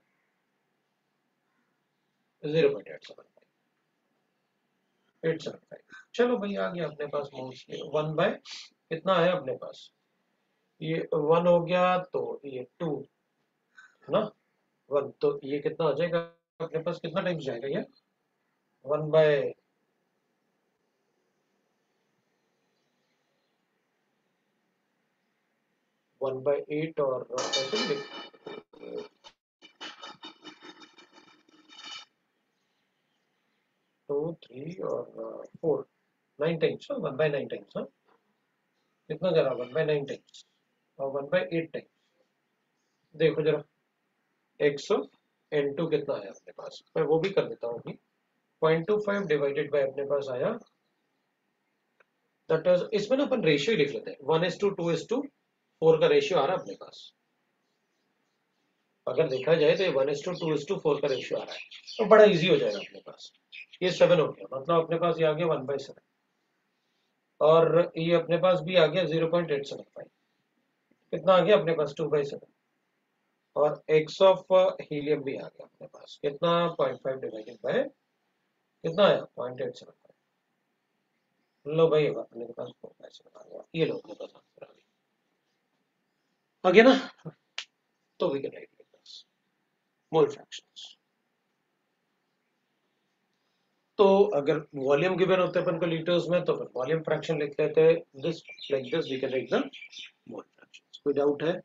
0.875, चलो भाई आ गया अपने पास मोल्स, 1 बाय कितना है अपने पास, ये 1 हो गया तो ये 2 ना, 1 तो ये कितना हो जाएगा अपने पास, कितना टाइम्स जाएगा ये, 1 बाय 1/8 और ऐसे भी 2 3 और 4, 9 टाइम्स, 1/9 टाइम्स, हाँ कितना जरा 1/9 टाइम्स और 1/8 टाइम्स, देखो जरा x ऑफ N2 कितना है अपने पास, मैं वो भी कर देता हूँ अभी, 0.25 डिवाइडेड बाय अपने पास आया, दैट इज, इसमें ना अपन रेशियो लिख लेते हैं, 1:2:4 का रेशियो आ रहा है अपने पास, अगर देखा जाए तो ये 1:2:4 का रेशियो आ रहा है, तो बड़ा इजी हो जाएगा अपने पास, ये 7 हो गया, मतलब अपने पास ये आ गया 1/7 और ये अपने पास भी आ गया 0.875, कितना आ गया अपने पास 2/7 और x ऑफ हीलियम भी आ गया अपने पास, कितना 0.5 डिवाइडेड बाय कितना आया 0.875, लो भाई अब अपने के पास 4/7 आ गया, ये लो अपने पास आंसर आ गया ना, तो we can write this mole fractions. तो अगर वॉल्यूम गिवन होते अपन को लीटर्स में तो अपन वॉल्यूम फ्रैक्शन लिख लेते हैं, this like this we can write the mole fractions, कोई डाउट है,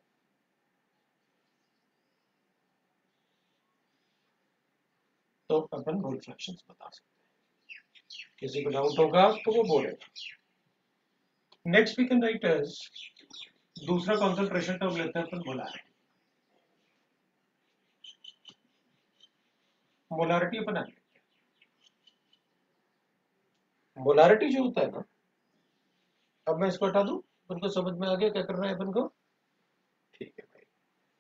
तो अपन मोल फ्रैक्शंस बता सकते हैं, किसी को डाउट होगा तो वो बोलेगा। Next we can write as, दूसरा कॉन्सेंट्रेशन टर्म लेते हैं अपन मोलारिटी, मोलारिटी अपन आ गया, मोलारिटी जो होता है ना, अब मैं इसको हटा दूं, अपन को समझ में आ गया क्या करना है अपन को, ठीक है भाई,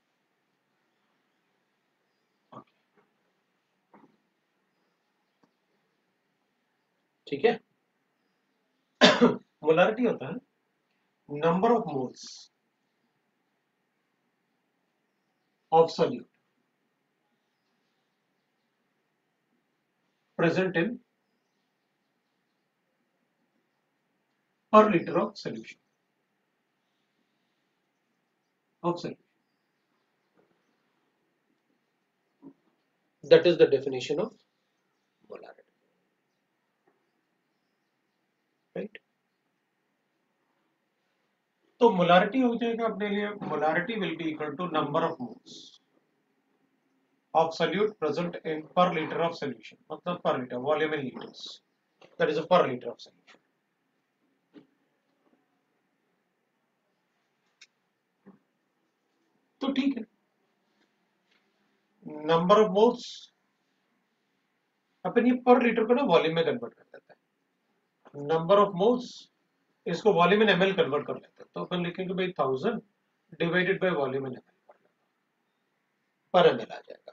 ठीक है। मोलारिटी होता है number of moles of solute present in per liter of solution of solution. That is the definition of molarity, right? तो molarity हो जाएगा अपने लिए, molarity will be equal to number of moles of solute present in per liter of solution, मतलब per liter volume in liters, that is a per liter of solution. ठीक है। Number of moles अपन ये पर litre को ना volume में convert कर देते हैं। नंबर ऑफ मोल्स इसको वॉल्यूम इन ml कन्वर्ट कर लेते हैं। तो अपन लिखेंगे भाई 1000 divided by volume in ml per ml आ जाएगा।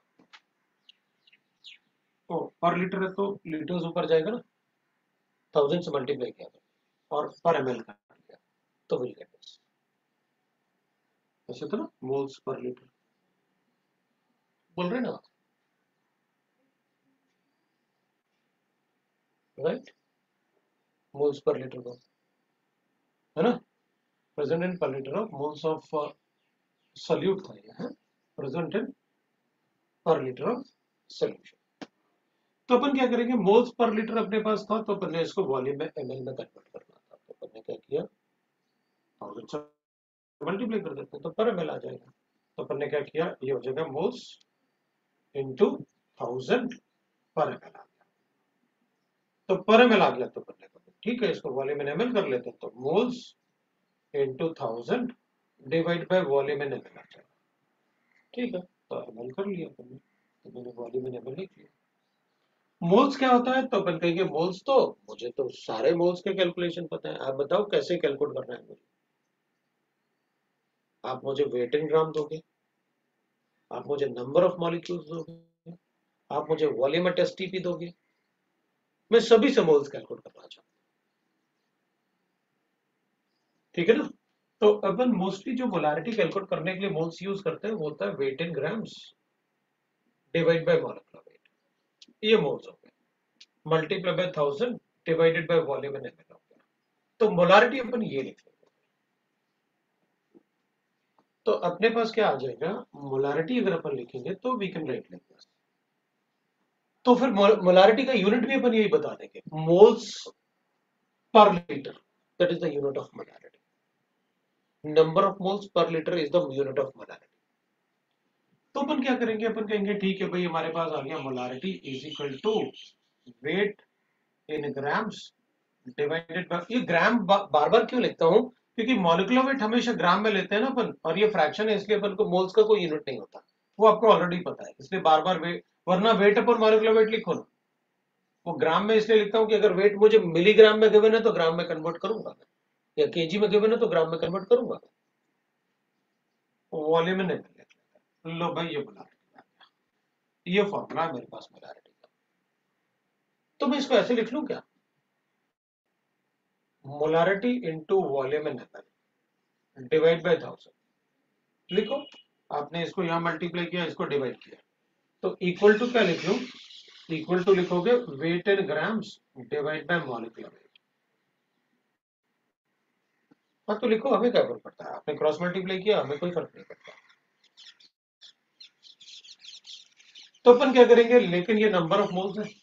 तो पर लीटर है तो लीटर्स ऊपर जाएगा ना, 1000 से मल्टीप्लाई किया तो और पर ml कर दिया तो विल गेट दिस। ऐसे तो ना मोल्स पर लीटर बोल रहे ना, राइट? मोल्स पर लीटर को है ना, present in per litre of moles of solute था ये है, present in per litre of solution. तो अपन क्या करेंगे, मोल्स पर लीटर अपने पास था तो अपन ने इसको वॉल्यूम में ml में कन्वर्ट करना था। तो अपन ने क्या किया, 1000 से मल्टीप्लाई कर देते हैं तो पर ml आ जाएगा। तो अपन ने क्या किया, ये हो जाएगा मोल्स इंटू 1000 पर ml आ गया। तो पर ml आ गया तो अपन ने ठीक है इसको वॉल्यूम इन ml कर लेते हैं। तो moles into 1000 divide by volume in ml आ जाएगा। ठीक है, तो ml कर लिया अपन ने, तो मैंने वॉल्यूम इन ml लिख लिया। मोल्स क्या होता है, तो अपन कहेंगे मोल्स, तो मुझे तो सारे मोल्स के कैलकुलेशन पता है, आप बताओ कैसे कैलकुलेट करना है मुझे। आप मुझे वेट इन ग्राम दोगे, आप मुझे नंबर ऑफ मॉलिक्यूल्स दोगे, आप मुझे वॉल्यूम एट एसटीपी दोगे, मैं सभी से मोल्स कैलकुलेट करना चाहता हूं। ठीक है ना। तो अपन मोस्टली जो मोलारिटी कैलकुलेट करने के लिए मोल्स यूज करते हैं वो होता है weight in grams divide by molecular weight, ये मोल्स हो गए, multiply by 1000 divided by volume in ml हो गया। तो मोलारिटी अपन ये लिख लेंगे। तो अपने पास क्या आ जाएगा, मोलारिटी अगर अपन लिखेंगे तो we can write like this. तो फिर मोलारिटी का यूनिट भी अपन यही बता देंगे, moles per litre, that is the unit of molarity. Number of moles per litre is the unit of molarity. तो अपन क्या करेंगे, अपन कहेंगे ठीक है भाई हमारे पास आ गया molarity is equal to weight in grams divided by, ये ग्राम बार बार क्यों लिखता हूं, क्योंकि मॉलिक्यूलर वेट हमेशा ग्राम में लेते हैं ना अपन, और ये फ्रैक्शन है इसलिए अपन को मोल्स का कोई यूनिट नहीं होता, वो आपको ऑलरेडी पता है, इसलिए बार बार वेट, वरना वेट अपन मॉलिक्यूलर वेट लिखो ना, वो ग्राम में इसलिए लिखता हूँ कि अगर वेट मुझे मिलीग्राम में गिवन है तो ग्राम में कन्वर्ट करूंगा मैं, या केजी में गिवन है तो ग्राम में कन्वर्ट करूंगा मैं, वॉल्यूम में नहीं लिख लेता। लो भाई ये मोलारिटी, ये फॉर्मूला है मेरे पास मोलारिटी का। तो मैं इसको ऐसे लिख लूं क्या, molarity into volume in ml divide by 1000, लिखो। आपने इसको यहां मल्टीप्लाई किया, इसको डिवाइड किया, तो इक्वल टू क्या लिख लूं, इक्वल टू लिखोगे weight in grams divide by molecular weight. हाँ तो लिखो, हमें क्या फर्क पड़ता है, आपने क्रॉस मल्टीप्लाई किया, हमें कोई फर्क नहीं पड़ता। तो अपन क्या करेंगे, लेकिन ये नंबर ऑफ मोल्स है,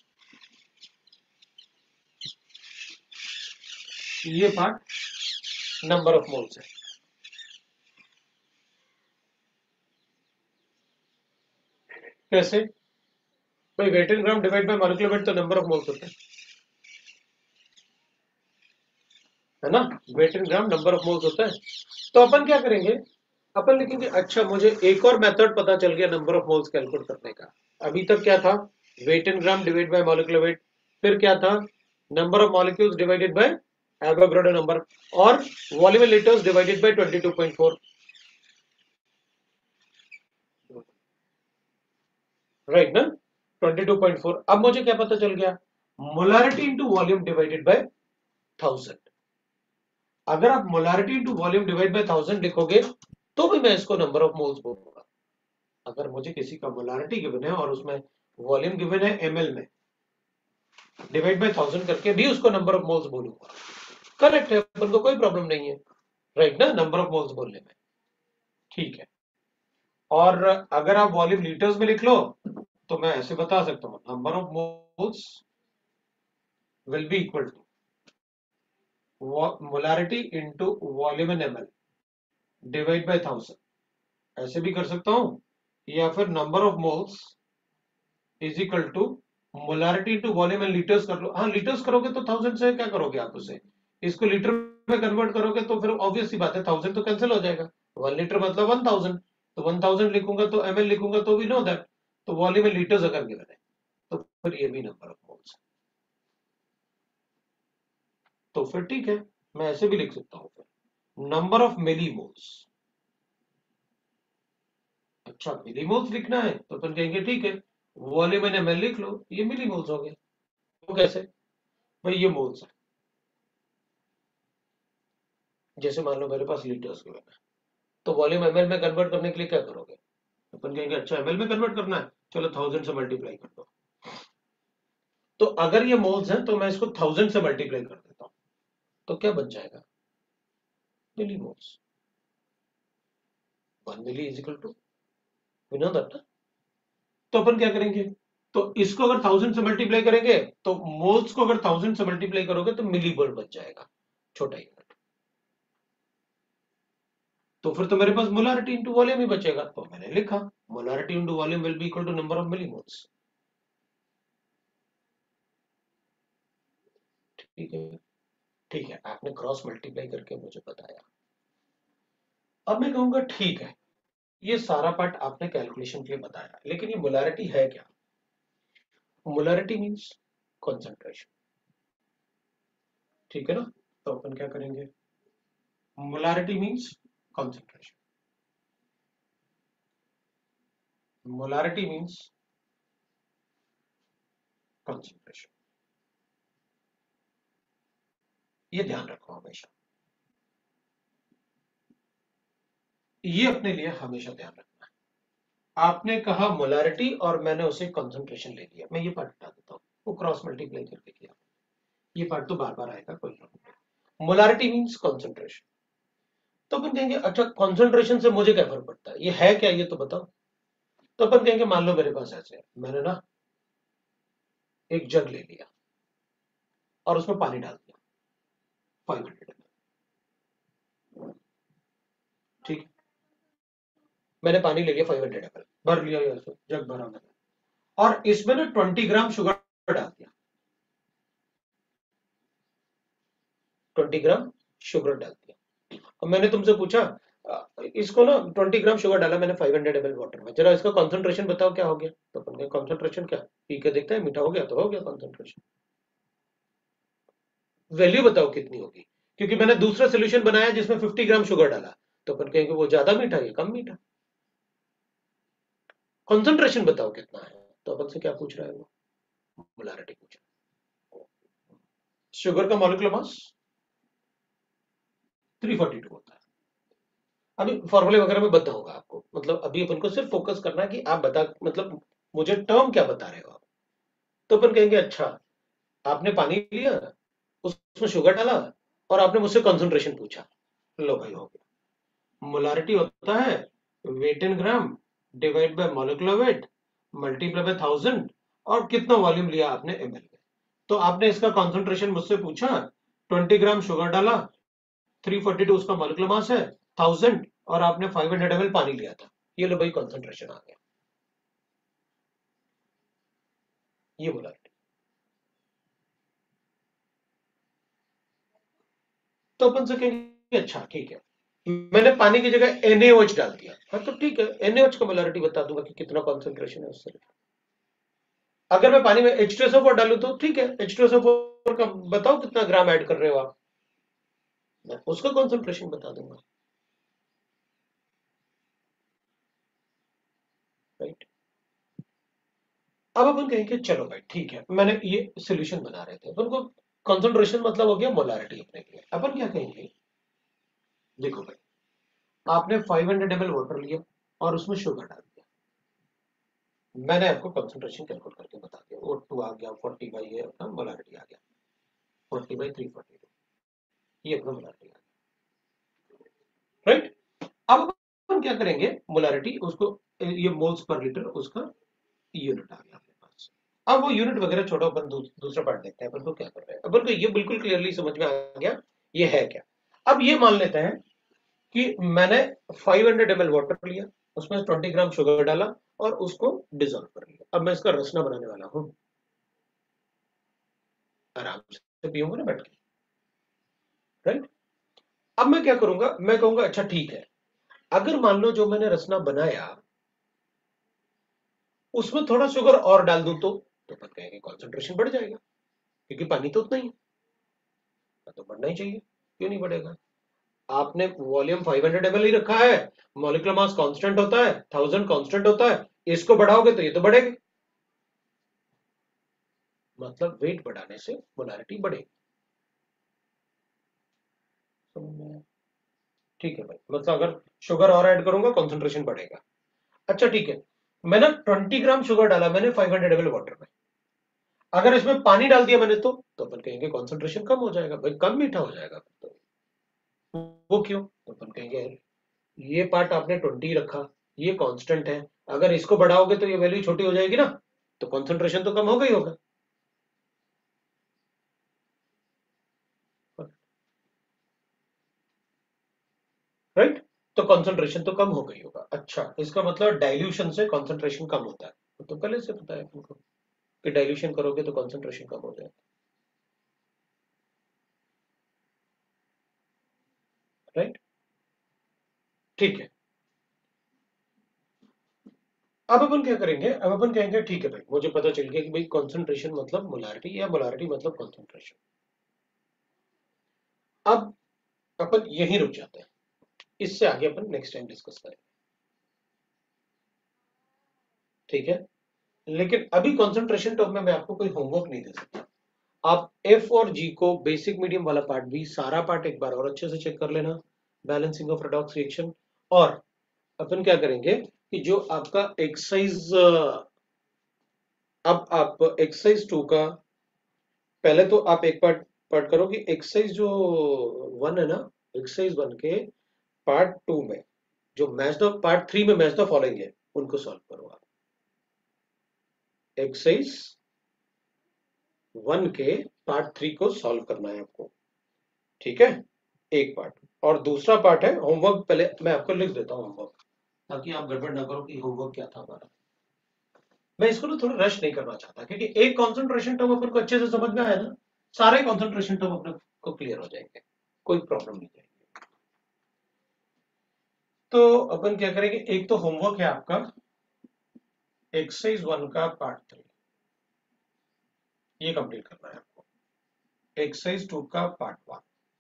ये पार्ट नंबर ऑफ मोल्स है। कैसे भाई, weight in gram divide by molecular weight तो नंबर ऑफ मोल्स होता है ना, weight in gram number of moles होता है। तो अपन क्या करेंगे, अपन लिखेंगे अच्छा मुझे एक और मेथड पता चल गया नंबर ऑफ मोल्स कैलकुलेट करने का। अभी तक क्या था, weight in gram divide by molecular weight, फिर क्या था, number of molecules divided by Avogadro number, और volume in litres divided by 22.4, right ना, 22.4। अब मुझे क्या पता चल गया, molarity into volume divided by 1000। अगर आप molarity into volume divide by 1000 लिखोगे तो भी मैं इसको नंबर ऑफ मोल्स बोलूंगा। अगर मुझे किसी का मोलारिटी गिवन है और उसमें वॉल्यूम गिवन है ml में, डिवाइड बाय 1000 करके भी उसको नंबर ऑफ मोल्स बोलूंगा। करेक्ट है, अपन को कोई प्रॉब्लम नहीं है, राइट ना, नंबर ऑफ मोल्स बोलने में। ठीक है, और अगर आप वॉल्यूम लीटर्स में लिख लो तो मैं ऐसे बता सकता हूं, number of moles will be equal to molarity into volume in ml divide by 1000, ऐसे भी कर सकता हूं, या फिर number of moles is equal to molarity to volume in litres कर लो। हाँ लीटर्स करोगे तो 1000 से क्या करोगे आप, उसे इसको लीटर में कन्वर्ट करोगे तो फिर ऑब्वियस सी बात है 1000 तो कैंसिल हो जाएगा, 1 लीटर मतलब 1000, तो 1000 लिखूंगा तो ml लिखूंगा तो भी नो दैट, तो वॉल्यूम में लीटर्स अगर गिवन है तो फिर ये भी नंबर ऑफ मोल्स। तो फिर ठीक है, मैं ऐसे भी लिख सकता हूं फिर नंबर ऑफ मिली मोल्स। अच्छा मिली मोल्स लिखना है तो अपन कहेंगे ठीक है, वॉल्यूम इन ml लिख लो, ये मिली मोल्स हो गया। वो कैसे भाई, ये मोल्स है, जैसे मान लो मेरे पास लीटर्स गिवन है, तो वॉल्यूम ml में कन्वर्ट करने के लिए क्या करोगे, अपन कहेंगे अच्छा ml में कन्वर्ट करना है, चलो 1000 से मल्टीप्लाई कर दो। तो अगर ये मोल्स हैं तो मैं इसको 1000 से मल्टीप्लाई कर देता हूं, तो क्या बन जाएगा, millimoles. 1 milli is equal to, we know that. तो अपन क्या करेंगे, तो इसको अगर 1000 से मल्टीप्लाई करेंगे तो मोल्स को अगर 1000 से मल्टीप्लाई करोगे तो मिली वर्ड बच जाएगा, छोटा यूनिट। तो फिर तो मेरे पास मोलारिटी इंटू वॉल्यूम ही बचेगा, तो मैंने लिखा molarity into volume will be equal to number of millimoles. ठीक है, ठीक है, आपने क्रॉस मल्टीप्लाई करके मुझे बताया। अब मैं कहूंगा ठीक है, ये सारा पार्ट आपने कैलकुलेशन के लिए बताया, लेकिन ये मोलारिटी है क्या। मोलारिटी मींस कंसंट्रेशन, ठीक है ना। तो अपन क्या करेंगे, molarity means concentration, molarity means concentration, ये ध्यान रखो हमेशा, ये अपने लिए हमेशा ध्यान रखना है। आपने कहा मोलारिटी और मैंने उसे कंसंट्रेशन ले लिया, मैं ये पार्ट हटा देता हूं, वो क्रॉस मल्टीप्लाई करके किया, ये पार्ट तो बार बार आएगा, कोई प्रॉब्लम नहीं। Molarity means concentration. तो अपन कहेंगे अच्छा कंसंट्रेशन से मुझे क्या फर्क पड़ता है, ये है क्या ये तो बताओ। तो अपन कहेंगे मान लो मेरे पास ऐसे है, मैंने ना एक जग ले लिया और उसमें पानी डाल दिया 500 ml, ठीक, मैंने पानी ले लिया 500 ml, भर लिया, ये जग भरा मैंने, और इसमें ना 20 ग्राम शुगर डाल दिया, 20 ग्राम शुगर डाल दिया। अब मैंने तुमसे पूछा इसको ना 20 ग्राम शुगर डाला मैंने 500 ml वाटर में, जरा इसका कंसंट्रेशन बताओ क्या हो गया। तो अपन का कंसंट्रेशन क्या, पी के देखते हैं, मीठा हो गया तो हो गया कंसंट्रेशन। वैल्यू बताओ कितनी होगी, क्योंकि मैंने दूसरा सोल्यूशन बनाया जिसमें 50 ग्राम शुगर डाला, तो अपन कहेंगे वो ज्यादा मीठा है कम मीठा। कंसंट्रेशन बताओ कितना है, तो अपन से क्या पूछ रहा है वो, मोलारिटी पूछ रहा है। शुगर का मॉलिक्यूलर मास 342 होता है। अभी फॉर्मूले वगैरह में बताऊंगा आपको, मतलब अभी अपन को सिर्फ फोकस करना है कि आप बता, मतलब मुझे टर्म क्या बता रहे हो आप। तो अपन कहेंगे अच्छा आपने पानी लिया, उसमें शुगर डाला और आपने मुझसे कंसंट्रेशन पूछा, लो भाई हो गया। मोलारिटी होता है weight in gram divide by molecular weight multiply by 1000, और कितना वॉल्यूम लिया आपने एमएल में। तो आपने इसका कंसंट्रेशन मुझसे पूछा, 20 ग्राम शुगर डाला, 342 उसका मॉलिक्यूलर मास है, 1000, और आपने 500 ml पानी लिया था, ये लो भाई कंसंट्रेशन आ गया, ये बोला। तो अपन से कहेंगे अच्छा ठीक है, मैंने पानी की जगह NaOH डाल दिया, हाँ तो ठीक है NaOH का मोलारिटी बता दूंगा कि कितना कॉन्सेंट्रेशन है उससे। अगर मैं पानी में H2SO4 डालूं तो ठीक है, H2SO4 का बताओ कितना ग्राम ऐड कर रहे हो आप, मैं उसका कॉन्सेंट्रेशन बता दूंगा, राइट। अब अपन कहेंगे चलो भाई ठीक है, मैंने ये सोल्यूशन बना रहे थे अपन को, कॉन्सेंट्रेशन मतलब हो गया मोलारिटी अपने लिए। अपन क्या कहेंगे, देखो भाई आपने 500 ml वाटर लिया और उसमें शुगर डाल दिया, मैंने आपको कंसंट्रेशन कैलकुलेट करके बता दिया, वो 2 आ गया, 40 बाई ये अपना मोलारिटी आ गया, 40 बाई 342, ये अपना मोलारिटी आ गया, राइट। अब हम क्या करेंगे, मोलारिटी उसको, ये मोल्स पर लीटर उसका यूनिट आ गया अपने पास। अब वो यूनिट वगैरह छोड़ो, अपन दूसरा पार्ट देखते हैं, अपन को क्या कर रहे हैं। अपन को ये बिल्कुल क्लियरली समझ में आ गया ये है क्या। अब ये मान लेते हैं कि मैंने 500 ml वाटर लिया, उसमें 20 ग्राम शुगर डाला और उसको डिजोल्व कर लिया, अब मैं इसका रसना बनाने वाला हूं, आराम से पीऊंगा ना बैठ के, राइट। अब मैं क्या करूंगा, मैं कहूंगा अच्छा ठीक है, अगर मान लो जो मैंने रसना बनाया उसमें थोड़ा शुगर और डाल दूं तो अपन कहेंगे कॉन्सेंट्रेशन बढ़ जाएगा, क्योंकि पानी तो उतना ही है, तो बढ़ना ही चाहिए, क्यों नहीं बढ़ेगा। आपने वॉल्यूम 500 ml ही रखा है, मॉलिक्यूलर मास कांस्टेंट होता है, 1000 कांस्टेंट होता है, इसको बढ़ाओगे तो ये तो बढ़ेगी, मतलब वेट बढ़ाने से मोलारिटी बढ़ेगी। ठीक है भाई, मतलब अगर शुगर और ऐड करूंगा कॉन्सेंट्रेशन बढ़ेगा। अच्छा ठीक है, मैंने 20 ग्राम शुगर डाला मैंने 500 ml वाटर में, अगर इसमें पानी डाल दिया मैंने तो अपन कहेंगे कॉन्सेंट्रेशन कम हो जाएगा भाई, कम मीठा हो जाएगा। तो वो क्यों, तो अपन कहेंगे ये पार्ट आपने 20 रखा, ये कांस्टेंट है, अगर इसको बढ़ाओगे तो ये वैल्यू छोटी हो जाएगी ना, तो कॉन्सेंट्रेशन तो कम होगा ही होगा। राइट, तो कॉन्सेंट्रेशन तो कम हो गई होगा। अच्छा, इसका मतलब डाइल्यूशन से कॉन्सेंट्रेशन कम होता है, तो पहले से पता है तुमको कि डाइल्यूशन करोगे तो कॉन्सेंट्रेशन कम हो जाएगा। राइट, ठीक है। अब अपन क्या करेंगे, अब अपन कहेंगे ठीक है भाई, मुझे पता चल गया कि भाई कॉन्सेंट्रेशन मतलब मोलारिटी या मोलारिटी मतलब कॉन्सेंट्रेशन। अब अपन यहीं रुक जाते हैं, इससे आगे अपन नेक्स्ट टाइम डिस्कस करेंगे, ठीक है। लेकिन अभी कंसंट्रेशन टर्म में मैं आपको कोई होमवर्क नहीं दे सकता। आप एफ और जी को बेसिक मीडियम वाला पार्ट भी सारा पार्ट एक बार और अच्छे से चेक कर लेना, बैलेंसिंग ऑफ रेडॉक्स रिएक्शन। और अपन क्या करेंगे कि जो आपका एक्सरसाइज, अब आप एक्सरसाइज 2 का पहले तो आप एक पार्ट पार्ट करो कि एक्सरसाइज जो 1 है ना, एक्सरसाइज 1 के पार्ट 2 में जो मैच द पार्ट 3 में मैच द फॉलोइंग है उनको सॉल्व करो आप। एक्सरसाइज 1 के पार्ट 3 को सॉल्व करना है आपको, ठीक है, एक पार्ट। और दूसरा पार्ट है होमवर्क, पहले मैं आपको लिख देता हूँ होमवर्क, ताकि आप गड़बड़ ना करो कि होमवर्क क्या था हमारा। मैं इसको ना थोड़ा रश नहीं करना चाहता, क्योंकि एक कंसंट्रेशन टर्म अपन को अच्छे से समझ में आया ना, सारे कंसंट्रेशन टर्म अपने को क्लियर हो जाएंगे, कोई प्रॉब्लम नहीं जाएगी। तो अपन क्या करेंगे, एक तो होमवर्क है आपका एक्सरसाइज 1 का पार्ट 3, ये कंप्लीट करना है आपको। एक्सरसाइज 2 का पार्ट 1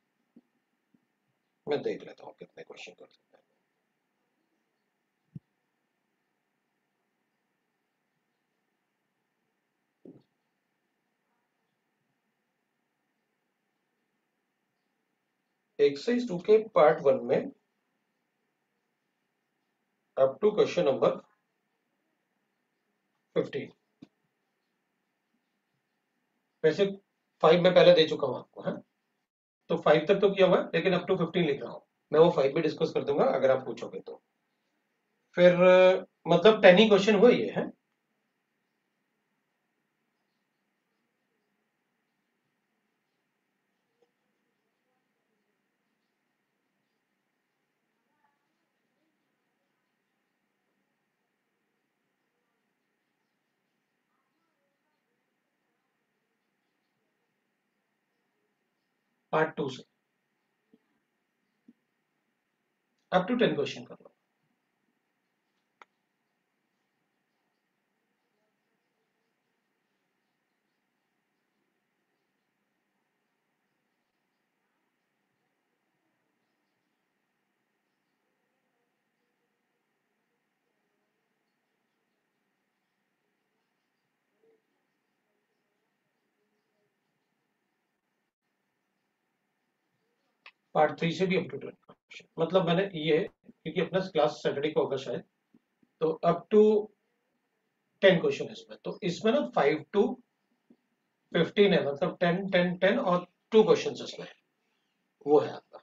मैं देख लेता हूँ कितने क्वेश्चन कर सकते हैं। एक्सरसाइज 2 के पार्ट 1 में अप टू क्वेश्चन नंबर 15, वैसे 5 में पहले दे चुका हूं आपको, है तो 5 तक तो किया हुआ है, लेकिन अप टू 15 लिख रहा हूं मैं, वो 5 भी डिस्कस कर दूंगा अगर आप पूछोगे तो। फिर मतलब 10 ही क्वेश्चन हुआ ये है। पार्ट 2 से अप टू 10 क्वेश्चन कर लो। पार्ट 3 से भी अप टू 10 क्वेश्चन, मतलब मैंने ये, क्योंकि अपना क्लास सैटरडे को होगा शायद, तो अप टू 10 क्वेश्चन इसमें, तो इसमें ना 5 टू 15 है, मतलब 10 10 10 और 2 क्वेश्चन इसमें, वो है आपका।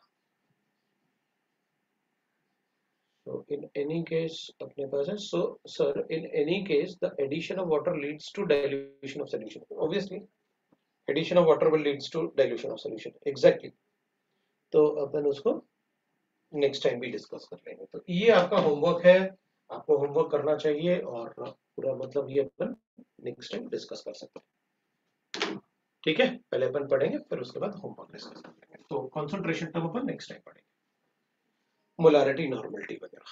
So in any case अपने पास है, so sir in any case the addition of water leads to dilution of solution, obviously addition of water will leads to dilution of solution, exactly। तो अपन उसको नेक्स्ट टाइम भी discuss कर लेंगे। तो ये आपका होमवर्क है, आपको होमवर्क करना चाहिए, और पूरा मतलब ये अपन नेक्स्ट टाइम डिस्कस कर सकते हैं, ठीक है। पहले अपन पढ़ेंगे फिर उसके बाद होमवर्क डिस्कस कर लेंगे, तो कंसंट्रेशन टर्म अपन नेक्स्ट टाइम पढ़ेंगे, मोलारिटी नॉर्मलिटी वगैरह।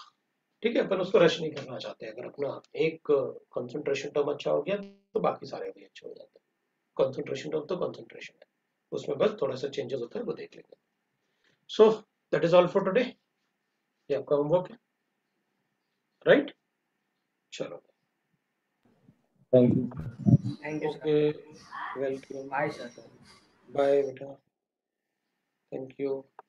ठीक है, अपन उसको रश नहीं करना चाहते। अगर अपना एक कंसंट्रेशन टर्म अच्छा हो गया तो बाकी सारे भी अच्छे हो जाते हैं। कंसंट्रेशन टर्म तो कंसंट्रेशन है, उसमें बस थोड़ा सा चेंजेस होता है, वो देख लेंगे। So that is all for today. ये आपका होमवर्क है, राइट? चलो, thank you. Thank you okay, sir. Welcome, bye sir. Bye बेटा, थैंक यू।